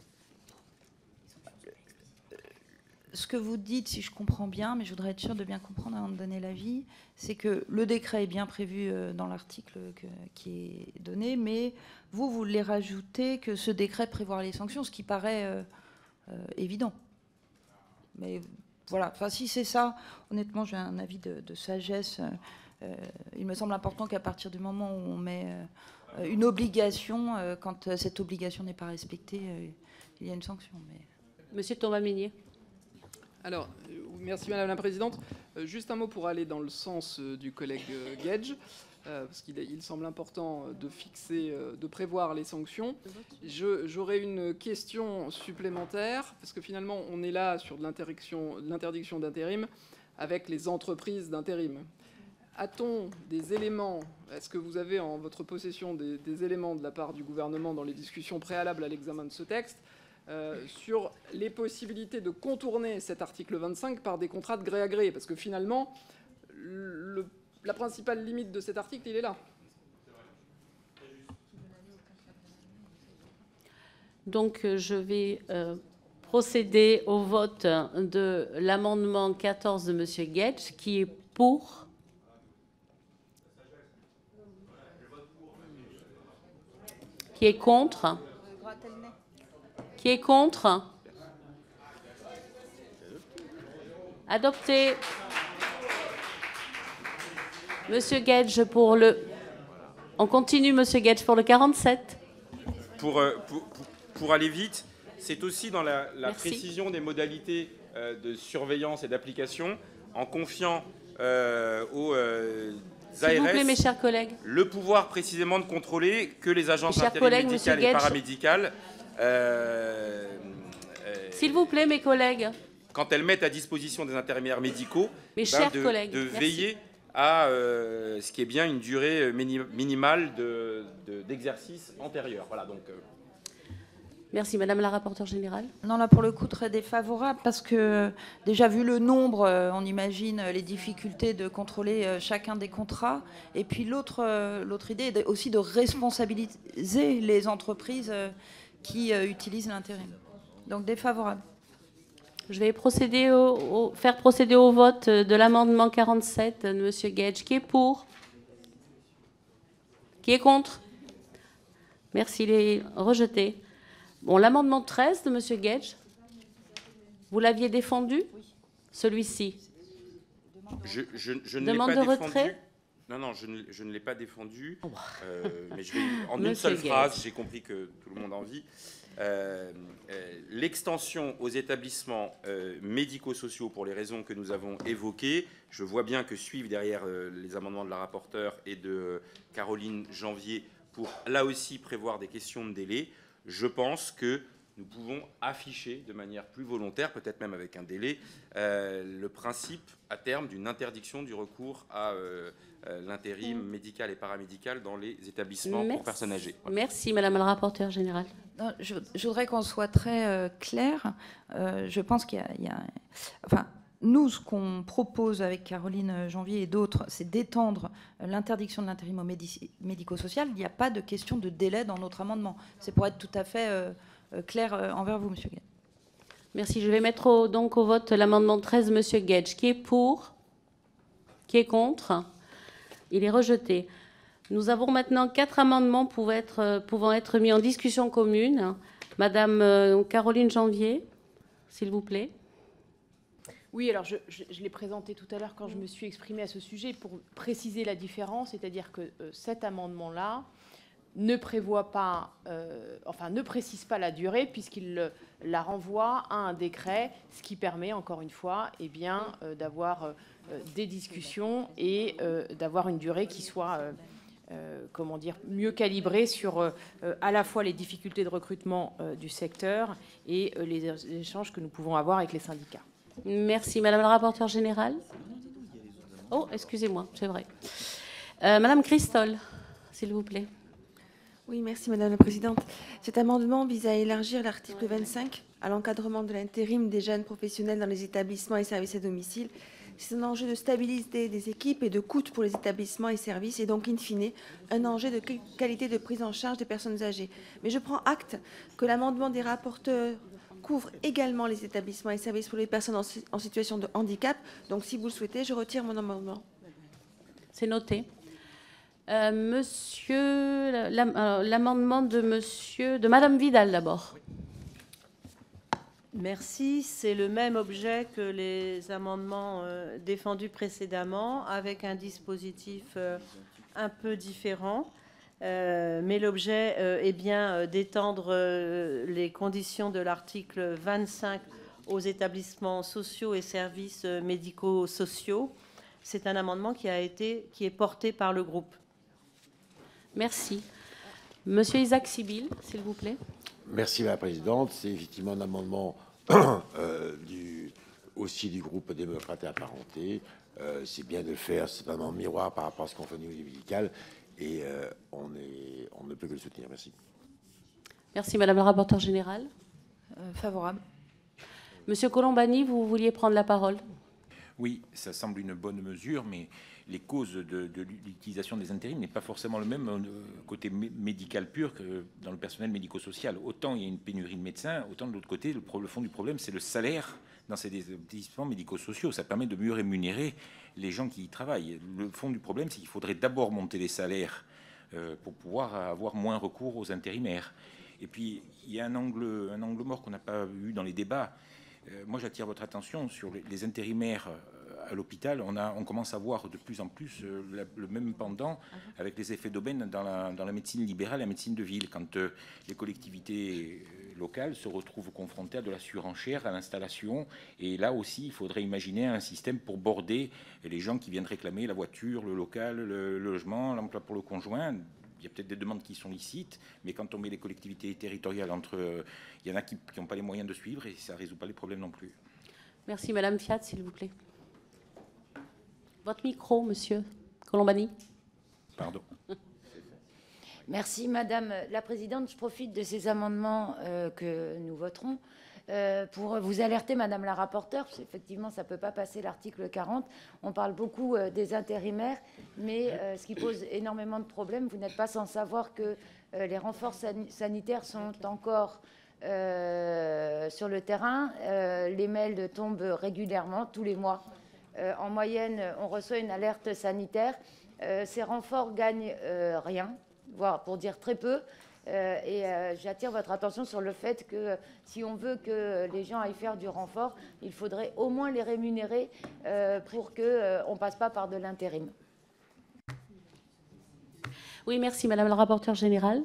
Ce que vous dites, si je comprends bien, mais je voudrais être sûre de bien comprendre avant de donner l'avis, c'est que le décret est bien prévu dans l'article qui est donné, mais vous voulez rajouter que ce décret prévoit les sanctions, ce qui paraît évident. Mais voilà, enfin, si c'est ça, honnêtement, j'ai un avis de sagesse. Il me semble important qu'à partir du moment où on met une obligation, quand cette obligation n'est pas respectée, il y a une sanction. Mais... Monsieur Thomas-Mesnier. Alors, merci Madame la Présidente. Juste un mot pour aller dans le sens du collègue Guedj, parce qu'il semble important de fixer, de prévoir les sanctions. J'aurais une question supplémentaire, parce que finalement, on est là sur de l'interdiction d'intérim avec les entreprises d'intérim. A-t-on des éléments, est-ce que vous avez en votre possession des éléments de la part du gouvernement dans les discussions préalables à l'examen de ce texte sur les possibilités de contourner cet article 25 par des contrats de gré à gré? Parce que finalement, la principale limite de cet article, il est là. Donc, je vais procéder au vote de l'amendement 14 de M. Guedj, qui est pour. Qui est contre? Qui est contre? Adopté. Monsieur Guedj pour le... On continue, Monsieur Guedj, pour le 47. Pour aller vite, c'est aussi dans la précision des modalités de surveillance et d'application, en confiant aux ARS, s'il vous plaît, mes chers collègues, le pouvoir précisément de contrôler que les agences d'intérim médicales et paramédicales... s'il vous plaît, mes collègues. Quand elles mettent à disposition des intérimaires médicaux, mes chers collègues, de veiller à ce qui est bien une durée minimale d'exercice antérieur. Voilà, donc, Merci. Madame la rapporteure générale. Non, là, pour le coup, très défavorable, parce que, déjà, vu le nombre, on imagine les difficultés de contrôler chacun des contrats. Et puis, l'autre idée est aussi de responsabiliser les entreprises qui utilisent l'intérim. Donc, défavorable. Je vais faire procéder au vote de l'amendement 47 de M. Guedj. Qui est pour? Qui est contre? Merci, il est rejeté. Bon, l'amendement 13 de M. Guedj, vous l'aviez défendu? Oui. Celui-ci. je ne Demande l'ai pas de retrait. Non, je ne l'ai pas défendu. Mais je vais, en une seule phrase, j'ai compris que tout le monde a envie. L'extension aux établissements médico-sociaux pour les raisons que nous avons évoquées, je vois bien que suivent derrière les amendements de la rapporteure et de Caroline Janvier pour là aussi prévoir des questions de délai. Je pense que nous pouvons afficher de manière plus volontaire, peut-être même avec un délai, le principe à terme d'une interdiction du recours à l'intérim médical et paramédical dans les établissements pour personnes âgées. Voilà. Merci, Madame la rapporteure générale. Non, je voudrais qu'on soit très clair. Je pense qu'il y a... Enfin, nous, ce qu'on propose avec Caroline Janvier et d'autres, c'est d'étendre l'interdiction de l'intérim au médico-social. Il n'y a pas de question de délai dans notre amendement. C'est pour être tout à fait clair envers vous, Monsieur Guedj. Merci. Je vais mettre donc au vote l'amendement 13 de M. Guedj. Qui est pour? Qui est contre? Il est rejeté. Nous avons maintenant 4 amendements pouvant être mis en discussion commune. Madame Caroline Janvier, s'il vous plaît. Oui, alors je l'ai présenté tout à l'heure quand je me suis exprimée à ce sujet pour préciser la différence, c'est-à-dire que cet amendement-là ne prévoit pas, ne précise pas la durée puisqu'il la renvoie à un décret, ce qui permet encore une fois, d'avoir des discussions et d'avoir une durée qui soit comment dire, mieux calibrée sur à la fois les difficultés de recrutement du secteur et les échanges que nous pouvons avoir avec les syndicats. Merci. Madame la rapporteure générale. Oh, excusez-moi, c'est vrai. Madame Christol, s'il vous plaît. Oui, merci Madame la Présidente. Cet amendement vise à élargir l'article 25 à l'encadrement de l'intérim des jeunes professionnels dans les établissements et services à domicile. C'est un enjeu de stabilité des équipes et de coût pour les établissements et services, et donc, in fine, un enjeu de qualité de prise en charge des personnes âgées. Mais je prends acte que l'amendement des rapporteurs couvre également les établissements et services pour les personnes en situation de handicap. Donc, si vous le souhaitez, je retire mon amendement. C'est noté. L'amendement de Madame Vidal, d'abord. Merci. C'est le même objet que les amendements défendus précédemment, avec un dispositif un peu différent. Mais l'objet est bien d'étendre les conditions de l'article 25 aux établissements sociaux et services médico-sociaux. C'est un amendement qui est porté par le groupe. Merci. Monsieur Isaac Sibyl, s'il vous plaît. Merci, Madame la Présidente. C'est effectivement un amendement aussi du groupe démocrate et apparenté. C'est bien de le faire. C'est un amendement miroir par rapport à ce qu'on fait au niveau médical. Et on ne peut que le soutenir. Merci. Merci, Madame la rapporteure générale. Favorable. Monsieur Colombani, vous vouliez prendre la parole. Oui, ça semble une bonne mesure, mais les causes de l'utilisation des intérims n'est pas forcément le même côté médical pur que dans le personnel médico-social. Autant il y a une pénurie de médecins, autant de l'autre côté, le fond du problème, c'est le salaire dans ces établissements médico-sociaux. Ça permet de mieux rémunérer les gens qui y travaillent. Le fond du problème, c'est qu'il faudrait d'abord monter les salaires pour pouvoir avoir moins recours aux intérimaires. Et puis, il y a un angle mort qu'on n'a pas eu dans les débats. Moi, j'attire votre attention sur les intérimaires à l'hôpital. On commence à voir de plus en plus le même pendant avec les effets d'aubaine dans la médecine libérale et la médecine de ville, quand les collectivités locales se retrouvent confrontées à de la surenchère, à l'installation. Et là aussi, il faudrait imaginer un système pour border les gens qui viennent réclamer la voiture, le local, le logement, l'emploi pour le conjoint. Il y a peut-être des demandes qui sont licites, mais quand on met les collectivités territoriales entre il y en a qui n'ont pas les moyens de suivre et ça ne résout pas les problèmes non plus. Merci. Madame Fiat, s'il vous plaît. Votre micro, monsieur Colombani. Pardon. Merci, Madame la Présidente. Je profite de ces amendements que nous voterons pour vous alerter, Madame la rapporteure, parce qu'effectivement, ça ne peut pas passer l'article 40. On parle beaucoup des intérimaires, mais ce qui pose énormément de problèmes, vous n'êtes pas sans savoir que les renforts sanitaires sont encore sur le terrain. Les mails tombent régulièrement, tous les mois. En moyenne, on reçoit une alerte sanitaire. Ces renforts gagnent rien, voire pour dire très peu. Et j'attire votre attention sur le fait que si on veut que les gens aillent faire du renfort, il faudrait au moins les rémunérer pour qu'on ne passe pas par de l'intérim. Oui, merci. Madame la rapporteure générale.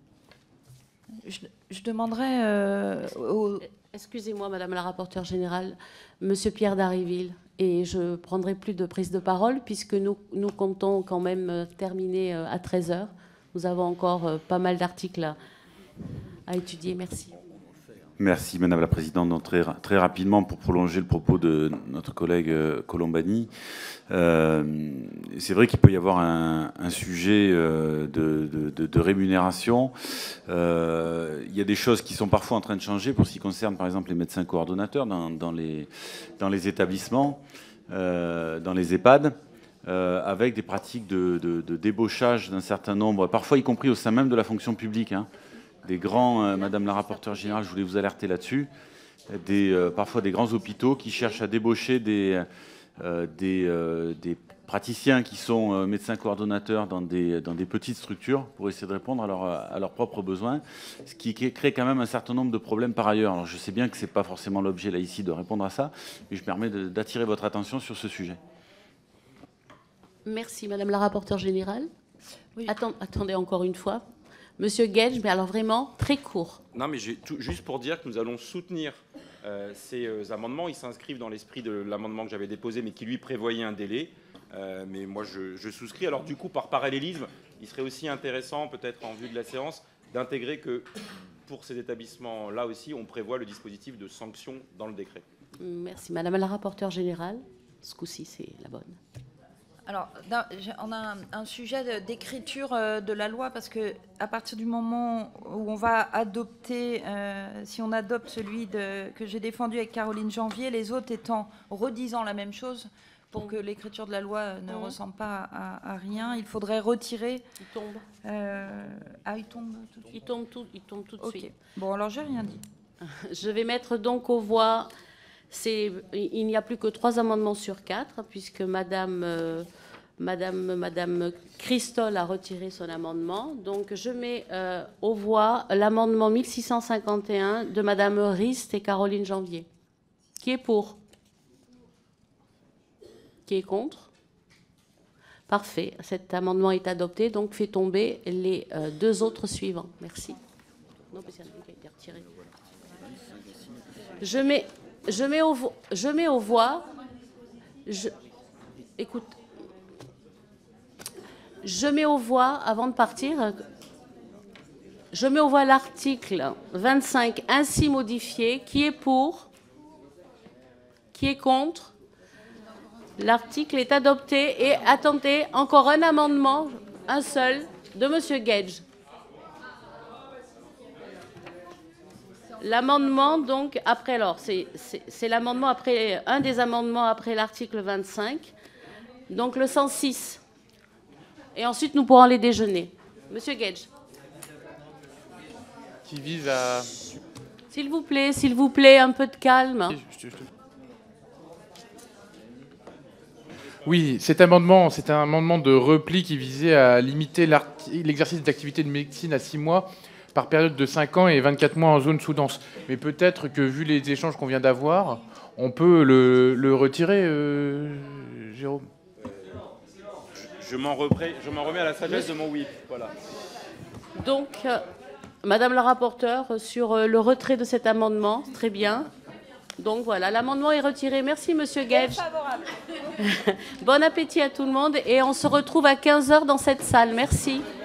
Je demanderais Excusez-moi, Madame la rapporteure générale, Monsieur Pierre Dharréville, et je prendrai plus de prise de parole puisque nous comptons quand même terminer à 13h. Nous avons encore pas mal d'articles à étudier. Merci. Merci, Madame la Présidente. Donc, très rapidement, pour prolonger le propos de notre collègue Colombani, c'est vrai qu'il peut y avoir un sujet de rémunération. Il y a des choses qui sont parfois en train de changer pour ce qui concerne, par exemple, les médecins coordonnateurs dans les établissements, dans les EHPAD. Avec des pratiques de débauchage d'un certain nombre, parfois y compris au sein même de la fonction publique, hein, des grands, Madame la rapporteure générale, je voulais vous alerter là-dessus, parfois des grands hôpitaux qui cherchent à débaucher des praticiens qui sont médecins coordonnateurs dans des petites structures pour essayer de répondre à leurs propres besoins, ce qui crée quand même un certain nombre de problèmes par ailleurs. Alors je sais bien que ce n'est pas forcément l'objet là ici de répondre à ça, mais je me permets d'attirer votre attention sur ce sujet. Merci, Madame la rapporteure générale. Oui. Attendez encore une fois. Monsieur Gage, mais alors vraiment très court. Non, mais juste pour dire que nous allons soutenir ces amendements. Ils s'inscrivent dans l'esprit de l'amendement que j'avais déposé, mais qui lui prévoyait un délai. Mais moi, je souscris. Alors du coup, par parallélisme, il serait aussi intéressant, peut-être en vue de la séance, d'intégrer que pour ces établissements-là aussi, on prévoit le dispositif de sanction dans le décret. Merci. Madame la rapporteure générale, ce coup-ci, c'est la bonne. Alors, on a un sujet d'écriture de la loi, parce qu'à partir du moment où on va adopter, si on adopte celui que j'ai défendu avec Caroline Janvier, les autres étant redisant la même chose, pour que l'écriture de la loi ne ressemble pas à rien, il faudrait retirer... Il tombe. Il tombe tout de suite. Il tombe tout de Ok. suite. Bon, alors, j'ai rien dit. Je vais mettre donc aux voix... Il n'y a plus que 3 amendements sur 4, puisque Madame Christol a retiré son amendement. Donc, je mets aux voix l'amendement 1651 de Madame Rist et Caroline Janvier. Qui est pour? Qui est contre? Parfait. Cet amendement est adopté, donc fait tomber les 2 autres suivants. Merci. Non, parce qu'il y en a un qui a été retiré. Je mets aux voix. Écoute. Je mets aux voix, avant de partir, je mets aux voix l'article 25 ainsi modifié. Qui est pour? Qui est contre? L'article est adopté. Et attendez, encore un amendement, un seul, de Monsieur Gage. L'amendement, donc, après, alors, c'est l'amendement après, un des amendements après l'article 25, donc le 106. Et ensuite, nous pourrons aller déjeuner. Monsieur Gage. Qui vise à... S'il vous plaît, un peu de calme. Oui, cet amendement, c'est un amendement de repli qui visait à limiter l'exercice d'activité de médecine à 6 mois par période de 5 ans et 24 mois en zone sous-dense. Mais peut-être que, vu les échanges qu'on vient d'avoir, on peut le retirer, Jérôme. Je m'en remets à la sagesse de mon whip. Voilà. Donc, Madame la rapporteure, sur le retrait de cet amendement, très bien. Donc voilà, l'amendement est retiré. Merci, Monsieur Gage. Bon appétit à tout le monde et on se retrouve à 15h dans cette salle. Merci.